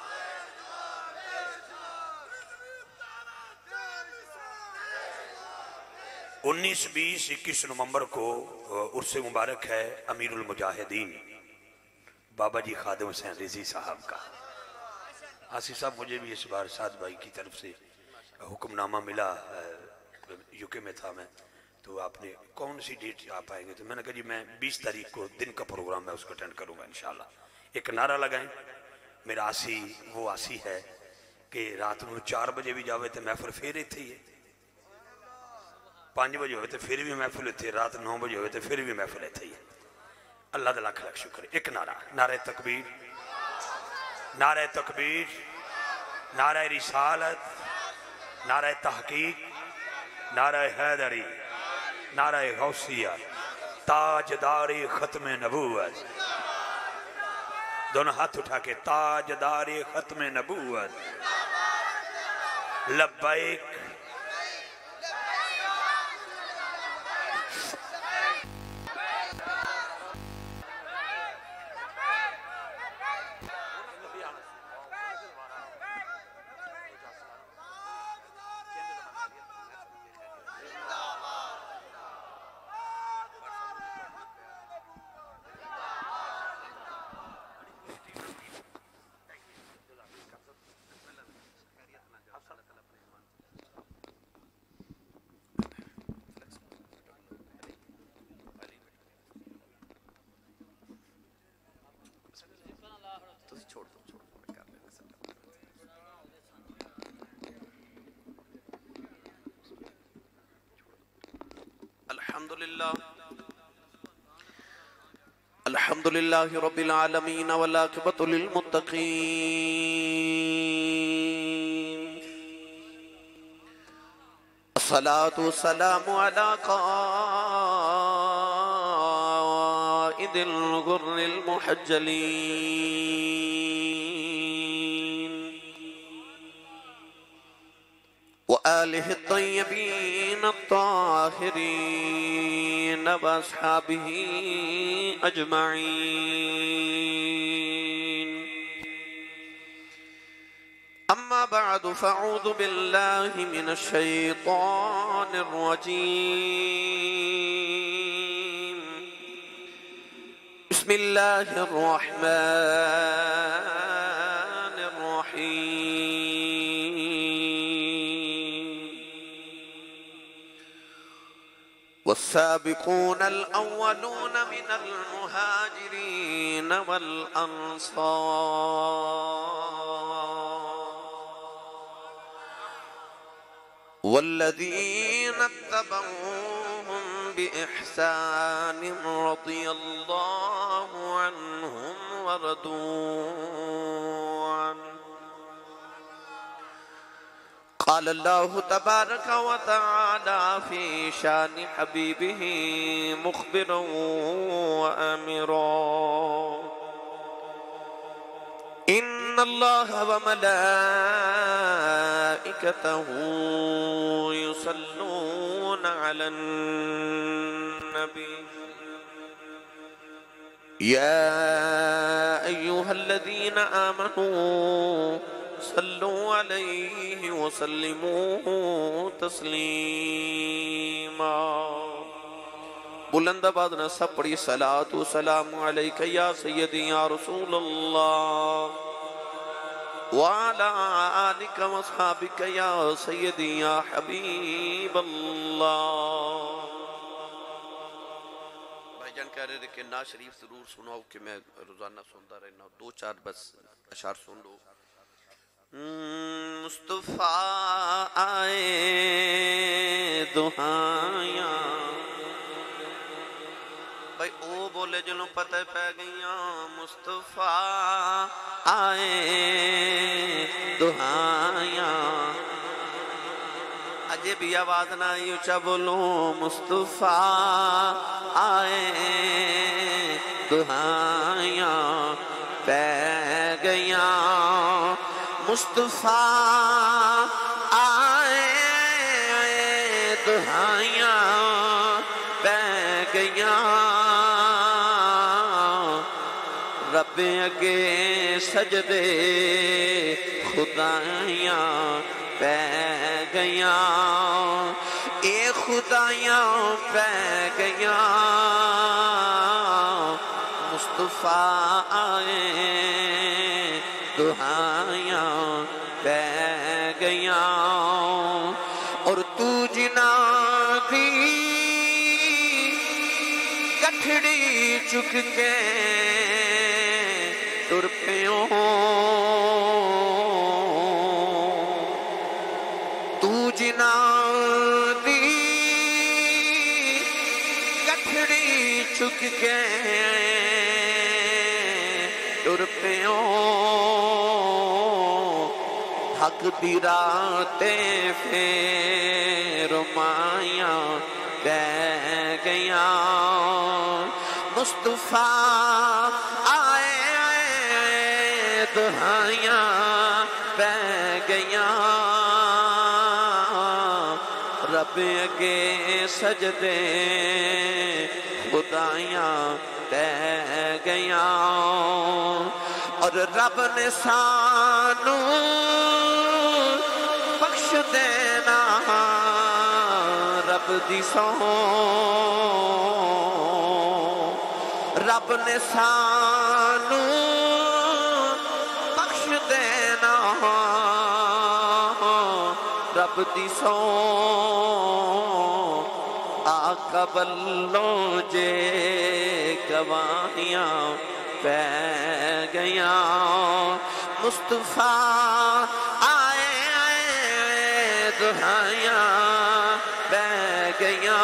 انیس بیس اکیس نومبر کو عرس مبارک ہے امیر المجاہدین بابا جی خادم حسین رضی صاحب کا آسی صاحب مجھے بھی اس بار سعد بھائی کی طرف سے حکم نامہ ملا یوکے میں تھا میں تو آپ نے کون سی ڈیٹ آپ آئیں گے تو میں نے کہا جی میں بیس تاریخ کو دن کا پروگرام ہے اس کو اٹینڈ کروں گا انشاءاللہ ایک نعرہ لگائیں میرا آسی وہ آسی ہے کہ رات میں چار بجے بھی جاوے تو محفل پھر تھے یہ پانچ بجے ہوئے تو پھر بھی محفل تھے رات نو بجے ہوئے تو پھر بھی محفل تھے یہ اللہ دے لاکھ لاکھ شکر ایک نعرہ نعرہ تکبیر نعرہ تکبیر نعرہ رسالت نعرہ تحقیق نعرہ حیدری نعرہ غوثیہ تاجداری ختم نبوت دونوں ہاتھ اٹھا کے تاجداری ختم نبوت لبیک چھوڑ دو چھوڑ دو کر لینا الحمدللہ الحمدللہ رب العالمین والعاقبۃ للمتقین الصلاة والسلام على قائد الغر المحجلين وآله الطيبين الطاهرين وأصحابه أجمعين أما بعد فأعوذ بالله من الشيطان الرجيم بسم الله الرحمن الرحيم والسابقون الأولون من المهاجرين والأنصار والذين اتبعوهم بإحسان رضي الله عنهم ورضوا عنه قال الله تبارك وتعالى في شان حبيبه مخبرا وآمرا إن الله وملائكته يصلون على النبي يا أيها الذين آمنوا صلوا عليه وسلموا تسليما بلند آباد نہ سب پڑھی صلاۃ و سلام علیک یا سیدی یا رسول اللہ وعلى آلك واصحابك يا سيدي يا حبيب الله بھائی جان کہہ رہے تھے کہ نعت شریف ضرور سناؤ کہ میں روزانہ سنتا رہنا دو چار بس اشعار سن لو مصطفیٰ آئے دہائیاں بھائی او بولے جنہوں پتہ پہ گئیاں مصطفیٰ آئے دہائیاں اجے بھی آواز نہ اونچا بولو مصطفیٰ آئے دہائیاں پہ گئیاں مصطفیٰ آئے دہائیاں پہ گئیاں رب اگے سجدے خدایاں پہ گئیاں اے خدایاں پہ گئیاں مصطفیٰ آئے دہائیاں پہ گئیاں اور تو جنا دی کٹھڑی چک کے تر پیوں تو جنا دی کٹھڑی چک کے تر پیوں حق دی راتیں پھر مائیاں پہ گئیاں مصطفیٰ آئے دہائیاں پہ گئیاں رب اگے سجدے خدایاں پہ گئیاں اور رب نے سانو بخش دینا رب دی سوں رب نے سانو بخش دینا رب دی سوں آقا بلوں جے گواہیاں پہ گیاں مصطفیٰ آئے آئے دہائیاں بہ گئیاں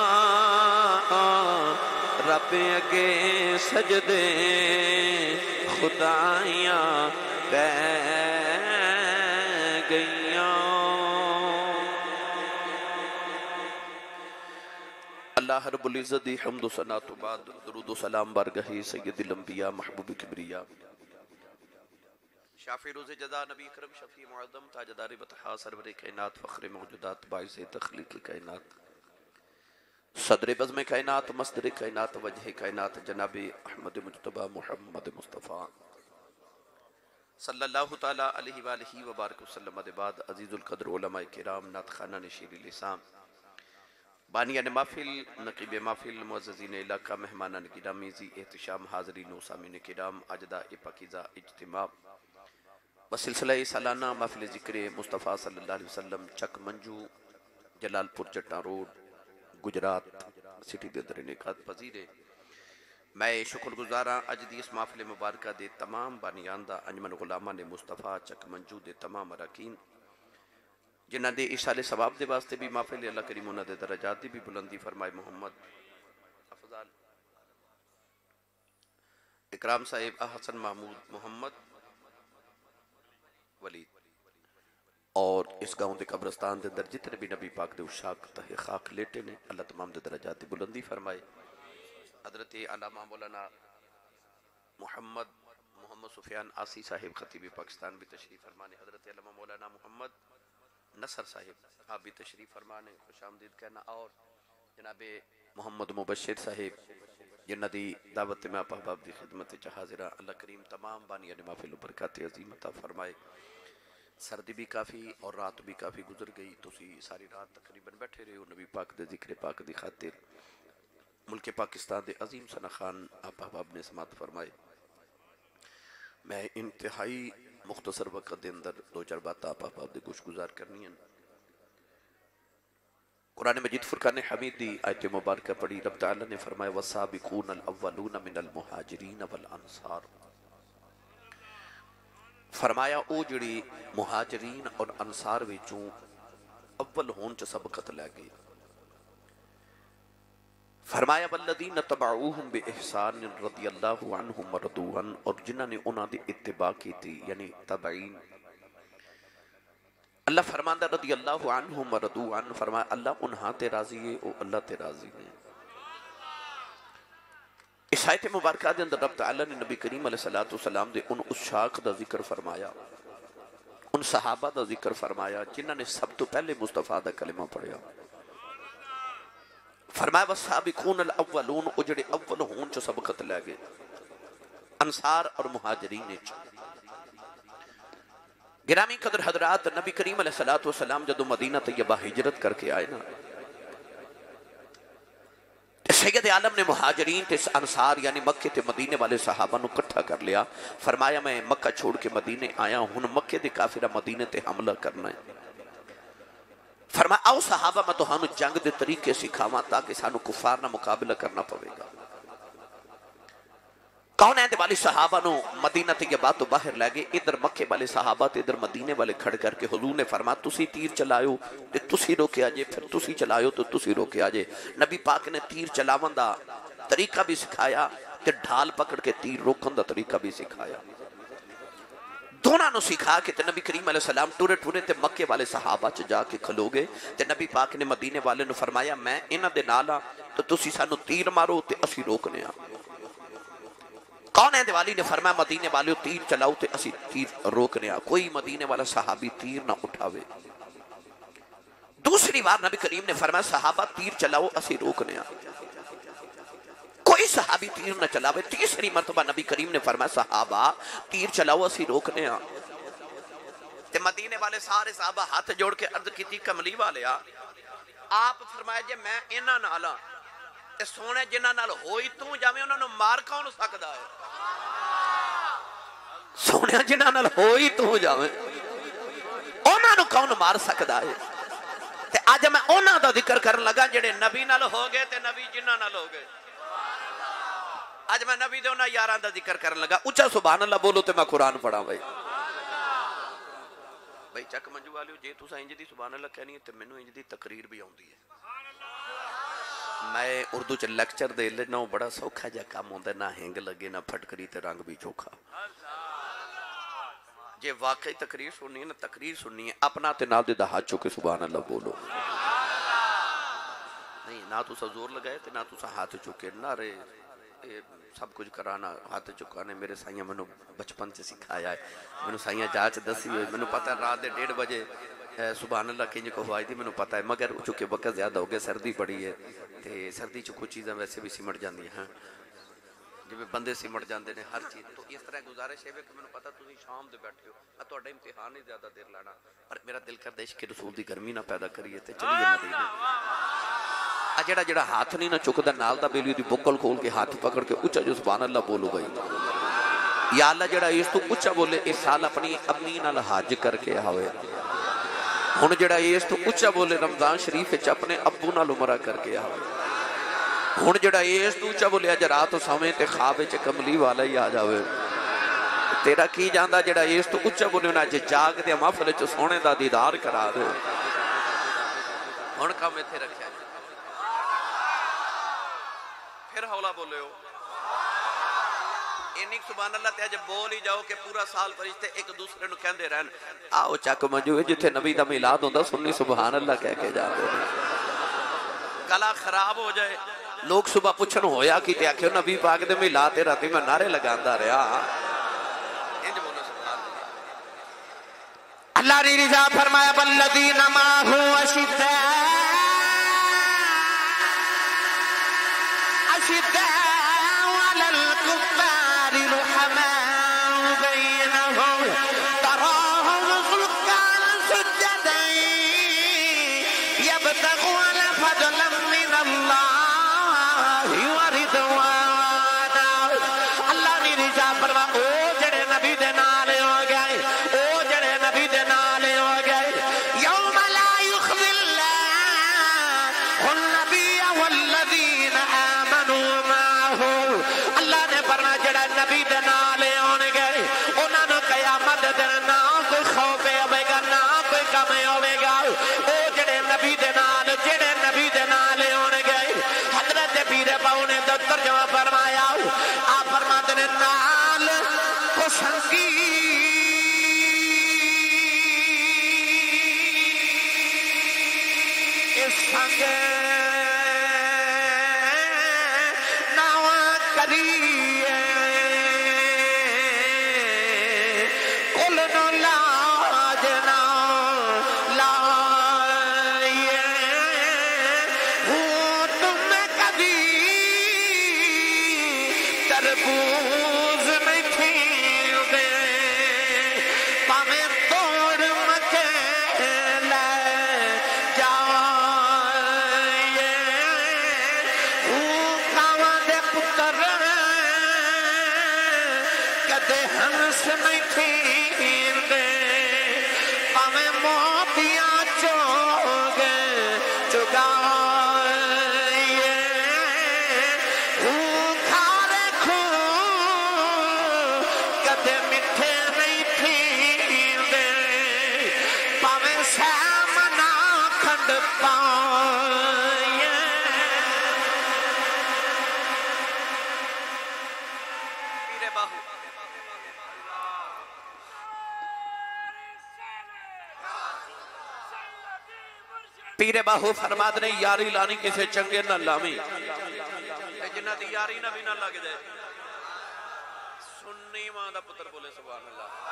رب اگے سجدے خدائیاں بہ گئیاں۔ اللہ رب العزت دی حمد و ثنا تو بعد درود و سلام بارگاہ سید الانبیاء محبوب کبریا شافی روز جزا نبی اکرم شفیع معظم تاجدار بطحا سرور کائنات فخر موجودات باعث تخلیق کائنات صدر بزم کائنات مصدر کائنات وجہ کائنات جناب احمد مجتبی محمد مصطفیٰ صلی اللہ تعالیٰ علیہ وآلہ وبارک وسلم بعد عزیز القدر علماء کرام نعت خانہ نشیر لسان بانیان محفل نقیب محفل معززین علاقہ مہمانان گرامی ذی احتشام حاضرین و سامعین کرام اجداء پاکیزہ اجتماع بسلسلہ سالانہ محفل ذکر مصطفیٰ صلی اللہ علیہ وسلم چک Manju Jalalpur Jattan road Gujrat city دے در انعقاد پذیرے میں شکر گزاراں اج دی اس محفل مبارکہ دے تمام بانیان دا انجمن غلامان مصطفیٰ چک منجو دے تمام اراکین جنہ دے اشارے ثواب دے واسطے بھی محفل اللہ کریم انہ دے درجات دی بھی بلندی فرمائے محمد افضال اکرام صاحب احسن محمود محمد ولید اور اس گاؤں دے قبرستان دے در جتنے بھی نبی پاک دے اشاق تہ خاک لیٹے نے اللہ تمام دے درجات دی بلندی فرمائے۔ حضرت علامہ مولانا محمد محمد سفیان آسی صاحب خطیب پاکستان بھی تشریف فرمانے، حضرت علامہ مولانا محمد نصر صاحب آپ بھی تشریف فرمانے خوش آمدید کہنا، اور جناب محمد مبشر صاحب جنہ دی دعوت میں آپ احباب دی خدمت حاضرہ اللہ کریم تمام بانیان محفل و برکات عظیم عطا فرمائے۔ سردی بھی کافی اور رات بھی کافی گزر گئی، تو اسی ساری رات تقریباً بیٹھے رہے ہو نبی پاک دے ذکر پاک دی خاطر ملک پاکستان دے عظیم ثنا خان آپ احباب نے سماعت فرمائے۔ میں انتہائی مختصر وقت دے اندر دو چار بات آپ احباب دے گوش گزار کرنی ہیں۔ قرآن مجید فرقان حمید دی آیت مبارکہ پڑھی، رب تعالیٰ نے فرمایا وَالسَّابِقُونَ الْأَوَّلُونَ مِنَ الْمُحَاجِرِينَ وَالْأَنصَارِ، فرمایا او جڑی مہاجرین اور انصار وچوں اول ہون چ سبقت لے گئے، فرمایا والذین تبعوہم بإحسان رضی اللہ عنہم ورضوا عنہ، اور جنہوں نے انہاں دی اتباع کی تھی یعنی تبعین، اللہ فرماندہ رضی اللہ عنہم ورضوا عنہ، فرمایا اللہ انہاں تے راضی ہے او اللہ تے راضی ہے۔ اس آیت مبارکہ دے اندر رب تعالیٰ نے نبی کریم علیہ السلام دے ان اشاق دا ذکر فرمایا، ان صحابہ دا ذکر فرمایا جنہوں نے سب تو پہلے مصطفیٰ دا کلمہ پڑھیا۔ فرمایا والسابقون الاولون، او جڑے اول ہون چو سبقت لے گئے انصار اور مہاجرین چ۔ گرامی قدر حضرات، نبی کریم علیہ السلام جدو مدینہ طیبہ ہجرت کر کے آئے نا، سید عالم نے مہاجرین تے انصار یعنی مکہ تے مدینے والے صحابہ نو کٹھا کر لیا، فرمایا میں مکہ چھوڑ کے مدینے آیا ہوں، مکہ دے کافرہ مدینے تے حملہ کرنا ہے، فرمایا آؤ صحابہ میں تو ہانو جنگ دے طریقے سکھاواں تاکہ سانو کفار نہ مقابلہ کرنا پوے گا۔ کون ہے دے والی صحابہ نو مدینہ طیبہ تو باہر لے گئے، ادھر مکہ والے صحابہ تے ادھر مدینے والے کھڑ کر کے حضور نے فرمایا تسی تیر چلائیو تے تسی روکے آجے، پھر تسی چلائیو تو تسی روکے آجے۔ نبی پاک نے تیر چلاون دا طریقہ بھی سکھایا تے ڈھال پکڑ کے تیر روکن دا طریقہ بھی سکھایا، دونوں نو سکھا کے تے نبی کریم علیہ السلام ٹورے ٹورے تے مکے والے صحابہ چ جا کے کھلو گے تے نبی پاک نے مدینے والے نو فرمایا میں انہاں دے نال ہاں تو تسی سانو تیر مارو تے اسی روکنے آ۔ کون ہے دیوالی نے فرمایا مدینے والے تیر چلاؤ تے اسی تیر روکنے آ، کوئی مدینے والا صحابی تیر نہ اٹھاوے۔ دوسری بار نبی کریم نے فرمایا صحابہ تیر چلاؤ اسی روکنے آ، کوئی صحابی تیر نہ چلاوے۔ تیسری مرتبہ نبی کریم نے فرمایا صحابہ تیر چلاؤ اسی روکنے آ، تے مدینے والے سارے صحابہ ہاتھ جوڑ کے عرض کیتی کملی والے آ، آپ فرمایا جے میں انہاں نال ہاں تے سونے جنہاں نال ہوئی تو جاویں انہاں نو مار کون سکدا ہے؟ سونے جنہاں نال ہوئی تو جاویں انہاں نو کون مار سکدا ہے؟ تے اج میں انہاں دا ذکر کرن لگا جڑے نبی نال ہو گئے تے نبی جنہاں نال ہو گئے۔ اج میں نبی دے انہاں یاراں دا ذکر کرن لگا، اونچا سبحان اللہ بولو تے میں قرآن پڑھاں بھائی۔ بھائی چک منجو والے جے تساں انج دی سبحان اللہ کہنی ہے تے مینوں انج دی تقریر بھی آوندی ہے میں اردو چ لیکچر دے لینا بڑا سوکھا جا کام ہوندا نہ ہنگ لگے نہ پھٹکری تے رنگ بھی چوکھا جے واقعی تقریر سننی ہے نا تقریر سننی ہے اپنا تے نال دے دا ہاتھ چوکے سبحان اللہ بولو نہیں نہ تسا زور لگائے تے نہ تسا ہاتھ چوکے نہ رے سب کچھ کرانا ہاتھ چکانے میرے سائیاں میں نے بچپن سے سکھایا ہے میں نے سائیاں جاچ دسی ہوئے میں نے پتہ ہے رات دے ڈیڑھ بجے سبحان اللہ کی کو ہوائی تھی میں نے پتہ ہے مگر چونکہ وقت زیادہ ہو گیا سردی پڑی ہے تے سردی چ کچھ چیزیں ویسے بھی سمٹ جاندی ہیں جب بندے سمٹ جاندے نے ہر چیز تو اس طرح گزارش ہے کہ میں نے پتہ تسی شام دے بیٹھے ہو میں تہاڈا امتحان نہیں زیادہ دیر لانا پر میرا دل کردا عشق رسول دی گرمی نہ پیدا کریے تے چلیے مدینے آ جڑا جڑا ہاتھ نہیں نہ چکدا نال دا بیلی دی بکل کھول کے ہاتھ پکڑ کے اونچا جو سبحان اللہ بولو گئی یا اللہ جڑا اس تو اونچا بولے اس سال اپنی امی نال حج کر کے آوے ہن جڑا اس تو اونچا بولے رمضان شریف وچ اپنے ابو نال عمرہ کر کے آوے ہن جڑا اس تو اونچا بولے اج رات سویں تے خواب وچ کملی والا ہی آ جاوے تیرا کی جاندا جڑا اس تو اونچا بولے نہ اج جاگ دے محفل وچ سونے دا دیدار کرا دے ہن کم ایتھے رکھیا پھر حولا بولے ہو اینک سبحان اللہ تے جب بول ہی جاؤ کہ پورا سال فرشتے ایک دوسرے نو کہندے رہن آؤ چک منجو جتھے نبی دا میلاد ہوندا سنی سبحان اللہ کہہ کے جاتے گلا خراب ہو جائے لوگ صبح پوچھن ہویا کی تے آکھے نبی پاک دے میلاد تے راتی میں نعرے لگاندا رہیا انج بولو سبحان اللہ اللہ نے رضا فرمایا والذین معه اشداء اشداء على الكفار رحماء بينهم تراهم ركعا سجدا يبتغون فضلا من الله ورضوانا اللہ نے رضا فرمایا او جڑے نبی دے نال ہو گئے او جڑے نبی دے نال ہو گئے یوم لا يخزي الله النبي والذين آمنوا معه اللہ نے فرمایا جڑا نبی دے نال ہون گئے انہاں نو قیامت دے نہ کوئی خوف ہوے گا نہ کوئی غم ہوے گا او جڑے نبی دے نال جڑے نبی دے نال ہون گئے حضرت پیر باو نے ترجمہ فرمایا آپ فرماتے ہیں نال کو سنگی اس سنگ ناواں کریے کل نو لاج نہ لائیے ہوں تم کبھی تربوز میں کھیل دے پامیں توڑ مکے لے جائیے ہوں کھاواں دے پتر کدے ہنس میں کھیل دے پامیں موتیاں چوگ چگائیے ہوں کھارے خون کدے مٹھے نہیں پھیل دے پامیں سامنا کھنڈ پائیے پیرے باہو پیرے باہو فرماد نے یاری لانی کسے چنگے نہ لامی جنہ دی یاری نہ بھی نہ لگ جائے سنی ماں دا پتر بولے سبحان اللہ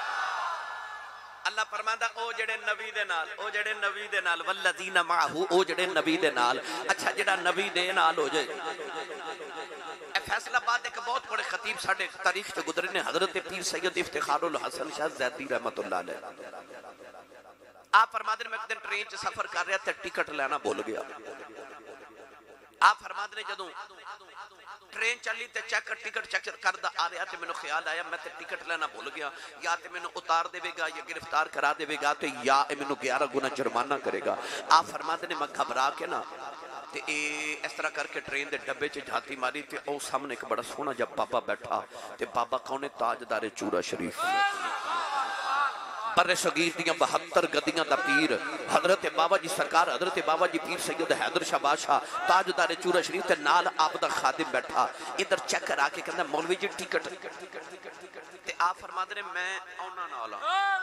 اللہ فرماندہ او جڑے نبی دے نال او جڑے نبی دے نال والذین معہو او جڑے نبی دے نال اچھا جڑا نبی دے نال ہو جائے اے فیصلہ بات ایک بہت بڑے خطیب ساڑھے تاریخ سے گزرے نے حضرت پیر سید افتخار الحسن شاہ زیدی رحمت اللہ علیہ آپ فرمادے نے میں ایک دن ٹرین چ سفر کر رہا تھا ٹکٹ لینا بھول گیا آپ فرمادے نے جدوں ٹرین چلی تے چیک ٹکٹ چیک کردا آ رہا تے مینوں خیال آیا میں تے ٹکٹ لینا بھول گیا یا تے مینوں اتار دے گا یا گرفتار کرا دے گا تے یا اے مینوں گیارہ گنا جرمانہ کرے گا آپ فرماتے نے میں گھبرا کے نا تے اے اس طرح کر کے ٹرین دے ڈبے چ جھاتی ماری تے او سامنے ایک بڑا سونا جب بابا بیٹھا تے بابا کون ہے تاجدار چورا شریف پر صغیر دیاں بہتر گدیاں دا پیر حضرت بابا جی سرکار حضرت بابا جی پیر سید حیدر شاہ بادشاہ تاجدار چورا شریف تے نال آپ دا خادم بیٹھا ادھر چیک کرا کے کہندا مولوی جی ٹکٹ تے آپ فرما دے میں اونا نال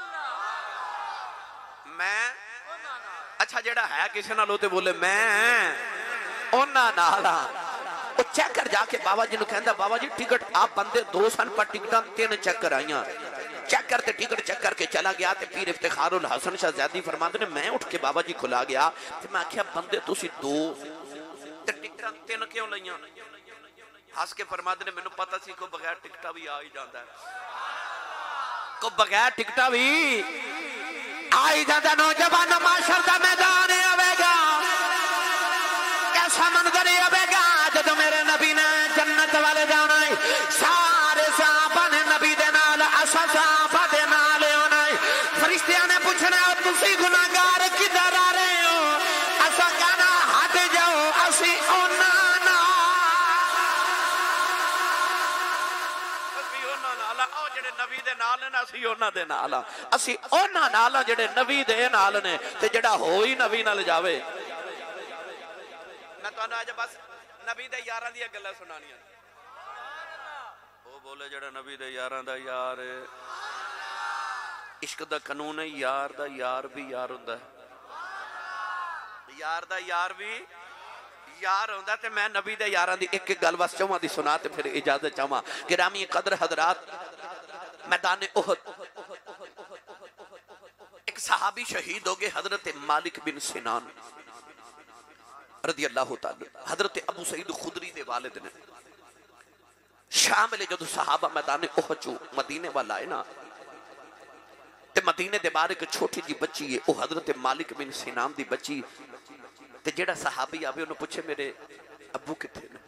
میں اچھا جیڑا ہے کسی نال ہوتے بولے میں اونا نال وہ چیک کر جا کے بابا جی نو کہندا بابا جی ٹکٹ آپ بندے دو سن پر ٹکٹاں تین چیک کر آئیاں چیک کرتے ٹکٹ چیک کر کے چلا گیا تے پیر افتخار الحسن شاہ زیادی فرماندے نے میں اٹھ کے بابا جی کھلا گیا تے میں آکھیا بندے تسی دو تے ٹکٹاں تین کیوں لئیاں ہس کے فرماندے نے مینوں پتہ سی کو بغیر ٹکٹا بھی آ ہی جاندا ہے کو بغیر ٹکٹا بھی آ ہی جاندا نوجوان معاشر دا میدان آوے گا کیسا منظر آوے گا جدوں میرے نبی نے جنت والے جانا ہے سارے صحابہ نے نبی دے نال اسا صحابہ دے نال ہونا ہے فرشتیاں نے پوچھنا تسی گناہگار کدھر آ رہے ہو اسا کہنا ہٹ جاؤ اسی اونا نا اسی اونا نال او جڑے نبی دے نال نے اسی اونا دے نال اسی اونا نال جڑے نبی دے نال نے تے جڑا ہوئی نبی نال جاوے میں تانوں اج بس نبی دے یاراں دی گلاں سنانیاں وہ بولے جڑا نبی دے یاراں دا یار عشق دا قانون ہے یار دا یار بھی یار ہوندا ہے یار دا یار بھی یار ہوندا تے میں نبی دے یاراں دی ایک ایک گل بس چاہواں دی سنا تے پھر اجازت چاہواں گرامی قدر حضرات میدان احد ایک صحابی شہید ہو گئے حضرت مالک بن سنان رضی اللہ تعالی حضرت ابو سعید خدری دے والد نے شام لے جدو صحابہ میدان احد جو مدینے والا ہے نا تے مدینے دے بار ایک چھوٹی جی بچی ہے او حضرت مالک بن سنان دی بچی تے جیڑا صحابی آوے انہوں پوچھے میرے ابو کتھے نے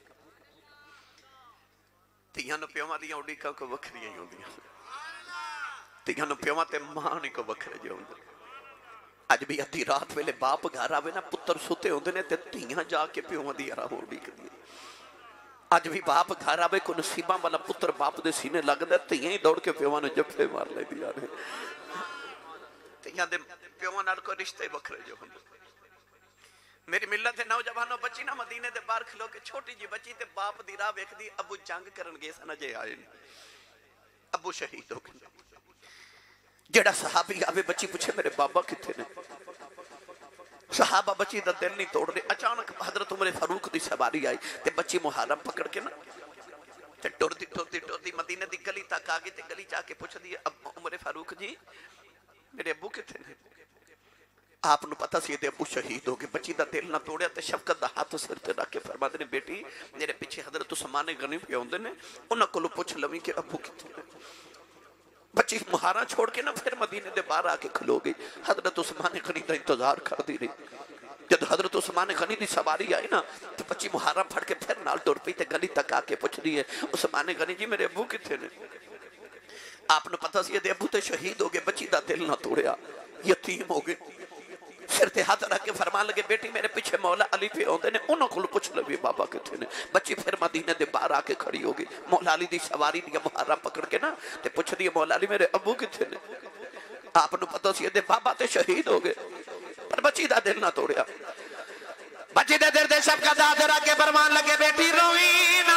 تیہاں نو پیوما دیاں اڈیکاں کو وکھریاں ہی ہوندیاں تیہاں نو پیوما تے ماں کو وکھرے جو ہوندے اج بھی ادھی رات ویلے باپ گھر آوے نا پتر سوتے ہوندے نے تے تیہاں جا کے پیوما دی آرام اڈیک دی اج بھی باپ گھر آوے کو نصیباں والا پتر باپ دے سینے لگ دے تیہاں ہی دوڑ کے پیوما نے جفے مار لے دیا نے تیہاں دے پیوما نال کو رشتے وکھرے جو ہوندے میری ملت ہے نوجوانوں بچی نا مدینے دے باہر کھلو کے چھوٹی جی بچی تے باپ دی راہ ویکھ دی ابو جنگ کرن گئے سن جے آئے ابو شہید ہو گئے جڑا صحابی آوے بچی پوچھے میرے بابا کتھے نے صحابہ بچی دا دل نہیں توڑ رہے اچانک حضرت عمر فاروق دی سواری آئی تے بچی محرم پکڑ کے نا تے ٹور دی ٹور دی ٹور دی مدینے دی گلی تک آگے تے گلی چاہ کے پوچھ دی عمر فاروق جی میرے ابو کتھے نے آپ نو پتہ سی دے ابو شہید ہو گئے بچی دا دل نہ توڑیا تے شفقت دا ہاتھ سر تے رکھ کے فرما دے بیٹی میرے پیچھے حضرت عثمان غنی پہ ہوندے نے انہاں کولوں پوچھ لویں کہ ابو کتھے نے بچی مہارا چھوڑ کے نا پھر مدینے دے باہر آ کے کھلو گئی حضرت عثمان غنی دا انتظار کر دی رہی جب حضرت عثمان غنی دی سواری آئی نا تو بچی مہارا پھڑ کے پھر نال ٹور پئی تے گلی تک آ کے پوچھ دی ہے عثمان غنی جی میرے ابو کتھے نے آپ نے پتہ سی دے ابو تے شہید ہو گئے بچی دا دل نہ توڑیا یتیم ہو گئے سر تے ہاتھ رکھ کے فرمان لگے بیٹی میرے پیچھے مولا علی پہ ہوندے نے انہوں کو پوچھ لوی بابا کتھے نے بچی پھر مدینے دے باہر آ کے کھڑی ہوگی مولا علی دی سواری دی محرم پکڑ کے نا تے پوچھ دی مولا علی میرے ابو کتھے نے آپ نے پتہ سی دے بابا تے شہید ہو گئے پر بچی دا دل نہ توڑیا بچی دے دل دے سب کا داد رکھ کے فرمان لگے بیٹی روئی نا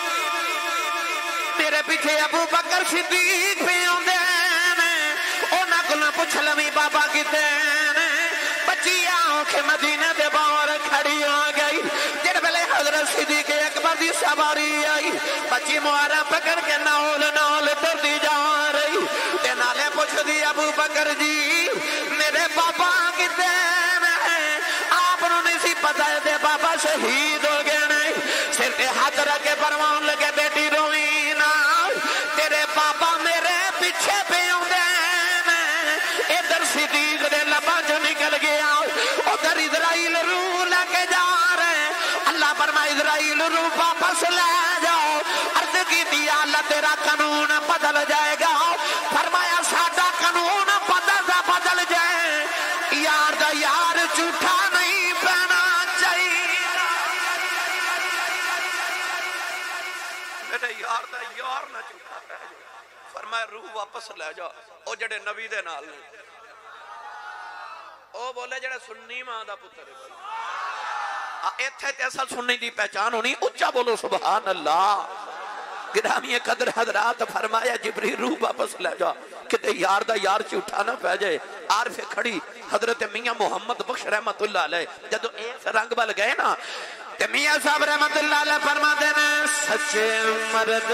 میرے پیچھے ابو بکر صدیق پہ ہوندے نے انہاں کو نہ پوچھ لوی بابا کتھے بچی آؤں کے مدینہ دے باہر کھڑی ہو گئی جن بلے حضرت صدیق اکبر دی سواری آئی بچی موارا پکڑ کے نول نول تر دی جا رہی تے نالے پوچھ دی ابو بکر جی میرے بابا کتے ہیں آپ نے نہیں سی پتہ دے بابا شہید ہو گئے نہیں سر کے ہاتھ رکھے پروان لگے بیٹی روئی نا تیرے بابا میرے پیچھے پہ ہوں دے ادھر صدیق دے لبا جو نکل گیا ادھر اسرائیل روح لے کے جا رہے اللہ فرمائے اسرائیل روح واپس لے جاؤ عرض کی دیا اللہ تیرا قانون بدل جائے گا فرمایا ساڈا قانون بدل دا بدل جائے یار دا یار جھوٹا نہیں پہنا چاہیے میرے یار دا یار نہ جھوٹا پہ فرمایا روح واپس لے جا او جڑے نبی دے نال نے او بولے جڑے سنی ماں دا پتر ہے ایتھے تے اصل سنی دی پہچان ہونی اچھا بولو سبحان اللہ گرامی قدر حضرات فرمایا جبریل روح واپس لے جا کہ یار دا یار چوٹھا نہ پہ جائے عارف کھڑی حضرت میاں محمد بخش رحمت اللہ علیہ جدو ایک رنگ بل گئے نا تے میاں صاحب رحمت اللہ علیہ فرما دینے سچے مرد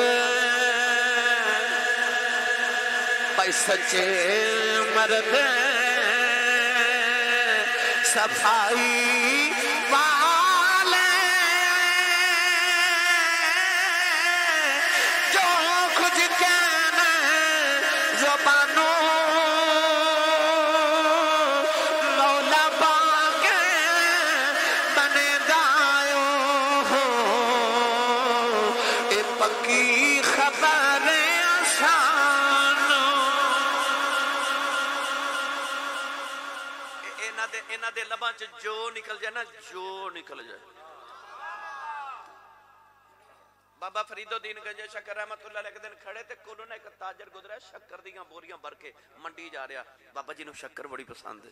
بھائی سچے مرد صفائی والے جو کچھ کہنا زبانوں مولا پاک بنے دایوں ہو اے پکی خبر آسانوں اینا دے لباں چ جو نکل جائے نا جو نکل جائے بابا فرید الدین گنج شکر رحمت اللہ علیہ دن کھڑے تے کولوں نے ایک تاجر گزرا شکر دیاں بوریاں بھر کے منڈی جا رہا بابا جی نو شکر بڑی پسند ہے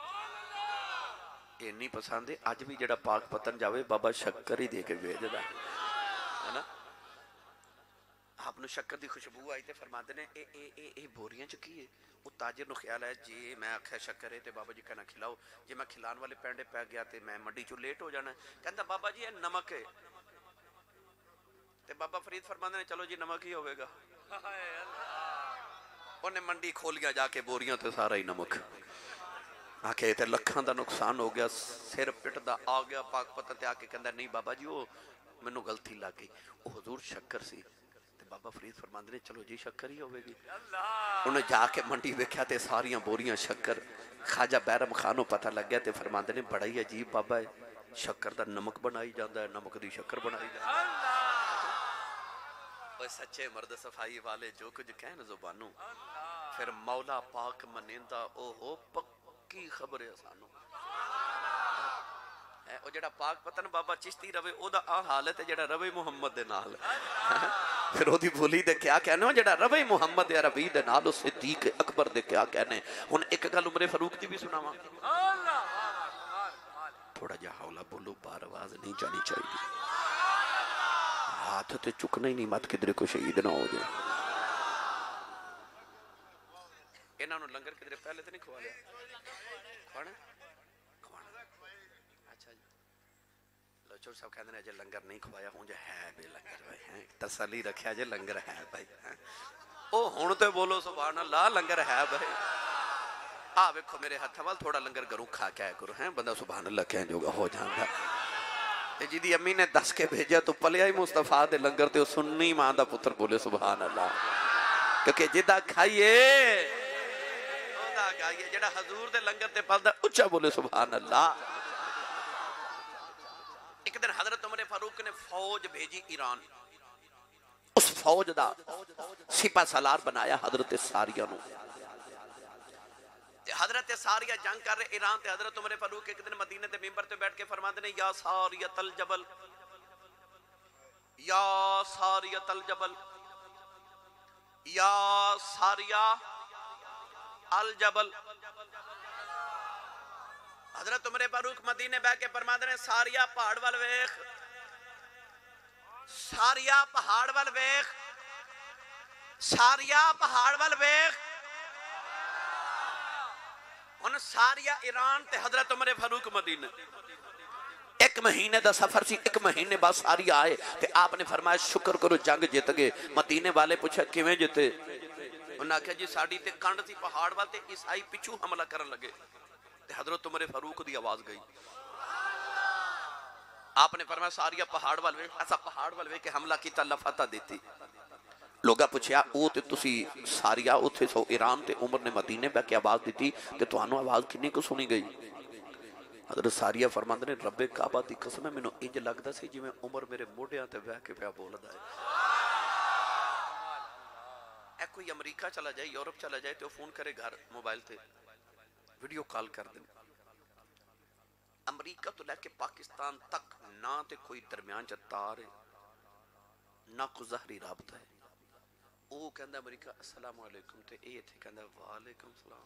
اینی پسند ہے اج بھی جڑا پاک پتن جاوے بابا شکر ہی دے کے بھیجدا ہے نا آپ نو شکر دی خوشبو آئی تے فرماتے نے اے اے اے اے بوریاں چ کی ہے وہ تاجر نو خیال ہے جی میں آکھیا شکر ہے تے بابا جی کہنا کھلاؤ جی میں کھلان والے پینڈے پہ گیا تے میں منڈی چوں لیٹ ہو جانا کہندا بابا جی یہ نمک ہے تے بابا فرید فرماندے نے چلو جی نمک ہی ہوے گا انہیں منڈی کھولیا جا کے بوریاں تے سارا ہی نمک آکھے تے لکھاں دا نقصان ہو گیا سر پٹ دا آ گیا پاک پتن تے آ کے کہندا نہیں بابا جی وہ مینوں غلطی لگ گئی وہ حضور شکر سی بابا فرید فرماندے نے چلو جی شکر ہی ہوئے گی انہیں جا کے منڈی دیکھا تے ساریاں بوریاں شکر خواجہ بیرم خانوں پتہ لگ گیا تے فرماندے نے بڑا ہی عجیب بابا ہے شکر دا نمک بنائی جاندہ ہے نمک دی شکر بنائی جاندہ ہے وہ سچے مرد صفائی والے جو کچھ کہن زبانوں پھر مولا پاک منیندہ او ہو پکی خبر ہے سانوں او جڑا پاک پتن بابا چشتی روے او دا آ حالت ہے جڑا روے محمد دے نال پھر او دی بولی دے کیا کہنے ہو جڑا روے محمد عربی دے نال صدیق اکبر دے کیا کہنے ہن ایک گل عمر فاروق دی بھی سناواں تھوڑا جا حولا بولو بار آواز نہیں جانی چاہیے ہاتھ تے چکنا ہی نہیں مت کدھر کو شہید نہ ہو جائے انہاں نو لنگر کدھر پہلے تے نہیں کھوا لیا کھوانا چور صاحب کہتے ہیں جے لنگر نہیں کھوایا ہوں جے ہے بے لنگر بھائی تسلی رکھیا جے لنگر ہے بھائی او ہون تے بولو سبحان اللہ لنگر ہے بھائی آ ویکھو میرے ہاتھ وال تھوڑا لنگر گروں کھا کے کرو ہیں بندہ سبحان اللہ کہن جو گا ہو جاندا تے جی دی امی نے دس کے بھیجا تو پلیا ہی مصطفیٰ دے لنگر تے سنی ماں دا پتر بولے سبحان اللہ کیونکہ جدا کھائیے او دا کھائیے جڑا حضور دے لنگر تے پلدا اچھا بولے سبحان اللہ ایک دن حضرت عمر فاروق نے فوج بھیجی ایران اس فوج دا سپہ سالار بنایا حضرت ساریہ نو حضرت ساریہ جنگ کر رہے ایران تے حضرت عمر فاروق ایک دن مدینہ تے ممبر تے بیٹھ کے فرماتے ہیں یا ساریت الجبل یا ساریت الجبل یا ساریہ الجبل حضرت عمر فاروق مدینے بیٹھ کے فرماتے ہیں ساریہ پہاڑ وال ویکھ ساریہ پہاڑ وال ویکھ ساریہ پہاڑ وال ویکھ ان ساریہ ایران تے حضرت عمر فاروق مدینے ایک مہینے دا سفر سی ایک مہینے بعد ساریہ آئے تے آپ نے فرمایا شکر کرو جنگ جیت گئے مدینے والے پوچھا کیویں جیتے انہوں نے کہا جی ساڑی تے کنڈ سی پہاڑ وال تے عیسائی پچھو حملہ کرن لگے حضرت عمر فاروق دی آواز گئی آپ نے فرمایا ساریہ پہاڑ والوے ایسا پہاڑ والوے کہ حملہ کی اللہ فتح دیتی لوگا پوچھیا او تے تسی ساریہ او تھے سو ایران تے عمر نے مدینے پہ کی آواز دیتی تے تو آنو آواز کنے کو سنی گئی حضرت ساریہ فرماندے نے رب کعبہ دی قسم ہے میں نو انج لگدا سی جی میں عمر میرے موڑیاں تے بہ کے پیا بولدا ہے اے کوئی امریکہ چلا جائے یورپ چلا جائے تو فون کرے گھر موبائل تے ویڈیو کال کر دیں امریکہ تو لے کے پاکستان تک نہ تے کوئی درمیان چا تار ہے نہ کوئی ظاہری رابطہ ہے وہ کہندا امریکہ السلام علیکم تے اے ایتھے کہندا وعلیکم السلام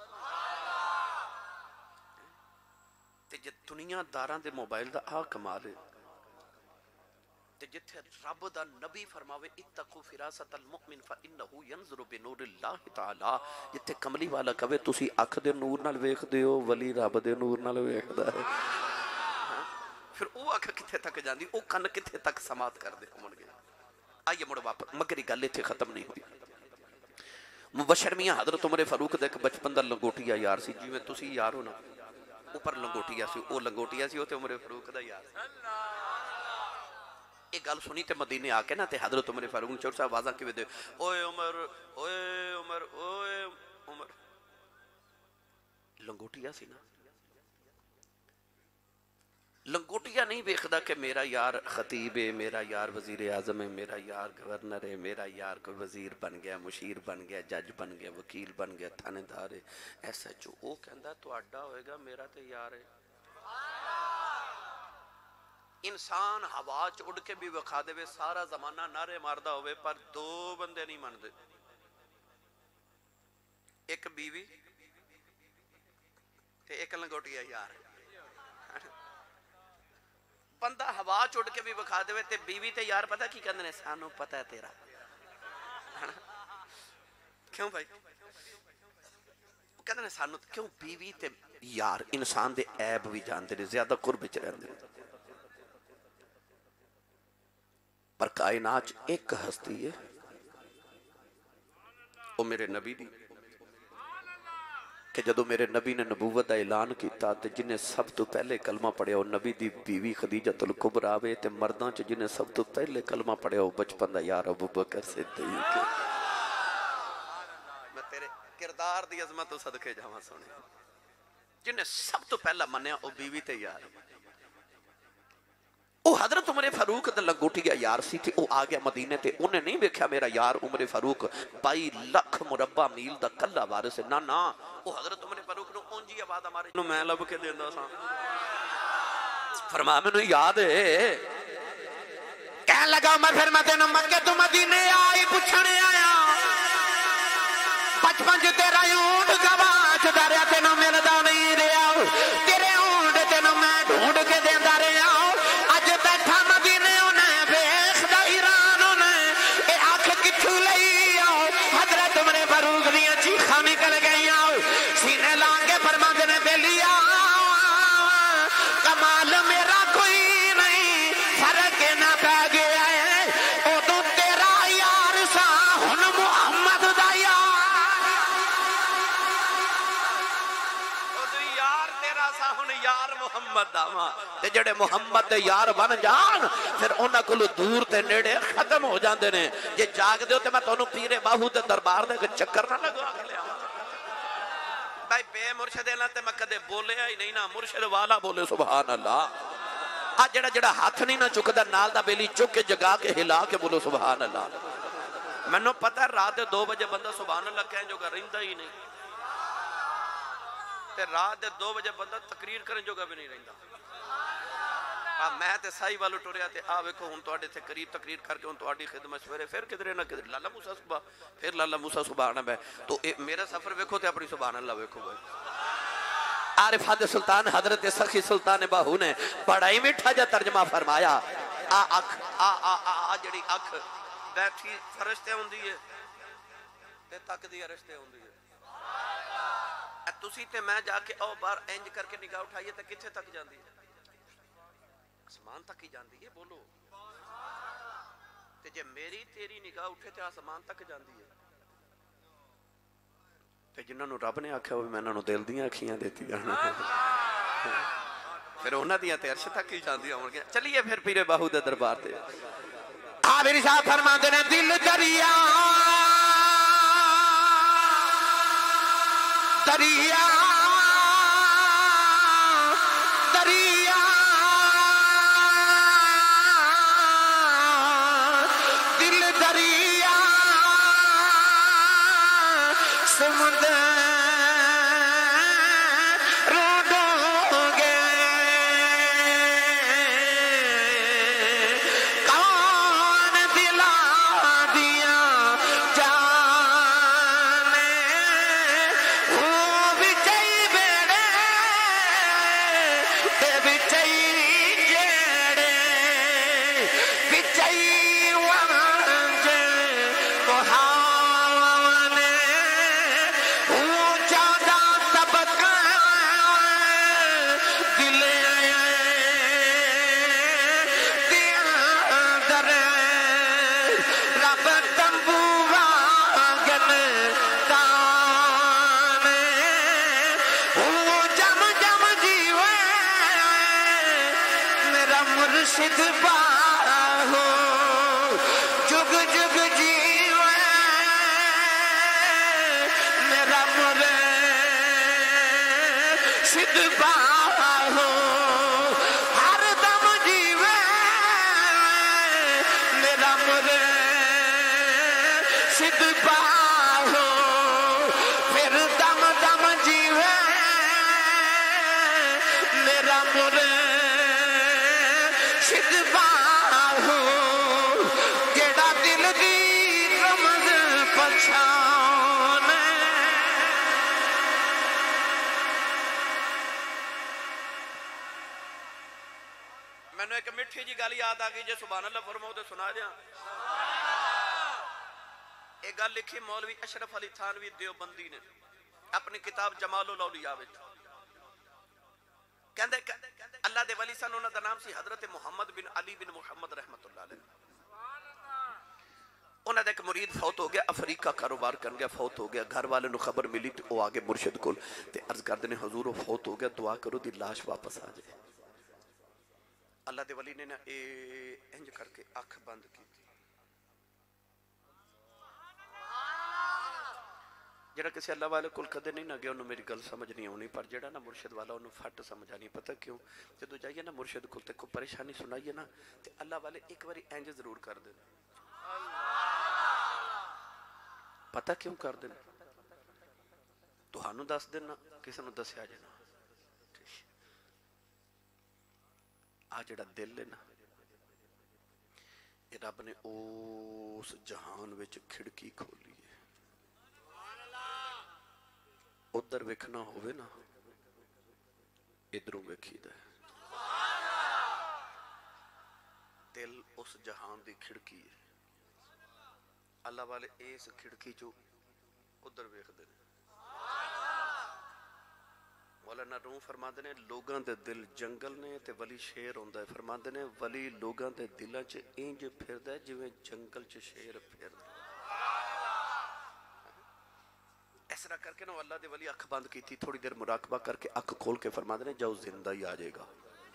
تے جے دنیا داراں دے موبائل دا آ کمال ہے تے جتھے رب دا نبی فرماوے اتقوا فراست المؤمن فانه ينظر بنور اللہ تعالی جتھے کملی والا کہے تسی اکھ دے نور نال ویکھدے ہو ولی رب دے نور نال ویکھدا ہے پھر او اکھ کتھے تک جاندی او کن کتھے تک سماعت کردے ہون گے آئیے مڑ واپس مگر یہ گل اتنے ختم نہیں ہوئی مبشر میاں حضرت عمر فاروق دا ایک بچپن دا لنگوٹیا یار سی جی میں تسی یار ہو نا اوپر لنگوٹیا سی او لنگوٹیا سی او تے عمر فاروق دا یار سی ایک گل سنی تے مدینے آ کے نا تے حضرت عمر فاروق چور صاحب آواز کی دے اوئے عمر اوئے عمر اوئے عمر لنگوٹیا سی نا لنگوٹیا نہیں ویکھدا کہ میرا یار خطیب ہے میرا یار وزیر اعظم ہے میرا یار گورنر ہے میرا یار کوئی وزیر بن گیا مشیر بن گیا جج بن گیا وکیل بن گیا تھانے دار ہے ایسا جو وہ کہندا تہاڈا ہوئے گا میرا تے یار ہے انسان ہوا چ اڑ کے بھی وکھا دے سارا زمانہ نعرے ماردا ہوئے پر دو بندے نہیں مندے ایک بیوی تے ایک لنگوٹیا یار بندہ ہوا چڑ کے بھی بکھا دے تے بیوی تے یار پتہ کی کہندے نے سانو پتہ ہے تیرا کیوں بھائی کہندے نے سانو کیوں بیوی تے یار انسان دے عیب بھی جانتے نے زیادہ قرب وچ رہندے پر کائنات ایک ہستی ہے وہ میرے نبی دی کہ جدو میرے نبی نے نبوت دا اعلان کیتا تے جنہیں سب تو پہلے کلمہ پڑھیا وہ نبی دی بیوی خدیجۃ الکبریٰ وے تے مرداں چ جنہیں سب تو پہلے کلمہ پڑھیا وہ بچپن دا یار ابو بکر صدیق میں تیرے کردار دی عظمت تو صدقے جاواں سونے جنہیں سب تو پہلا منیا وہ بیوی تے یار وہ حضرت عمر فاروق دا لنگوٹیا یار سی تھی وہ آ گیا مدینے تے انہیں نہیں دیکھا میرا یار عمر فاروق بائی لکھ مربع میل دا کلا وارث ہے نا نا وہ حضرت عمر فاروق نو اونجی آواز ہمارے نو میں لب کے دیندا سا فرما مینوں یاد ہے کہن لگا عمر پھر میں تینوں مکے تو مدینے آئی پوچھنے آیا بچپن چ تیرا اونٹ گواچ داریا تینوں ملدا نہیں رہیا تیرے اونٹ تینوں میں ڈھونڈ کے دیندا رہیا نکل گئی سینے لانگے فرما دینے بے لیا کمال میرا کوئی نہیں فرق نہ پہ گیا ہے او تو تیرا یار سا ہن محمد دا یار او تو یار تیرا سا ہن یار محمد دا ماں تے جڑے محمد دے یار بن جان پھر انہاں کولوں دور تے نیڑے ختم ہو جاندے نے جے جاگ دیو تے میں تانوں پیرے باہو تے دربار دے چکر نہ لگا کے لیا بھائی بے مرشد اللہ تے میں کدے بولے ہی نہیں نا مرشد والا بولے سبحان اللہ آج جڑا جڑا ہاتھ نہیں نہ چکدا نال دا بیلی چک کے جگا کے ہلا کے بولو سبحان اللہ میں نو پتہ رات دے دو بجے بندہ سبحان اللہ کہیں جو گا رہندا ہی نہیں تے رات دے دو بجے بندہ تقریر کریں جو گا بھی نہیں رہندا میں تے سائی والو ٹوریا تے آ ویکھو ہن تواڈے تے قریب تقریر کر کے ہن تواڈی خدمت سویرے پھر کدھر نہ کدھر لالا موسیٰ صبح پھر لالا موسیٰ صبح آنا میں تو میرا سفر ویکھو تے اپنی سبحان اللہ ویکھو بھائی عارف حد سلطان حضرت سخی سلطان باہو نے بڑا ہی میٹھا جا ترجمہ فرمایا آ اکھ آ آ آ جڑی اکھ بیٹھی فرشتے ہوندی ہے تے تک دی فرشتے ہوندی ہے تسی تے میں جا کے او بار انج کر کے نگاہ اٹھائیے تے کتھے تک جاندی ہے آسمان تک ہی جاندی ہے بولو تے جے میری تیری نگاہ اٹھے تے آسمان تک جاندی ہے تے جنہاں نو رب نے آکھیا وہ میں انہاں نو دل دیاں اکھیاں دیتی پھر انہاں دیاں تے عرش تک ہی جاندیاں ہون گیا چلیے پھر پیر باہو دے دربار تے آ میری صاحب فرماندے نے دل دریا دریا دریا دل دریا سمندر روڈوں گے کون دلا دیا सिद्ध बाहो जुग जुग जीवे मेरा मुरे सिद्ध बाहो हर दम जीवे मेरा मुरे सिद्ध बाहो फिर दम दम जीवे मेरा मुरे सिद्ध बाहो जेड़ा दिल दी रमज पछाने मैंने एक मिठी जी गल याद आ गई जे सुभान अल्लाह फरमाओ ते सुना दियां एक गल लिखी मौलवी अशरफ अली थानवी देवबंदी ने अपनी किताब जमालुल औलिया विच कहंदे अल्लाह दे वली सन उन्हां दा नाम सी हजरत मुहम्मद बिन अली बिन मुहम्मद रहमतुल्लाह अलैह उन्हां दा एक मुरीद फौत हो गया अफ्रीका कारोबार कर गया फौत हो गया घर वाले नु खबर मिली ते ओ आगे मुर्शिद कोल ते अर्ज करदे ने हुजूर ओ फौत हो गया दुआ करो दी लाश वापस आ जाए अल्लाह दे वली ने ना ए इंज करके अख बंद की जेड़ा किसी अल्लाह वाले कोल कदे नहीं ना गया उन्होंने मेरी गल समझ नहीं आनी पर जेड़ा ना मुर्शिद वाला उन्होंने फट समझ आनी पता क्यों जो जाइए ना मुर्शिद कोल ते कोई परेशानी सुनाइए ना ते अल्लाह वाले एक बारी इंज जरूर कर दे पता क्यों कर दे तुहानू दस देना किसी नू दसिया जे ना आ जेड़ा दिल है ना ये रब ने उस जहान विच खिड़की खोली है उधर वेखना होवे ना इधरों वेखीदा दिल उस जहान दी खिड़की है अल्लाह वाले इस खिड़की चो उधर वेखदे ने मौलाना रूम फरमाते ने लोगों के दिल जंगल ने ते वली शेर होंदा है फरमाते ने वली लोगों के दिलों च इंज फिरदा जिवें जंगल च शेर फिरदा इस तरह करके ना अल्लाह दे वली अख बंद की थी थोड़ी देर मुराकबा करके अख खोल के फरमाते ने जाओ जिंदा ही आ जाएगा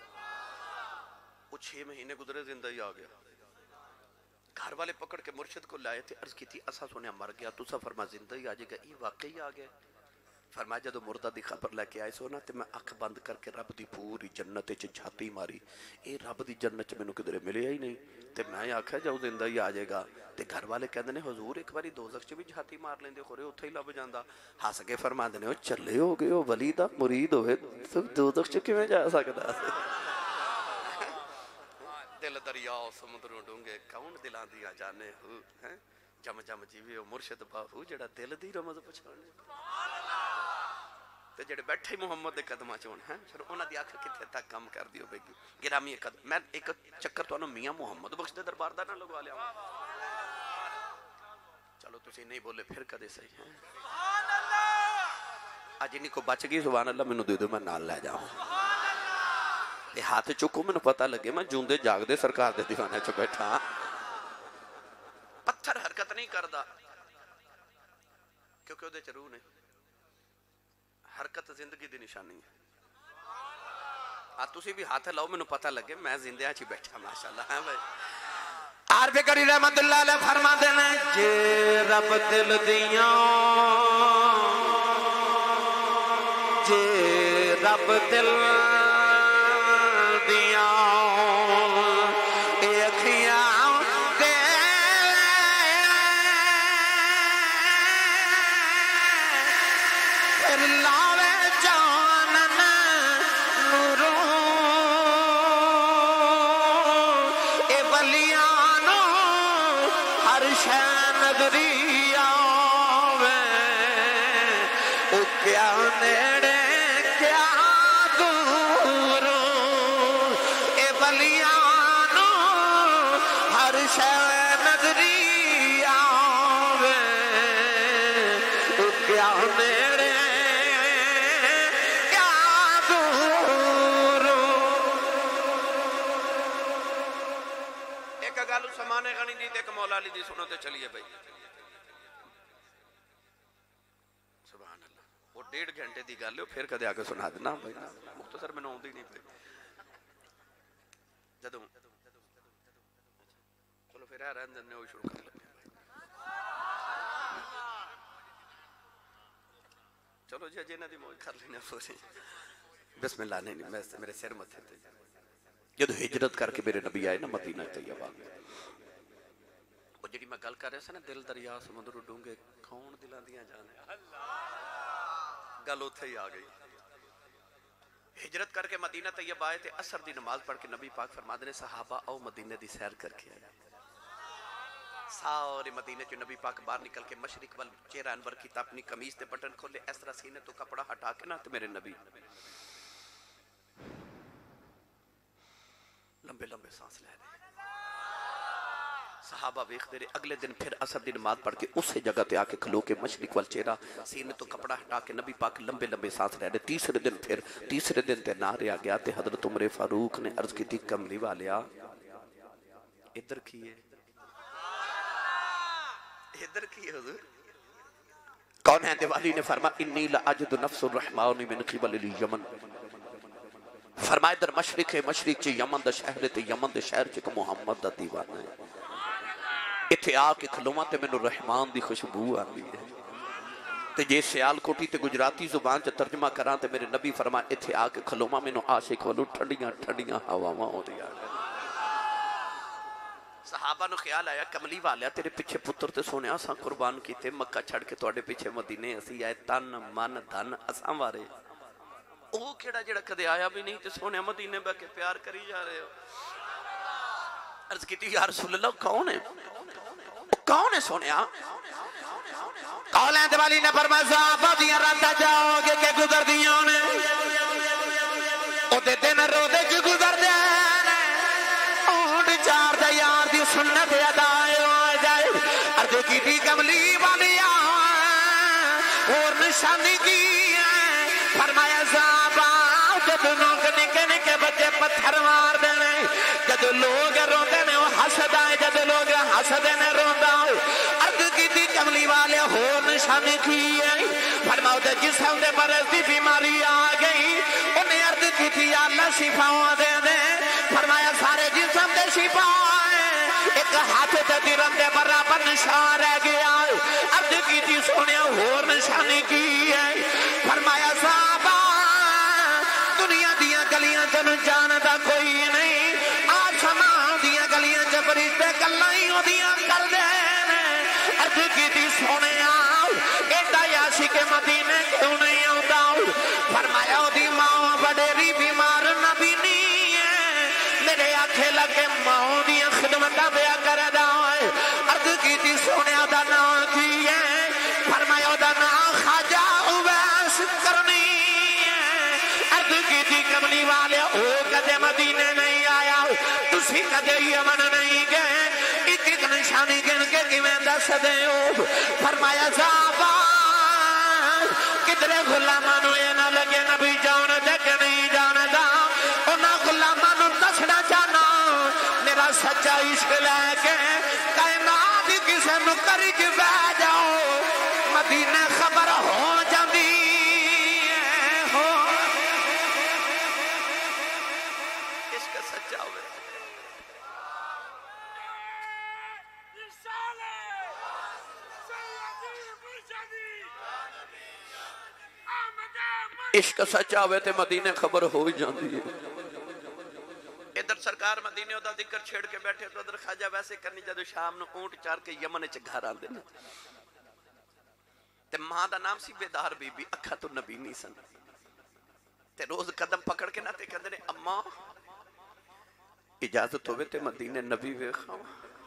वो छह महीने गुजरे जिंदा ही आ गया घर वाले पकड़ के मुर्शिद को लाए थे अर्ज की थी असा सुने मर गया तुसा फरमा जिंदा ही आ जाएगा ये वाकई आ गया फरमाया जदों मुर्दा दी खबर लेके आए सो ना ते मैं अख बंद करके रब दी पूरी जन्नत च झाती मारी ये रब दी जन्नत च मैनू किधरे मिलिया ही नहीं ते मैं आख्या जाओ जिंदा ही आ जाएगा ते घर वाले कहते ने हुजूर एक बारी दोज़ख च भी झाती मार लेंदे खोरे उत्थे ही लभ जांदा हस के फरमांदे ने ओ चले हो गए ओ वली दा मुरीद होवे तो दोज़ख च किवें जा सकदा दिल दरिया समुद्रों डूंगे कौन दिलां दियां जाने हु हैं जम जम जीवे ओ मुर्शिद बाहू जेड़ा दिल दी रमज पछाणे ते जेड़े बैठे मुहम्मद दे कदमां च होण हैं फिर उन्हां दी अख किथे तक काम कर दियो बेगी गिरामी कदम मैं एक चक्कर तुहानू मियां मुहम्मद बख्श दे दरबार दा ना लगवा लिया चलो तुसीं नहीं बोले फिर कदे सही हैं सुभान अल्लाह अज इन्हीं को बच गई सुभान अल्लाह मैनू दे दो मैं नाल ले जाऊं ये हाथ चुको मैनू पता लगे मैं जूंदे जागदे सरकार दे दीवाने च बैठा पत्थर हरकत नहीं करता क्योंकि उहदे च रूह ने हरकत जिंदगी दी निशानी है आ तुसी भी हाथ लाओ मैनू पता लगे मैं जिंदे च बैठा माशाअल्लाह है भाई आरफे करी रहमतुल्लाह अलैह फरमाते ने जे रब दिल दियां जे रब दिल दियां ए अखियां चलिए भाई सुभान अल्लाह वो डेढ़ घंटे की गल फिर कदे आके सुना देना भाई मुख्तसर मैनू आउंदी नहीं जदों پھر آ رہے ہیں وہ شروع کر لیں چلو جی جینا دی موج کر لینا پوری بسم اللہ نہیں نہیں میرے سر متھے تھے جدو ہجرت کر کے میرے نبی آئے نا مدینہ طیبہ وہ جڑی میں گل کر رہا سا نا دل دریا سمندر ڈونگے کون دلاں دیاں جانے گل اتھے ہی آ گئی ہجرت کر کے مدینہ طیبہ آئے تھے عصر دی نماز پڑھ کے نبی پاک فرما دے صحابہ او مدینہ دی سیر کر کے آئے سارے مدینہ جو نبی پاک باہر نکل کے مشرق وال چہرہ انور کی تا اپنی قمیض تے بٹن کھولے اس طرح سینے تو کپڑا ہٹا کے نا تو میرے نبی لمبے لمبے سانس لے رہے صحابہ ویخ دے رہے اگلے دن پھر عصر دی نماز پڑھ کے اسی جگہ تے آکے کھلو کے مشرق وال چہرہ سینے تو کپڑا ہٹا کے نبی پاک لمبے لمبے سانس لے رہے تیسرے دن پھر تیسرے دن تے نہ رہا گیا تے حضرت عمر فاروق نے عرض کی تھی کملی والیا ادھر کیے ادھر کیے حضور کون ہے دیوالی نے فرما انی لعجد نفس الرحمن من قبل الیمن فرمائے در مشرق مشرق چی یمن دا شہر تے یمن دا شہر چی کہ محمد دا دیوانا ہے اتھے آ کے کھلومہ تے میں نو رحمان دی خوشبو آن دی ہے تے جے سیال کوٹی تے گجراتی زبان چا ترجمہ کران تے میرے نبی فرمائے اتھے آ کے کھلومہ میں نو عاشق والو ٹھنڈیاں ٹھنڈیاں ہواواں ہو دیا صحابہ نو خیال آیا کملی والا تیرے پیچھے پتر تے سونے آساں قربان کیتے مکہ چھڑ کے توڑے پیچھے مدینے اسی آئے تن من دھن اساں وارے او کیڑا جڑا کدے آیا بھی نہیں تے سونے مدینے بہ کے پیار کری جا رہے ہو عرض کیتی یا رسول اللہ کون ہے کون ہے سونے آ کولین دیوالی نے فرمایا صحابہ دیاں راتاں جاؤ گے کہ گزر دیاں نے او دے دن رو دے جو گزر دے چار دا یار دی سنت ادائے ہو جائے عرض کی تھی کملی والی اور نشانی کی فرمایا صحابہ جب لوگ نکے نکے بچے پتھر مار دینے جب لوگ رو دینے وہ حسد آئے جب لوگ حسد دینے رو داؤ عرض کی تھی کملی والے اور نشانی کی فرماؤ دے جسم دے برس دی بیماری آ گئی انہیں عرض کی تھی اللہ شفاؤں دے دے فرمایا سارے جسم دے شفا ایک ہاتھ تے درم دے برابر نشان رہ گیا عرض کی تھی سونے اور نشانی کی ہے فرمایا صحابہ دنیا دیاں گلیاں چن جانتا کوئی نہیں آسمان دیاں گلیاں چپریتے گلائیں ہو دیاں کر دینے عرض کی تھی سونے آؤ ایڈا یاسی کے مدینے کیوں نہیں ہوتا فرمایا دی ماں بڑیری بیمار نبی نہیں ہے میرے آنکھیں لگے ماں دیاں خدمتہ بیا کر دائے عرض کی تھی سونے دا نام کی ہے فرمایا دا نام خواجہ اویس کرنی ہے عرض کی تھی کملی والے او کدے مدینے نہیں آیا تسی کدے یمن نہیں گئے ایک ایک نشانی گن کے کہ میں دس دے ہو فرمایا صحابہ کدرے غلامانو یہ نہ لگے نبی جان دے کہ نہیں جاندا انہاں غلامانو دسنا چاہنا میرا سچا عشق لے کے کائنات کسے نکری کی بہ جاؤ مدینہ خبر ہو جاندی ہو عشق سچا ہوئے عشق سچا ہوئے تے مدینے خبر ہو جاندی ہے ادھر سرکار مدینے دا ذکر چھیڑ کے بیٹھے تو ادھر خواجہ ویسے کرنی جدو شام نو اونٹ چار کے یمن چ گھر آندے نا تے ماں دا نام سی بیدار بی بی اکھا تو نبی نہیں سن تے روز قدم پکڑ کے نہ تے کہندے نے اماں اجازت ہوئے تے مدینے نبی ویکھاں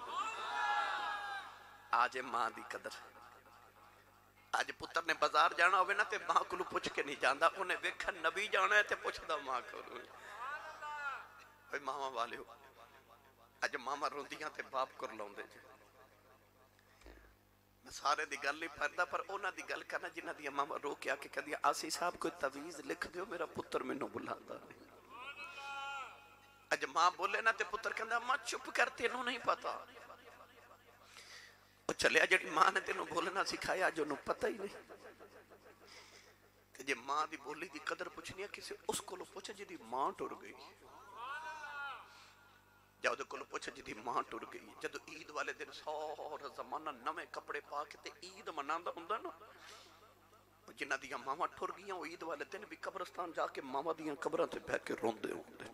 آج ماں دی قدر آج پتر نے بازار جانا ہوئے نا تے ماں کو پوچھ کے نہیں جاندا انہیں ویکھا نبی جانا ہے تے پوچھ دا ماں کو ماما والے ہو اج ماما روندیاں تے باپ کر لاؤندے جے میں سارے دی گل نہیں پھردا پر انہاں دی گل کرنا جنہاں دی ماما رو کے آ کے کہدی آسی صاحب کوئی تعویذ لکھ دیو میرا پتر مینوں بلاندا نہیں اج ماں بولے نا تے پتر کہندا ماں چپ کر تینوں نہیں پتا او چلیا جڑی ماں نے تینوں بولنا سکھایا جو نو پتہ ہی نہیں تے جے ماں دی بولی دی قدر پوچھنی ہے کسی اس کو لو پوچھا جی دی ماں ٹر گئی جا دے کول پوچھ جدی ماں ٹر گئی جدو عید والے دن سارا زمانہ نویں کپڑے پا کے تے عید مناندا ہوندا نا جنہ دیاں ماواں ٹر گیاں وہ عید والے دن بھی قبرستان جا کے ماواں دیاں قبراں تے بیٹھ کے روندے ہوندے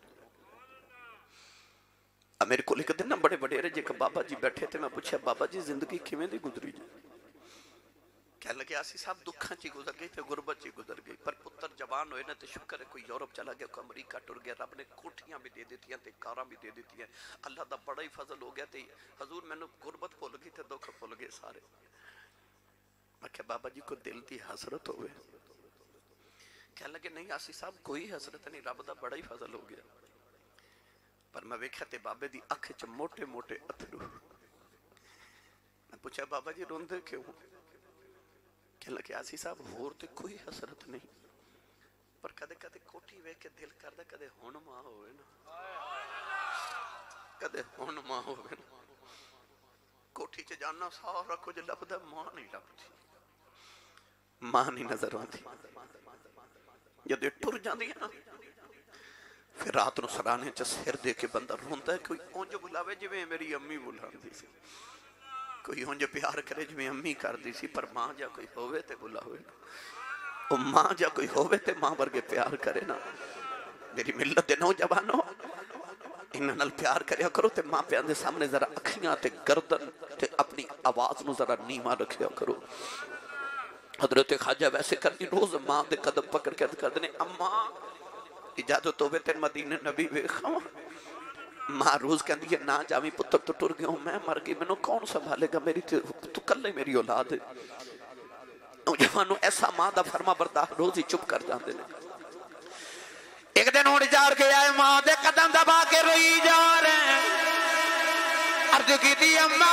میرے کو ایک دن نا بڑے وڈیرے جے کہ بابا جی بیٹھے تھے میں پوچھا بابا جی زندگی کیویں دی گزری جی کہنے لگے آسی صاحب دکھاں چی گزر گئی تے غربت چی گزر گئی پر پتر جوان ہوئے نا تے شکر ہے کوئی یورپ چلا گیا کوئی امریکہ ٹر گیا رب نے کوٹھیاں بھی دے دیتی ہیں تے کاراں بھی دے دیتی ہیں اللہ دا بڑا ہی فضل ہو گیا تے حضور میں نے غربت بھول گئی تے دکھ بھول گئے سارے میں کہا بابا جی کو دل دی حسرت ہوئے کہنے لگے نہیں آسی صاحب کوئی حسرت نہیں رب دا بڑا ہی فضل ہو گیا پر میں ویکھا تے بابے دی اکھ چ موٹے موٹے اتھرو میں پوچھا بابا جی روندے کیوں کہنے لگے آسی صاحب ہور تے کوئی حسرت نہیں پر کدے کدے کوٹھی ویکھ کے دل کردا کدے ہن ماں ہوئے نا کدے ہن ماں ہوئے نا کوٹھی چ جانا سارا کچھ لبدا ماں نہیں لبدی ماں نہیں نظر آندی جدے ٹر جاندی ہے نا پھر رات نو سرانے چ سر دے کے بندہ روندا ہے کوئی اونج بلاوے جویں میری امی بلاندی سی کوئی اونج پیار کرے جویں امی کردی سی پر ماں جا کوئی ہووے تے بلاوے نا او ماں جا کوئی ہووے تے ماں ورگے پیار کرے نا میری ملت دے نوجوانوں انہاں نال پیار کریا کرو تے ماں پیاں دے سامنے ذرا اکھیاں تے گردن تے اپنی آواز نو ذرا نیواں رکھیا کرو حضرت خواجہ ویسے کرنی روز ماں دے قدم پکڑ کے کہتے نے اماں اجازت ہوئے تین مدینہ نبی ویکھاں ماں روز کہندی ہے نا جاویں پتر تو ٹر گیا ہوں میں مر گئی میں نو کون سنبھالے گا میری تو کلے میری اولاد ہے نوجوانو ایسا ماں دا فرما بردار روز ہی چپ کر جاندے نے ایک دن اڑ جار کے آئے ماں دے قدم دبا کے روئی جا رہے عرض کی دی اماں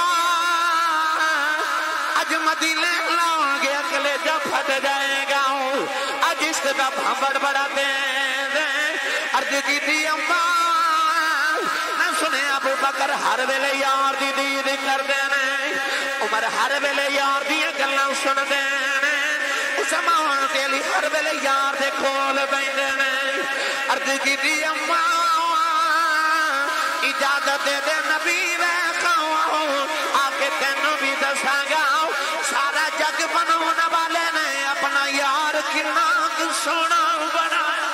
اج مدینے لاؤں گے اکلے جب پھٹ جائے گا اج اس کا بھامبڑ بڑا دے دے عرض کی دی اماں میں سنے ابو بکر ہر ویلے یار دی دید کر دینے عمر ہر ویلے یار دی گلاں سن دینے عثمان تے علی ہر ویلے یار دے کول بیندے نے عرض کی دی اماں اجازت دے دے نبی ویکھاں آ کے تینوں بھی دساں گا سارا جگ بنانے والے نے اپنا یار کنا سونا بنایا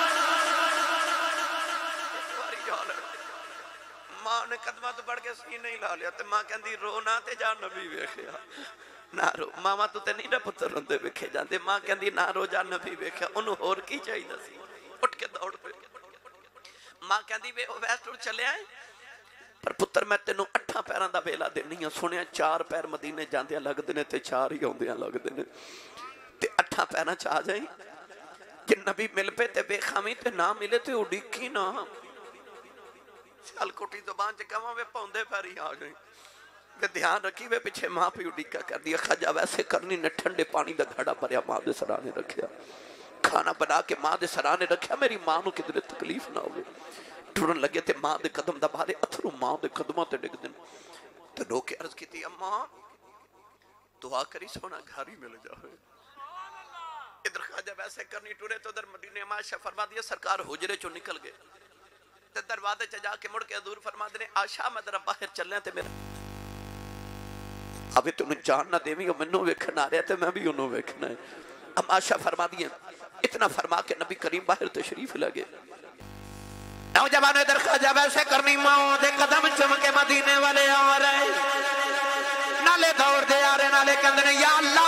ماں نے قدمہ تو بڑھ کے سینے ہی لا لیا تے ماں کہندی رونا تے جا نبی ویکھیا نہ رو ماما تو تے نہیں نہ پتر روندے ویکھے جاندے ماں کہندی نہ رو جا نبی ویکھیا انہوں ہور کی چاہیے سی اٹھ کے دوڑ پہ ماں کہندی وے او ویسٹ ٹور چلے آئے پر پتر میں تینوں اٹھاں پیران دا بیلا دینی ہوں سنیا چار پیر مدینے جاندے لگ دینے تے چار ہی ہوندے لگ دینے تے اٹھاں پیران چاہ جائیں کہ نبی مل پہ تے بے خامی تے نہ ملے تے اڈیکی نہ سال کوٹی زبان چے کہاں وے پوندے پیری آ جائیں کہ دھیان رکھی وے پیچھے ماں پہ اڈیکا کر دیا خجا ویسے کرنی نے ٹھنڈے پانی دا گھڑا بھریا ماں دے سرانے رکھیا کھانا بنا کے ماں دے سرانے رکھیا میری ماں نو کدھر تکلیف نہ ہوئے ٹھرن لگے تے ماں دے قدم دبارے اتھرو ماں دے قدمہ تے ڈگ دن تے رو کے عرض کی تھی اماں دعا کری سونا گھاری مل جاؤے ادھر خواجہ ویسے کرنی ٹورے تو ادھر مدینے معاشہ فرما دیا سرکار حجرے چو نکل گئے تے دروازے چا جا کے مڑ کے حضور فرما دینے آشا میں در باہر چلنے تے میرا ابھی تو انہیں جان نہ دیویں اور منوں ویکھن آ رہے تے میں بھی انہوں ویکھنا ہے اب آشا فرما دیا اتنا فرما کے نبی کریم باہر تشریف لگے نوجوانوں ادھر خواجہ ویسے کرنی ماں دے قدم چمکے مدینے والے آ رہے نالے دور دے آ رہے نالے کندنے یا اللہ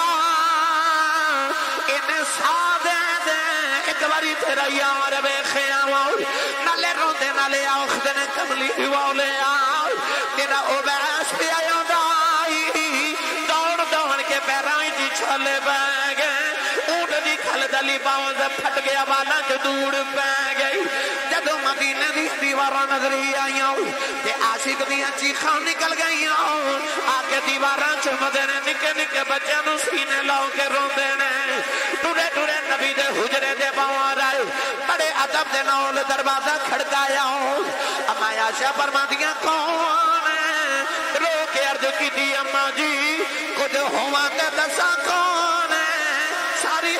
انہیں سادے دے ایک باری تیرا یار بے خیام نالے رو دے نالے آخ دے کملی والے آؤ تیرا او بیس پہ آئیوں دائی دوڑ دوڑ کے پیرائی جی چھلے بے گئے اونٹ دی کھل دلی باؤں سے پھٹ گیا والا جو دوڑ پہ گئی جدو مدینہ دی دیوارہ نظری آئیوں تے عاشق دی اچھی خان نکل گئی آکے دیوارہ چمدے نے نکے نکے بچے نو سینے لاؤ کے روندے نے ٹورے ٹورے نبی دے حجرے دے باؤں رائے بڑے عدب دے نول دروازہ کھڑکایا اما عائشہ فرما دیا کون ہے رو کے عرض کی دی اماں جی کچھ ہوا تے دسا کون ہے ساری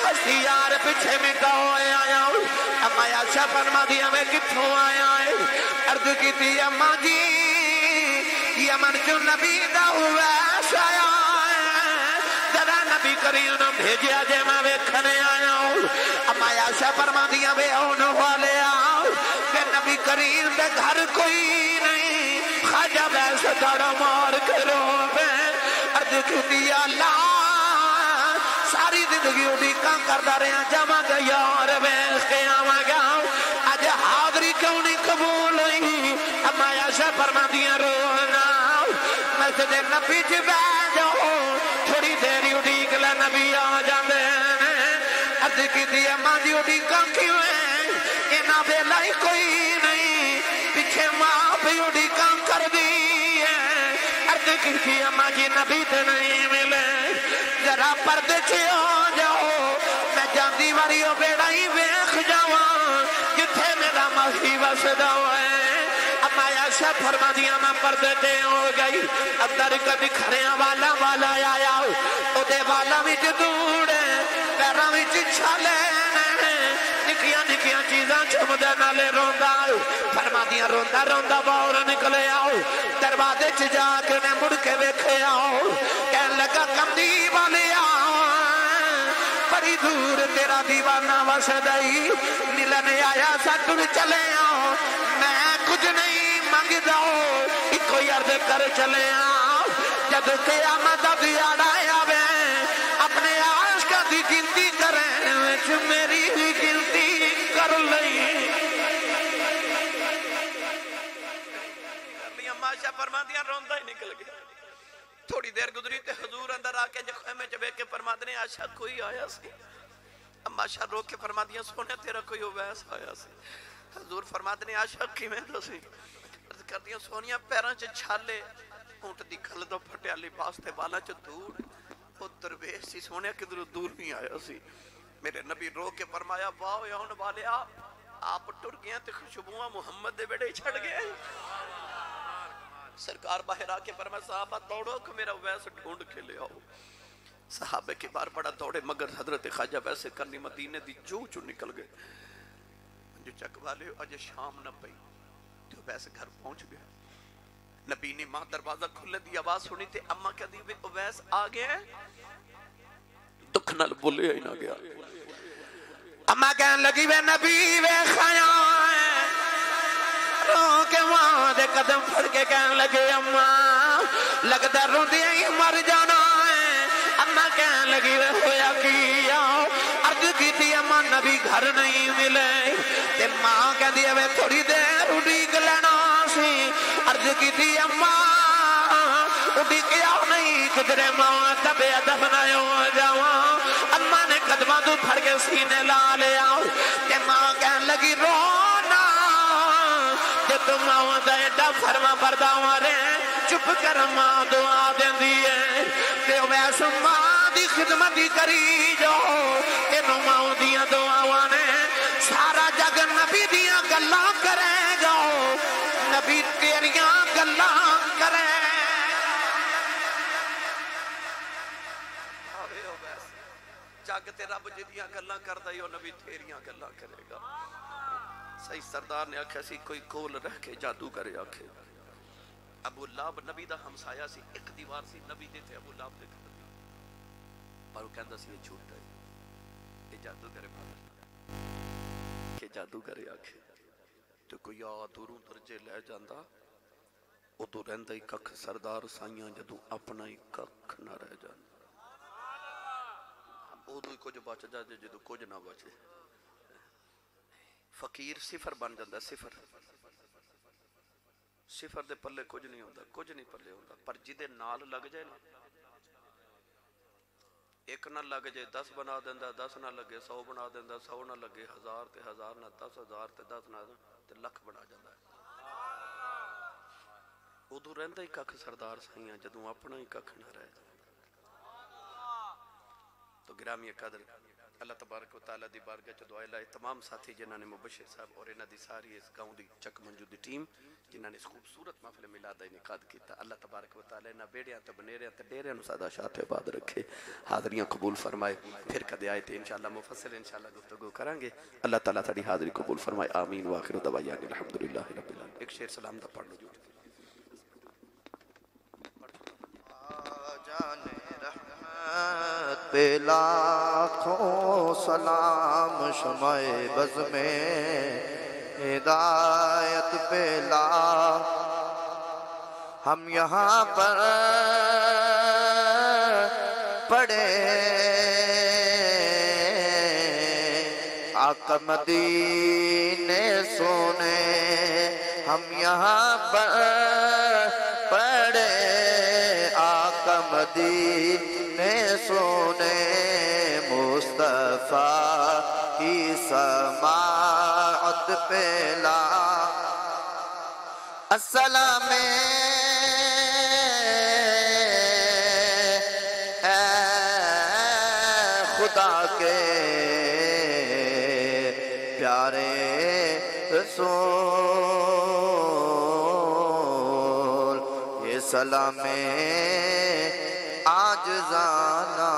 हस्ती यार पिछे मिटा होए आया अम्मा आशा फरमा दिया मैं किथों आया है अर्ज की अम्मा जी यमन चो नबी दा उवैस आया जरा नबी करीम ने भेजा जे मैं वेखने आया अम्मा आशा फरमा दिया वे आने वाले आओ कि नबी करीम दे घर कोई नहीं खाजा बैस दड़ा मार के रोवे अर्ज की अल्लाह सारी जिंदगी उड़ीका करता रहा जावांगा यार वेख के आवांगा अज हाजरी क्यों नहीं कबूल हुई अम्मा आशा फरमा दिया रोना मस्जिद नबी च बैठ जाओ थोड़ी देर उड़ीक ला नबी आ जाते अर्ज की अम्मा जी उड़ीका क्यों है इन्ना वेला ही कोई नहीं पिछे मां भी उड़ीका कर दी है अर्ज की अम्मा जी नबी तो नहीं मिले जरा पर्दे च आ जाओ मैं जाती वारी ओ बेड़ा ही वेख जावा जिथे मेरा मसी वसदा है अम्मा आशा फरमा दिया मैं पर्दे ते हो गई अंदर कभी खड़िया वाला वाला आया ओदे वाला विच दूड़ पैरों विच छाले निकिया निकिया चीज़ां चुमदे नाले रोंदा फरमा दिया रोंदा रोंदा बाहर निकले आओ दरवाजे च जाके ने मुड़ के वेखे आओ कहन लगा कमली वाले आओ बड़ी दूर तेरा दीवाना वसदई मिलन आया सट चले आओ मैं कुछ नहीं मंगदा इको अर्ज कर चले आओ जब क़यामत दा दिहाड़ा आवे अपने आशिकां दी गिनती करन विच मेरी भी गिनती कर लई अम्मा आशा फरमांदियां रोंदा ही निकल गया थोड़ी देर गुजरी ते हुजूर अंदर आके जख्मे च बैठ के फरमाते ने आशा कोई आया सी अम्मा आशा रो के फरमादियां सोने तेरा कोई वैस आया सी हुजूर फरमाते ने आशा किवें दसी अर्ज करदियां सोनिया पैरां च छाले ऊंट दी खल तो फटिया लिबास ते बालां च धूड़ ओ दरवेश सी सोने किधरों दूर नहीं आया सी मेरे नबी रो के फरमाया वाह आउण वालिया आप टुर गए ते खुशबुआं मुहम्मद दे बेड़े छड़ गए सरकार बाहर आके फरमाया साहबा दौड़ो कि मेरा वैस ढूंढ के ले आओ साहबे के बार बड़ा दौड़े मगर हजरत ख्वाजा वैसे करनी मदीने दी जू चू निकल गए जो चक वाले अज शाम न पई तो वैसे घर पहुंच गया नबी ने मां दरवाजा खुले दी आवाज सुनी ते अम्मा कहदी वे वैस आ गया दुख नाल बोले ही ना गया अम्मा कहन लगी वे नबी वे खाया रो के मां दे कदम फड़ के कहन लगे अम्मा लगदा रोंदे ही मर जाना है अम्मा कहन लगी वे होया किया अर्ज की अम्मा नबी घर नहीं मिले ते मां कहदी वे थोड़ी देर उड़ीक लेना सी अर्ज की अम्मा उड़ीक आओ नहीं किधरे मां तबे दफनायो जावा अम्मा ने कदमां तू फड़ के सीने ला लिया ते मां कहन लगी रोना जे तू मां दा एडा फरमा बरदावा रे चुप कर मां दुआ देंदी है ते वैस मां दी खिदमत करी जो तेनों मां दियां दुआवां ने सारा जग नबी दियां गल्लां करेगा नबी तेरियां गल्लां करे जग ते रब जिदियां गल्लां करदा ही ओ नबी तेरियां गल्लां करेगा सही सरदार ने आख्या सी कोई कोल रह के जादू करे आखे अबू लाब नबी दा हमसाया सी एक दीवार सी नबी दे ते अबू लाब दे घर दी पर वो कहंदा सी ये झूठ है ये जादू करे के जादू करे आखे तो कोई आ दूरों दर्जे ले जांदा उदों रहिंदा ही कख सरदार साइयां जदों अपना ही कख ना रह जांदा उदों ही कुछ बच जाए जदों कुछ ना बचे फकीर सिफर बन जाता सिफर सिफर दे पल्ले कुछ नहीं होता कुछ नहीं पल्ले होता पर जिदे नाल लग जाए ना एक ना लग जाए दस बना देंदा दस ना लगे सौ बना देंदा सौ ना लगे हजार ते हजार ना दस हजार ते दस ना ते लख बना जाता है उदों रहिंदा ही कख सरदार साइयां जदों अपना ही कख ना रह जाता तो गिरामी कदर اللہ تبارک و تعالیٰ دی بارگاہ چ دعا لائے تمام ساتھی جنہاں نے مبشر صاحب اور انہاں دی ساری اس گاؤں دی چک منجو دی ٹیم جنہاں نے اس خوبصورت محفل میلاد انعقاد کیتا اللہ تبارک و تعالیٰ نہ بیڑیاں تے بنیریاں تے ڈیریاں نو سادہ شاد آباد رکھے حاضریاں قبول فرمائے پھر کدے آئے تے انشاءاللہ مفصل انشاءاللہ گفتگو کریں گے اللہ تعالیٰ تھاری حاضری قبول فرمائے آمین وآخر دعوانا الحمدللہ رب العالمین ایک شعر سلام دا پڑھ لو جو جان رحمت پہ لاکھوں سلام شمع بز میں ہدایت پہ لا ہم یہاں پر پڑے آقا مدینے سونے ہم یہاں پر پڑے آقا مدینے سونے مصطفیٰ کی سماعت پہ لا السلام اے خدا کے پیارے رسول یہ سلام عاجزانہ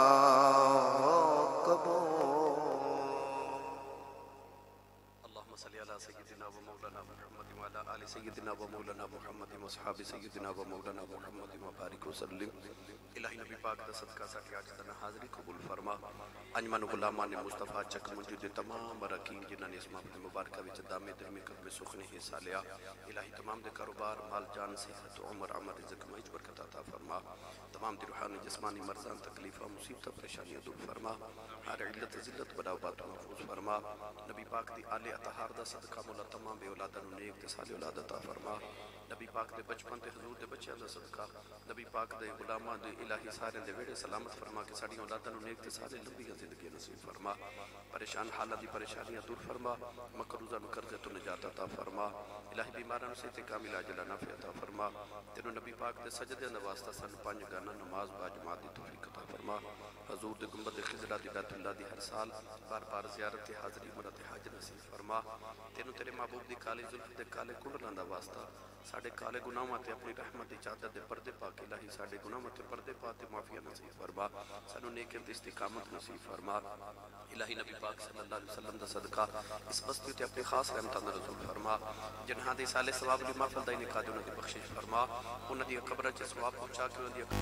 سيدنا ومولانا محمد وعلى آل سيدنا ومولانا محمد وصحاب سيدنا ومولانا محمد وبارك وسلم الہی نبی پاک دا صدقہ ساٹھی آجزانہ حاضری قبول فرما انجمن غلامان مصطفیٰ چک موجود تمام براکین جنہاں نے اس محمد مبارکہ وچ دامے درمی قدم سخنے حصہ لیا الہی تمام دے کاروبار مال جان صحت عمر عمر رزق مجھ برکت عطا فرما تمام دی روحانی جسمانی مرزان تکلیفہ مصیبت پریشانیاں دور فرما ہر علت ذلت بلا بات محفوظ فرما نبی پاک دی آل اطہار دا صدقہ مولا تمام بے اولادن نیک تے صالح اولاد عطا فرما نبی پاک دے بچپن تے حضور دے بچیاں دا صدقہ نبی پاک دے غلاماں دے الہی سارے دے ویڑے سلامت فرما کہ ساڑی اولادن نیک تے صالح لمبی زندگی نصیب فرما پریشان حالات دی پریشانیاں دور فرما مقروضہ نو قرضے تو نجات عطا فرما الہی بیماران سے تے کامل عاجلہ نافع عطا فرما تینو نبی پاک دے سجدے دا واسطہ سن پانچ گانا نماز با جماعت دی توفیق عطا فرما حضور دے گنبد خضرہ دی بیت اللہ دی ہر سال بار بار زیارت حاضری مرت حج نصیب فرما تینو تیرے محبوب دی کالی ظلف دے کالے کنڈلاں دا واسطہ ساڑھے کالے گناہاں تے اپنی رحمت دی چادر دے پردے پاک الہی ساڑھے گناہاں تے پردے پاک تے معافیہ نصیب فرما سانو نیکیاں تے استقامت نصیب فرما الہی نبی پاک صلی اللہ علیہ وسلم دا صدقہ اس بستی تے اپنی خاص رحمتاں دا رسول فرما جنہاں دے سالے ثواب دی محفل دا انعقاد انہاں دی بخشش فرما انہاں دی قبر وچ ثواب پہنچا کے انہاں دی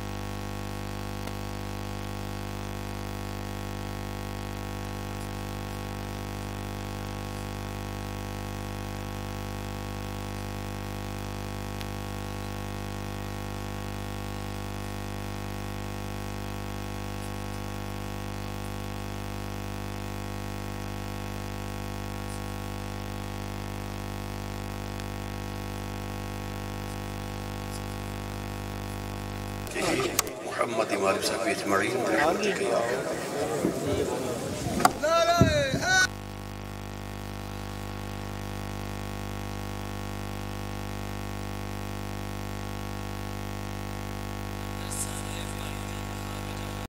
محمد وآل صحبه اجمعین برحمتک یا